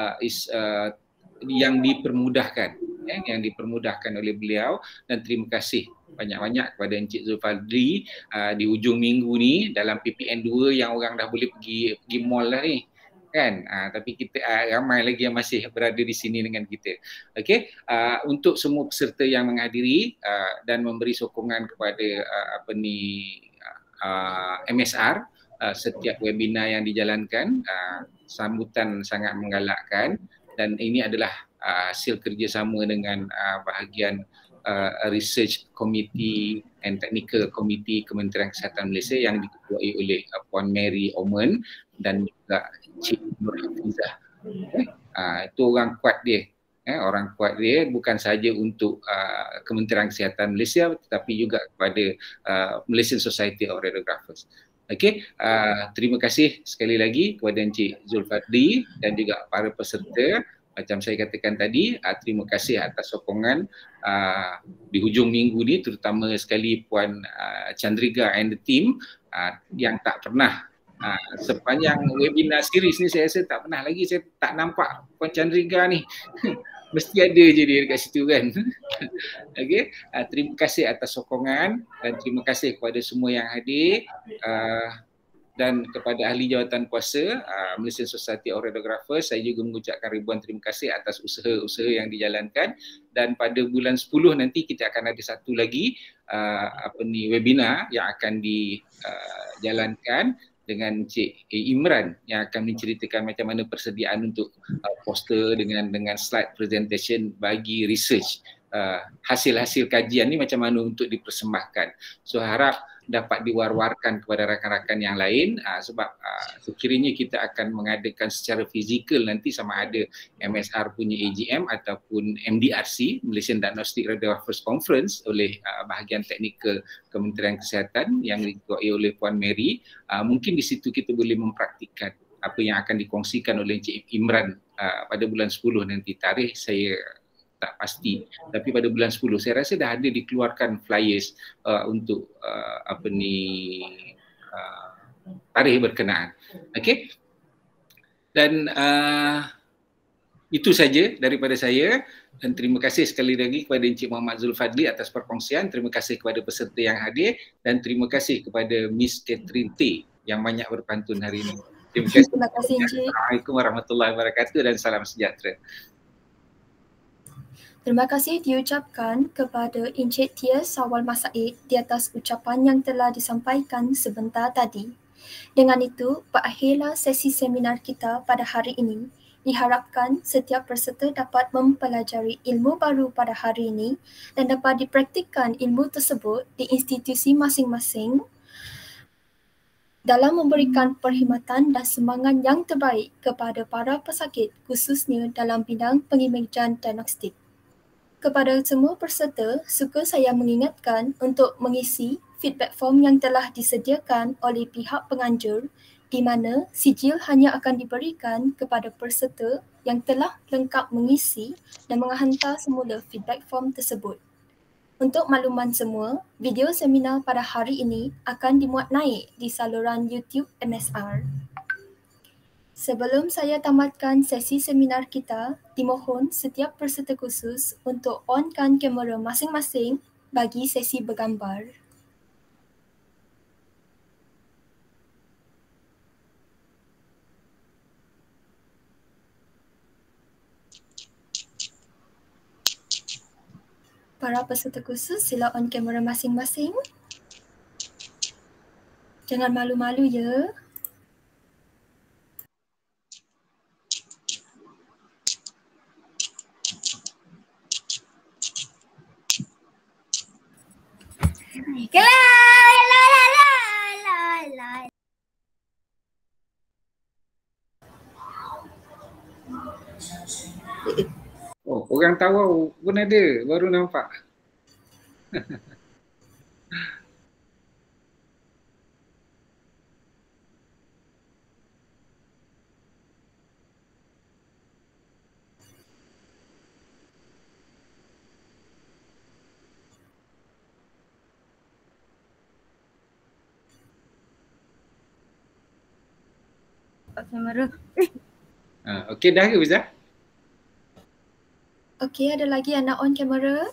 yang dipermudahkan oleh beliau, dan terima kasih banyak-banyak kepada Encik Zulfadli di hujung minggu ni dalam PPN 2 yang orang dah boleh pergi mall lah ni kan, tapi kita ramai lagi yang masih berada di sini dengan kita. Okey, untuk semua peserta yang menghadiri dan memberi sokongan kepada MSR, setiap webinar yang dijalankan, sambutan sangat menggalakkan, dan ini adalah hasil kerjasama dengan bahagian Research Committee and Technical Committee Kementerian Kesihatan Malaysia yang diketuai oleh Puan Mary Oman dan juga Cik Nur Hafizah. Itu orang kuat dia. Orang kuat dia bukan sahaja untuk Kementerian Kesihatan Malaysia tetapi juga kepada Malaysian Society of Radiographers. Okey, terima kasih sekali lagi kepada Encik Zulfadli dan juga para peserta. Macam saya katakan tadi, terima kasih atas sokongan di hujung minggu ni, terutama sekali Puan Chandrika and the team yang tak pernah sepanjang webinar series ni saya rasa tak pernah lagi saya tak nampak Puan Chandrika ni. Mesti ada je dia dekat situ kan. Okey, terima kasih atas sokongan dan terima kasih kepada semua yang hadir. Dan kepada ahli jawatan kuasa Malaysian Society of Radiographers, saya juga mengucapkan ribuan terima kasih atas usaha-usaha yang dijalankan, dan pada bulan 10 nanti kita akan ada satu lagi webinar yang akan dijalankan dengan Encik Imran yang akan menceritakan macam mana persediaan untuk poster dengan slide presentation bagi research, hasil-hasil kajian ni macam mana untuk dipersembahkan. So harap dapat diwar-warkan kepada rakan-rakan yang lain, sebab sekiranya kita akan mengadakan secara fizikal nanti sama ada MSR punya AGM ataupun MDRC, Malaysian Diagnostic Radiographers Conference oleh bahagian teknikal Kementerian Kesihatan yang diketuai oleh Puan Mary, mungkin di situ kita boleh mempraktikkan apa yang akan dikongsikan oleh Encik Imran pada bulan 10 nanti. Tarikh saya tak pasti, tapi pada bulan 10 saya rasa dah ada dikeluarkan flyers untuk tarikh berkenaan. Okey, dan itu saja daripada saya, dan terima kasih sekali lagi kepada Encik Muhammad Zulfadli atas perkongsian. Terima kasih kepada peserta yang hadir dan terima kasih kepada Miss Catherine T yang banyak berpantun hari ini. Terima kasih. Terima kasih Encik. Assalamualaikum warahmatullahi wabarakatuh dan salam sejahtera. Terima kasih diucapkan kepada Encik Tia Sawal Masaid di atas ucapan yang telah disampaikan sebentar tadi. Dengan itu, berakhirlah sesi seminar kita pada hari ini. Diharapkan setiap peserta dapat mempelajari ilmu baru pada hari ini dan dapat dipraktikkan ilmu tersebut di institusi masing-masing dalam memberikan perkhidmatan dan semangat yang terbaik kepada para pesakit, khususnya dalam bidang pengimejan diagnostik. Kepada semua peserta, suka saya mengingatkan untuk mengisi feedback form yang telah disediakan oleh pihak penganjur di mana sijil hanya akan diberikan kepada peserta yang telah lengkap mengisi dan menghantar semula feedback form tersebut. Untuk makluman semua, video seminar pada hari ini akan dimuat naik di saluran YouTube MSR. Sebelum saya tamatkan sesi seminar kita, dimohon setiap peserta khusus untuk onkan kamera masing-masing bagi sesi bergambar. Para peserta khusus, sila on kamera masing-masing. Jangan malu-malu ya. Oh, orang Tawau pun ada, baru nampak. Kamera. Okey dah ke Ustaz? Okey, ada lagi yang nak on kamera?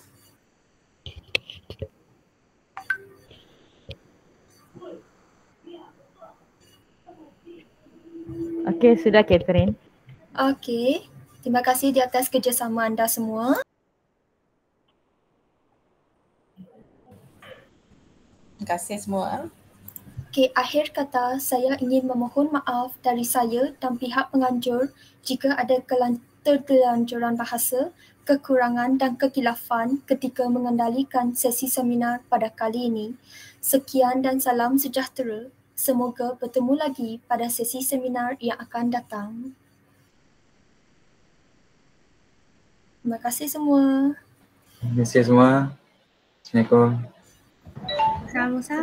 Okey, sudah Catherine. Okey, terima kasih di atas kerjasama anda semua. Terima kasih semua. Okey, akhir kata saya ingin memohon maaf dari saya dan pihak penganjur jika ada terlanjuran bahasa, kekurangan dan kekilafan ketika mengendalikan sesi seminar pada kali ini. Sekian dan salam sejahtera. Semoga bertemu lagi pada sesi seminar yang akan datang. Terima kasih semua. Terima kasih semua. Assalamualaikum. Sama-sama.